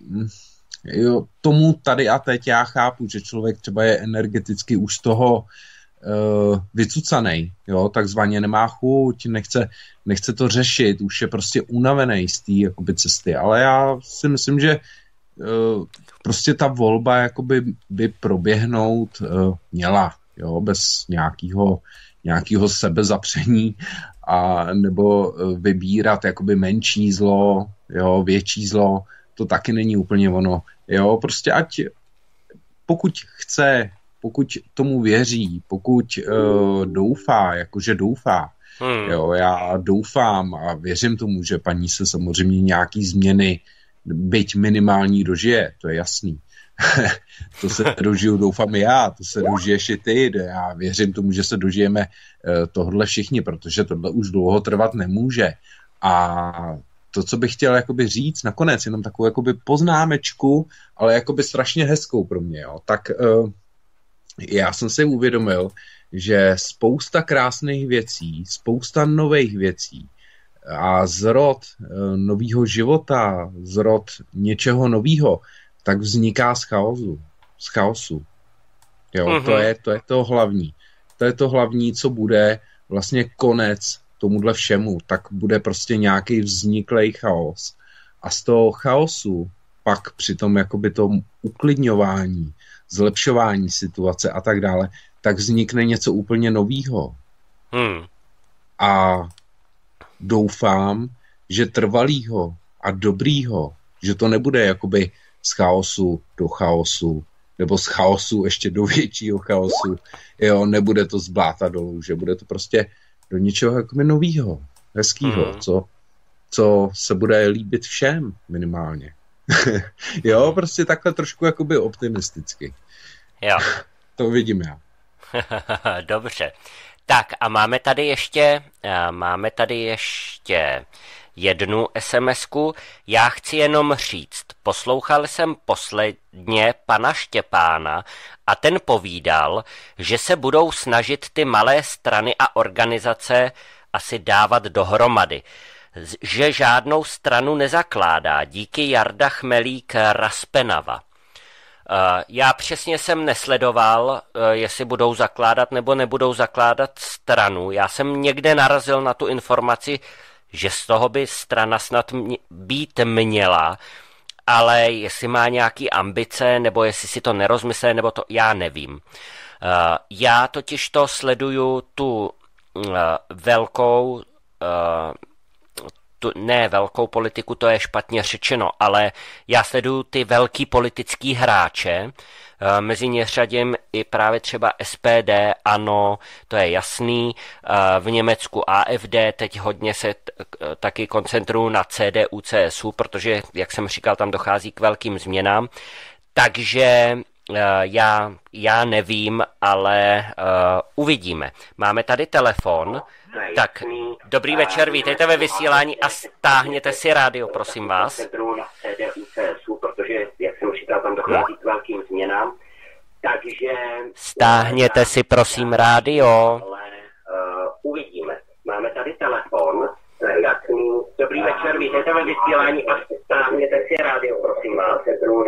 Speaker 2: tomu tady a teď. Já chápu, že člověk třeba je energeticky už z toho vycucanej, jo, takzvaně nemá chuť, nechce to řešit, už je prostě unavený z té jakoby cesty, ale já si myslím, že prostě ta volba jakoby by proběhnout měla. jo, bez nějakého sebezapření a nebo vybírat jakoby menší zlo, jo, větší zlo, to taky není úplně ono, jo, prostě ať pokud chce, pokud tomu věří, pokud doufá, jakože doufá, jo, já doufám a věřím tomu, že paní se samozřejmě nějaký změny, byť minimální, dožije, to je jasný. To se dožiju, doufám i já, to se dožiješ i ty, já věřím tomu, že se dožijeme tohle všichni, protože tohle už dlouho trvat nemůže. A to, co bych chtěl jakoby říct nakonec, jenom takovou jakoby poznámečku, ale jakoby strašně hezkou pro mě, jo, tak já jsem si uvědomil, že spousta krásných věcí, spousta nových věcí a zrod nového života, zrod něčeho nového, tak vzniká z chaosu. Jo, to je to hlavní. To je to hlavní, co bude vlastně konec tomuhle všemu. Tak bude prostě nějaký vzniklej chaos. A z toho chaosu pak při tom jakoby tom uklidňování, zlepšování situace a tak dále, tak vznikne něco úplně novýho. A doufám, že trvalýho a dobrýho, že to nebude jakoby z chaosu do chaosu, nebo z chaosu ještě do většího chaosu, jo, nebude to z bláta dolů, že bude to prostě do něčeho jakoby novýho, hezkýho, co se bude líbit všem minimálně. Jo, prostě takhle trošku jakoby optimisticky.
Speaker 1: Jo.
Speaker 2: To vidím já.
Speaker 1: Dobře. Tak a máme tady ještě jednu SMS-ku. Já chci jenom říct, poslouchal jsem posledně pana Štěpána a ten povídal, že se budou snažit ty malé strany a organizace asi dávat dohromady. Že žádnou stranu nezakládá. Díky Jarda Chmelík Raspenava. Já přesně jsem nesledoval, jestli budou zakládat nebo nebudou zakládat stranu. Já jsem někde narazil na tu informaci, že z toho by strana snad být měla, ale jestli má nějaký ambice, nebo jestli si to nerozmyslel, nebo to, já nevím. Já totiž to sleduju tu velkou politiku, to je špatně řečeno, ale já sleduju ty velký politický hráče, mezi ně řadím i právě třeba SPD, ANO, to je jasný, v Německu AfD, teď hodně se taky koncentruju na CDU, CSU, protože, jak jsem říkal, tam dochází k velkým změnám, takže já nevím, ale uvidíme. Máme tady telefon. Tak, dobrý večer, vítejte ve vysílání a stáhněte si rádio, prosím vás. Stáhněte si, prosím, rádio.
Speaker 5: Uvidíme. Máme tady telefon. Dobrý večer, vítejte ve vysílání a stáhněte si rádio, prosím vás.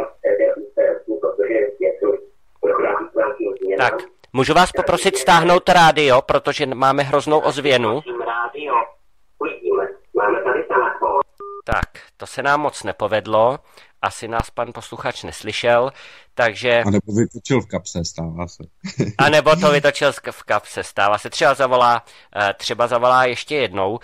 Speaker 1: Tak. Můžu vás poprosit stáhnout rádio, protože máme hroznou ozvěnu. Tak, to se nám moc nepovedlo. Asi nás pan posluchač neslyšel, takže...
Speaker 2: A nebo vytočil v kapse, stává se.
Speaker 1: A nebo to vytočil v kapse, stává se. Třeba zavolá ještě jednou.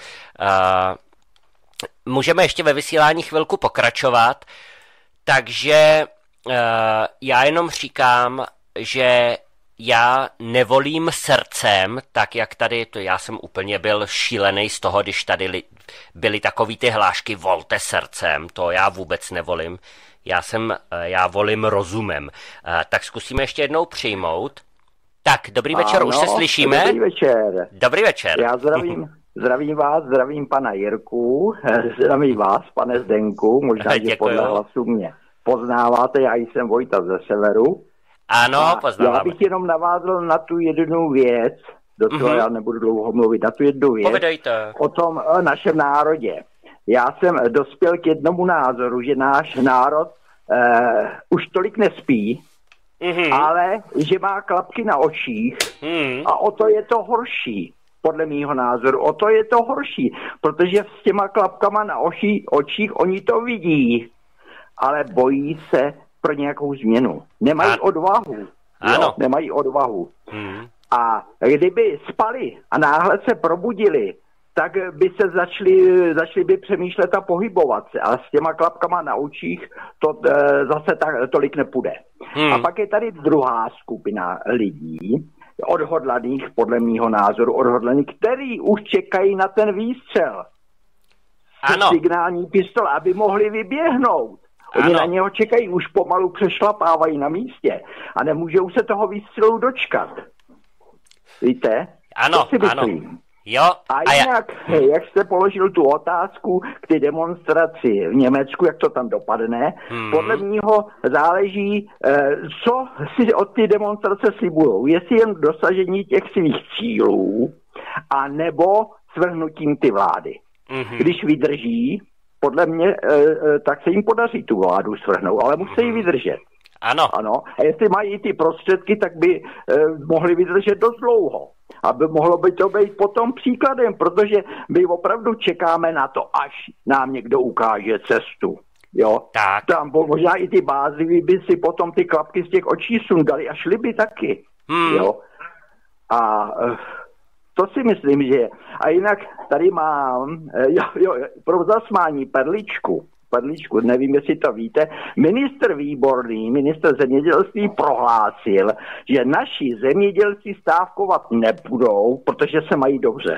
Speaker 1: Můžeme ještě ve vysílání chvilku pokračovat, takže já jenom říkám, že já nevolím srdcem, tak jak tady, to já jsem úplně byl šílený z toho, když tady byly takový ty hlášky volte srdcem, to já vůbec nevolím, já volím rozumem. Tak zkusíme ještě jednou přijmout. Tak, dobrý večer, ano, už se slyšíme?
Speaker 5: Dobrý večer.
Speaker 1: Dobrý večer.
Speaker 5: Já zdravím vás, zdravím pana Jirku, zdravím vás, pane Zdenku, možná, že podle hlasu mě poznáváte, já jsem Vojta ze severu.
Speaker 1: Ano, poznáváme.
Speaker 5: Já bych jenom navázal na tu jednu věc, do toho já nebudu dlouho mluvit, na tu jednu věc.
Speaker 1: Povídejte.
Speaker 5: O tom našem národě. Já jsem dospěl k jednomu názoru, že náš národ už tolik nespí, ale že má klapky na očích a o to je to horší. Podle mýho názoru, o to je to horší, protože s těma klapkama na očích oni to vidí, ale bojí se pro nějakou změnu. Nemají odvahu.
Speaker 1: Ano.
Speaker 5: Jo, nemají odvahu. A kdyby spali a náhle se probudili, tak by se začali by přemýšlet a pohybovat se. Ale s těma klapkama na očích to zase tolik nepůjde. A pak je tady druhá skupina lidí, odhodlaných, podle mýho názoru, odhodlaných, který už čekají na ten výstřel.
Speaker 1: Ano.
Speaker 5: Signální pistole, aby mohli vyběhnout. Oni na něho čekají, už pomalu přešlapávají na místě a nemůžou se toho výstřelu dočkat. Víte?
Speaker 1: Ano, ano. Jo,
Speaker 5: a jinak, jak jste položil tu otázku k té demonstraci v Německu, jak to tam dopadne, podle mýho záleží, co si od té demonstrace slibujou. Jestli jen dosažení těch svých cílů, a nebo svrhnutím ty vlády. Když vydrží, podle mě, tak se jim podaří tu vládu svrhnout, ale musí ji vydržet.
Speaker 1: Ano.
Speaker 5: A jestli mají ty prostředky, tak by mohli vydržet dost dlouho. Aby mohlo by to být potom příkladem, protože my opravdu čekáme na to, až nám někdo ukáže cestu. Jo?
Speaker 1: Tak.
Speaker 5: Tam možná i ty bázi by si potom ty klapky z těch očí sundali a šli by taky. Jo? A to si myslím, že je. A jinak tady mám pro zasmání perličku, nevím, jestli to víte, ministr Výborný, ministr zemědělství prohlásil, že naši zemědělci stávkovat nebudou, protože se mají dobře.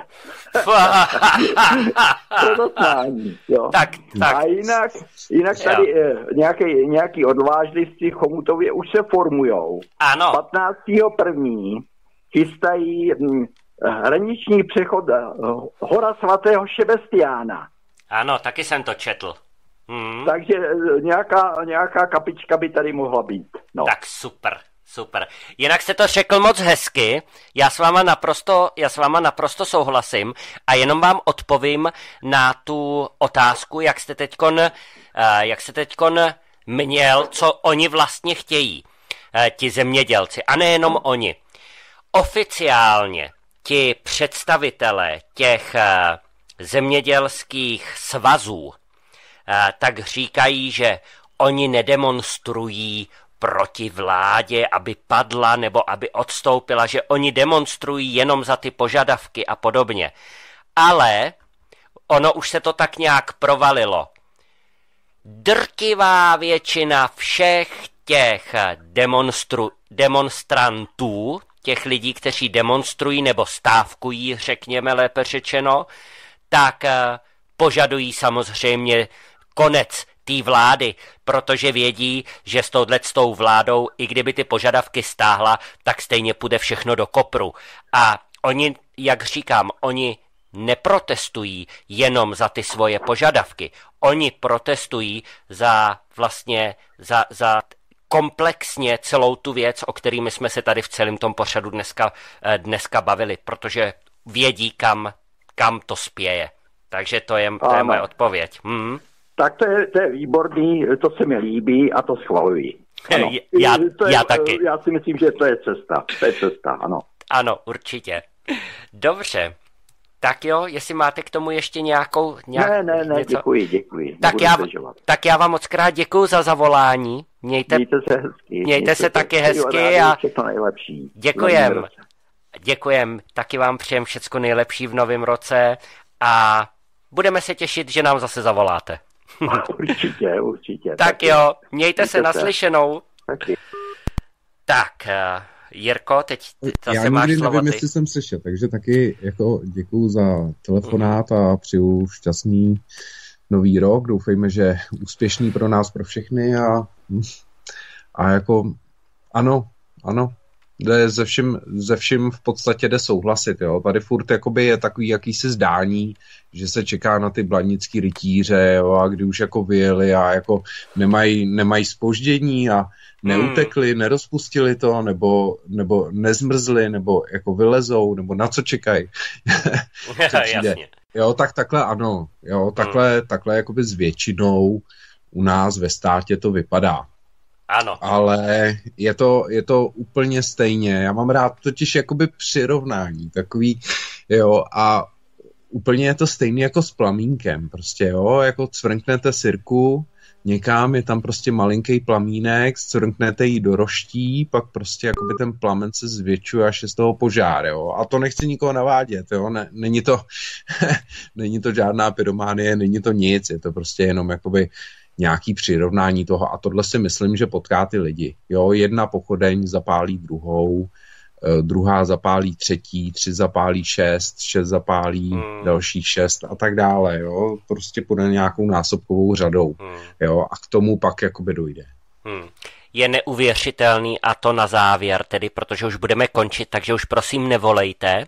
Speaker 5: Pro zasmání, jo.
Speaker 1: Tak.
Speaker 5: A jinak tady nějaký odvážlivci v Chomutově už se formujou.
Speaker 1: Ano.
Speaker 5: 15.1. chystají hraniční přechod Hora svatého Šebestiána.
Speaker 1: Ano, taky jsem to četl.
Speaker 5: Takže nějaká kapička by tady mohla být. No.
Speaker 1: Tak super. Jinak jste to řekl moc hezky, já s váma naprosto souhlasím a jenom vám odpovím na tu otázku, jak jste teďkon měl, co oni vlastně chtějí, ti zemědělci, a nejenom oni. Oficiálně ti představitelé těch zemědělských svazů tak říkají, že oni nedemonstrují proti vládě, aby padla nebo aby odstoupila, že oni demonstrují jenom za ty požadavky a podobně. Ale ono už se to tak nějak provalilo. Drtivá většina všech těch demonstrantů, těch lidí, kteří demonstrují nebo stávkují, řekněme lépe řečeno, tak požadují samozřejmě konec té vlády, protože vědí, že s touhletou vládou, i kdyby ty požadavky stáhla, tak stejně půjde všechno do kopru. A oni, jak říkám, oni neprotestují jenom za ty svoje požadavky. Oni protestují za komplexně celou tu věc, o kterými jsme se tady v celém tom pořadu dneska bavili, protože vědí, kam to spěje. Takže to je moje odpověď.
Speaker 5: Tak to je výborný, to se mi líbí a to schvaluji.
Speaker 1: Já taky.
Speaker 5: Já si myslím, že to je cesta, ano.
Speaker 1: Ano, určitě. Dobře. Tak jo, jestli máte k tomu ještě nějakou...
Speaker 5: Ne, děkuji.
Speaker 1: Tak já vám moc krát děkuju za zavolání. Mějte
Speaker 5: se hezky.
Speaker 1: Mějte se taky hezky a...
Speaker 5: Všechno nejlepší.
Speaker 1: Děkujem. Taky vám přejem všecko nejlepší v novém roce a budeme se těšit, že nám zase zavoláte.
Speaker 5: Určitě.
Speaker 1: Tak jo, mějte se naslyšenou.
Speaker 5: Taky.
Speaker 1: Tak, Jirko, teď zase máš slovo.
Speaker 2: Já nevím, jestli jsem slyšel, takže taky jako děkuju za telefonát a přeju šťastný nový rok. Doufejme, že úspěšný pro nás, pro všechny a jako ano, ze vším v podstatě jde souhlasit, jo. Tady furt jakoby je takový jakýsi zdání, že se čeká na ty blanický rytíře, jo, a kdy už jako vyjeli a jako nemají zpoždění a neutekli, nerozpustili to, nebo nezmrzli, nebo jako vylezou, nebo na co čekají.
Speaker 1: Jasně.
Speaker 2: Jo, tak takhle ano, jo, takhle jakoby s většinou u nás ve státě to vypadá.
Speaker 1: Ano.
Speaker 2: Ale je to úplně stejně. Já mám rád totiž jakoby přirovnání takový, jo, a úplně je to stejný jako s plamínkem, prostě, jo, jako cvrknete sirku, někam, je tam prostě malinký plamínek, scrknete jí do roští, pak prostě jakoby ten plamen se zvětšuje, až je z toho požár, jo. A to nechci nikoho navádět, jo. Není to žádná pyrománie, není to nic, je to prostě jenom jakoby nějaký přirovnání toho a tohle si myslím, že potká ty lidi. Jo, jedna pochodeň zapálí druhou, druhá zapálí třetí, 3 zapálí 6 zapálí dalších 6 a tak dále, jo. Prostě půjde nějakou násobkovou řadou, jo, a k tomu pak jakoby dojde.
Speaker 1: Je neuvěřitelný, a to na závěr tedy, protože už budeme končit, takže už prosím nevolejte.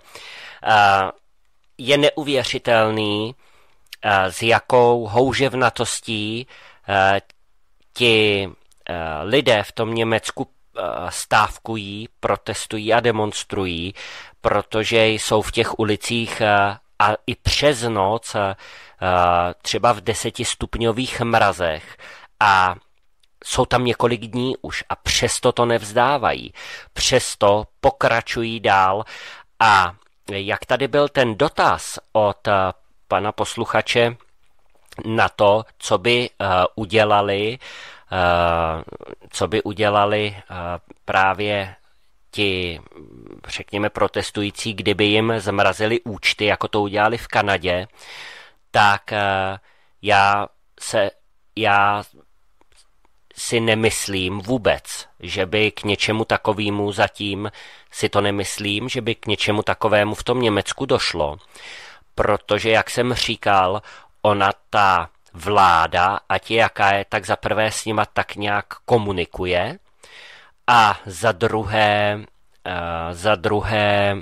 Speaker 1: Je neuvěřitelný, s jakou houževnatostí ti lidé v tom Německu stávkují, protestují a demonstrují, protože jsou v těch ulicích a i přes noc třeba v 10stupňových mrazech a jsou tam několik dní už a přesto to nevzdávají. Přesto pokračují dál a jak tady byl ten dotaz od pana posluchače na to, co by udělali právě ti, řekněme, protestující, kdyby jim zmrazili účty, jako to udělali v Kanadě, tak já si nemyslím vůbec, že by k něčemu takovému, zatím si to nemyslím, že by k něčemu takovému v tom Německu došlo, protože, jak jsem říkal, ona ta vláda, ať je jaká je, tak za prvé s nima tak nějak komunikuje a za druhé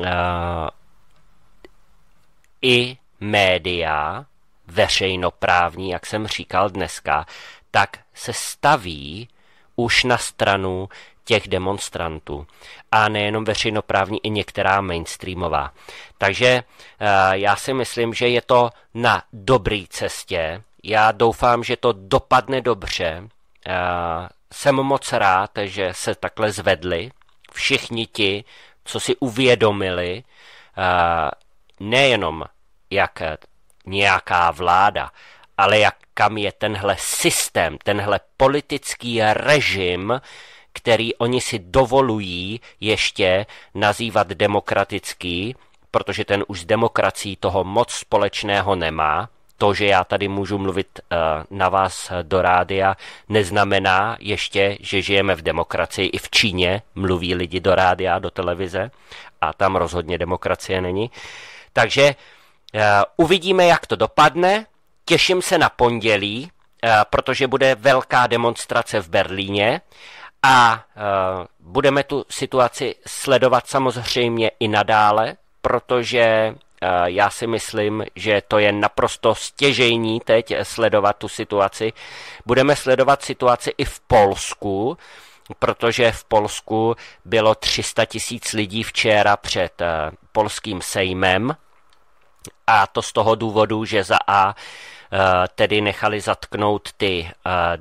Speaker 1: i média veřejnoprávní, jak jsem říkal dneska, tak se staví už na stranu těch demonstrantů. A nejenom veřejnoprávní, i některá mainstreamová. Takže já si myslím, že je to na dobré cestě. Já doufám, že to dopadne dobře. Jsem moc rád, že se takhle zvedli všichni ti, co si uvědomili, nejenom jak nějaká vláda, ale kam je tenhle systém, tenhle politický režim, který oni si dovolují ještě nazývat demokratický, protože ten už s demokracií toho moc společného nemá. To, že já tady můžu mluvit na vás do rádia, neznamená ještě, že žijeme v demokracii. I v Číně mluví lidi do rádia, do televize a tam rozhodně demokracie není. Takže uvidíme, jak to dopadne. Těším se na pondělí, protože bude velká demonstrace v Berlíně a budeme tu situaci sledovat samozřejmě i nadále, protože já si myslím, že to je naprosto stěžejní teď sledovat tu situaci. Budeme sledovat situaci i v Polsku, protože v Polsku bylo 300 000 lidí včera před polským sejmem a to z toho důvodu, že za A tedy nechali zatknout ty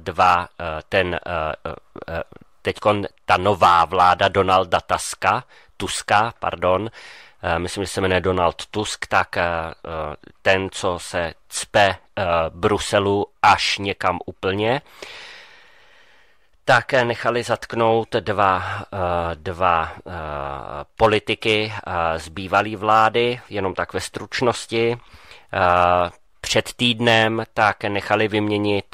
Speaker 1: teďkon ta nová vláda Donalda Tuska, myslím, že se jmenuje Donald Tusk, tak ten, co se cpe Bruselu až někam úplně, tak nechali zatknout dva politiky z bývalé vlády, jenom tak ve stručnosti. Před týdnem tak nechali vyměnit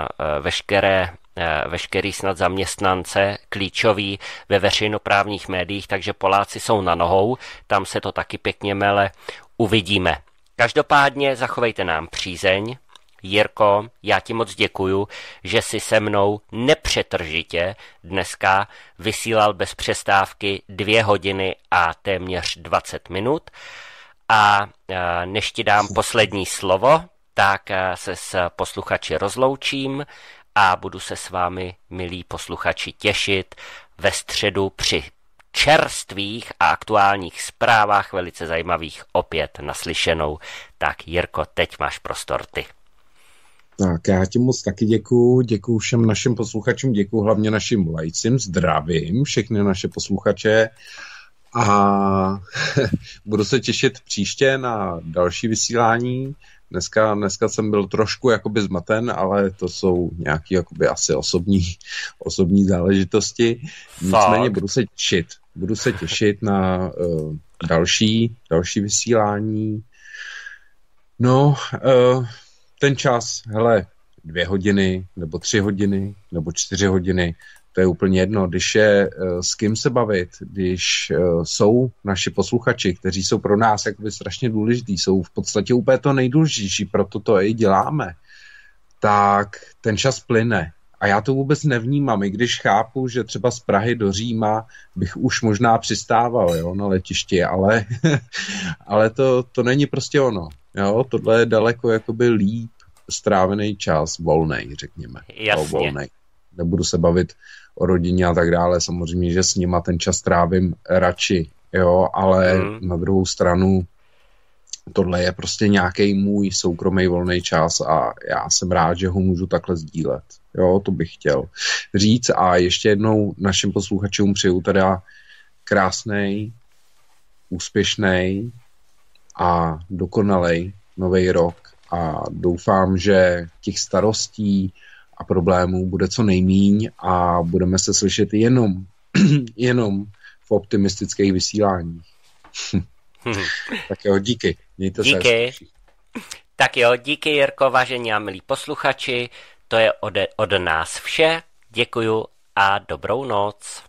Speaker 1: veškerý snad zaměstnance klíčový ve veřejnoprávních médiích, takže Poláci jsou na nohou, tam se to taky pěkně mele, uvidíme. Každopádně zachovejte nám přízeň. Jirko, já ti moc děkuju, že jsi se mnou nepřetržitě dneska vysílal bez přestávky 2 hodiny a téměř 20 minut. A než ti dám poslední slovo, tak se s posluchači rozloučím a budu se s vámi, milí posluchači, těšit ve středu při čerstvých a aktuálních zprávách, velice zajímavých, opět naslyšenou. Tak Jirko, teď máš prostor ty.
Speaker 2: Tak já ti moc taky děkuju všem našim posluchačům, děkuju hlavně našim laicím, zdravím všechny naše posluchače a budu se těšit příště na další vysílání Dneska jsem byl trošku jakoby zmaten, ale to jsou nějaký jakoby asi osobní záležitosti. Nicméně budu se těšit na další vysílání. No, ten čas, hele, 2 hodiny, nebo 3 hodiny, nebo 4 hodiny, to je úplně jedno. Když je s kým se bavit, když jsou naši posluchači, kteří jsou pro nás jakoby strašně důležitý, jsou v podstatě úplně to nejdůležitější, proto to i děláme, tak ten čas plyne. A já to vůbec nevnímám, i když chápu, že třeba z Prahy do Říma bych už možná přistával, jo, na letišti, ale to není prostě ono. Jo, tohle je daleko jakoby líp strávený čas, volnej, řekněme.
Speaker 1: Jasně.
Speaker 2: Volnej. Nebudu se bavit o rodině a tak dále, samozřejmě, že s nima ten čas trávím radši, jo, ale na druhou stranu tohle je prostě nějaký můj soukromý volný čas a já jsem rád, že ho můžu takhle sdílet. Jo, to bych chtěl říct a ještě jednou našim posluchačům přeju teda krásnej, úspěšnej a dokonalej nový rok a doufám, že těch starostí a problémů bude co nejmíň a budeme se slyšet jenom v optimistických vysíláních. Tak jo, díky. Mějte se.
Speaker 1: Díky. Tak jo, díky Jirko, vážení a milí posluchači, to je od nás vše. Děkuju a dobrou noc.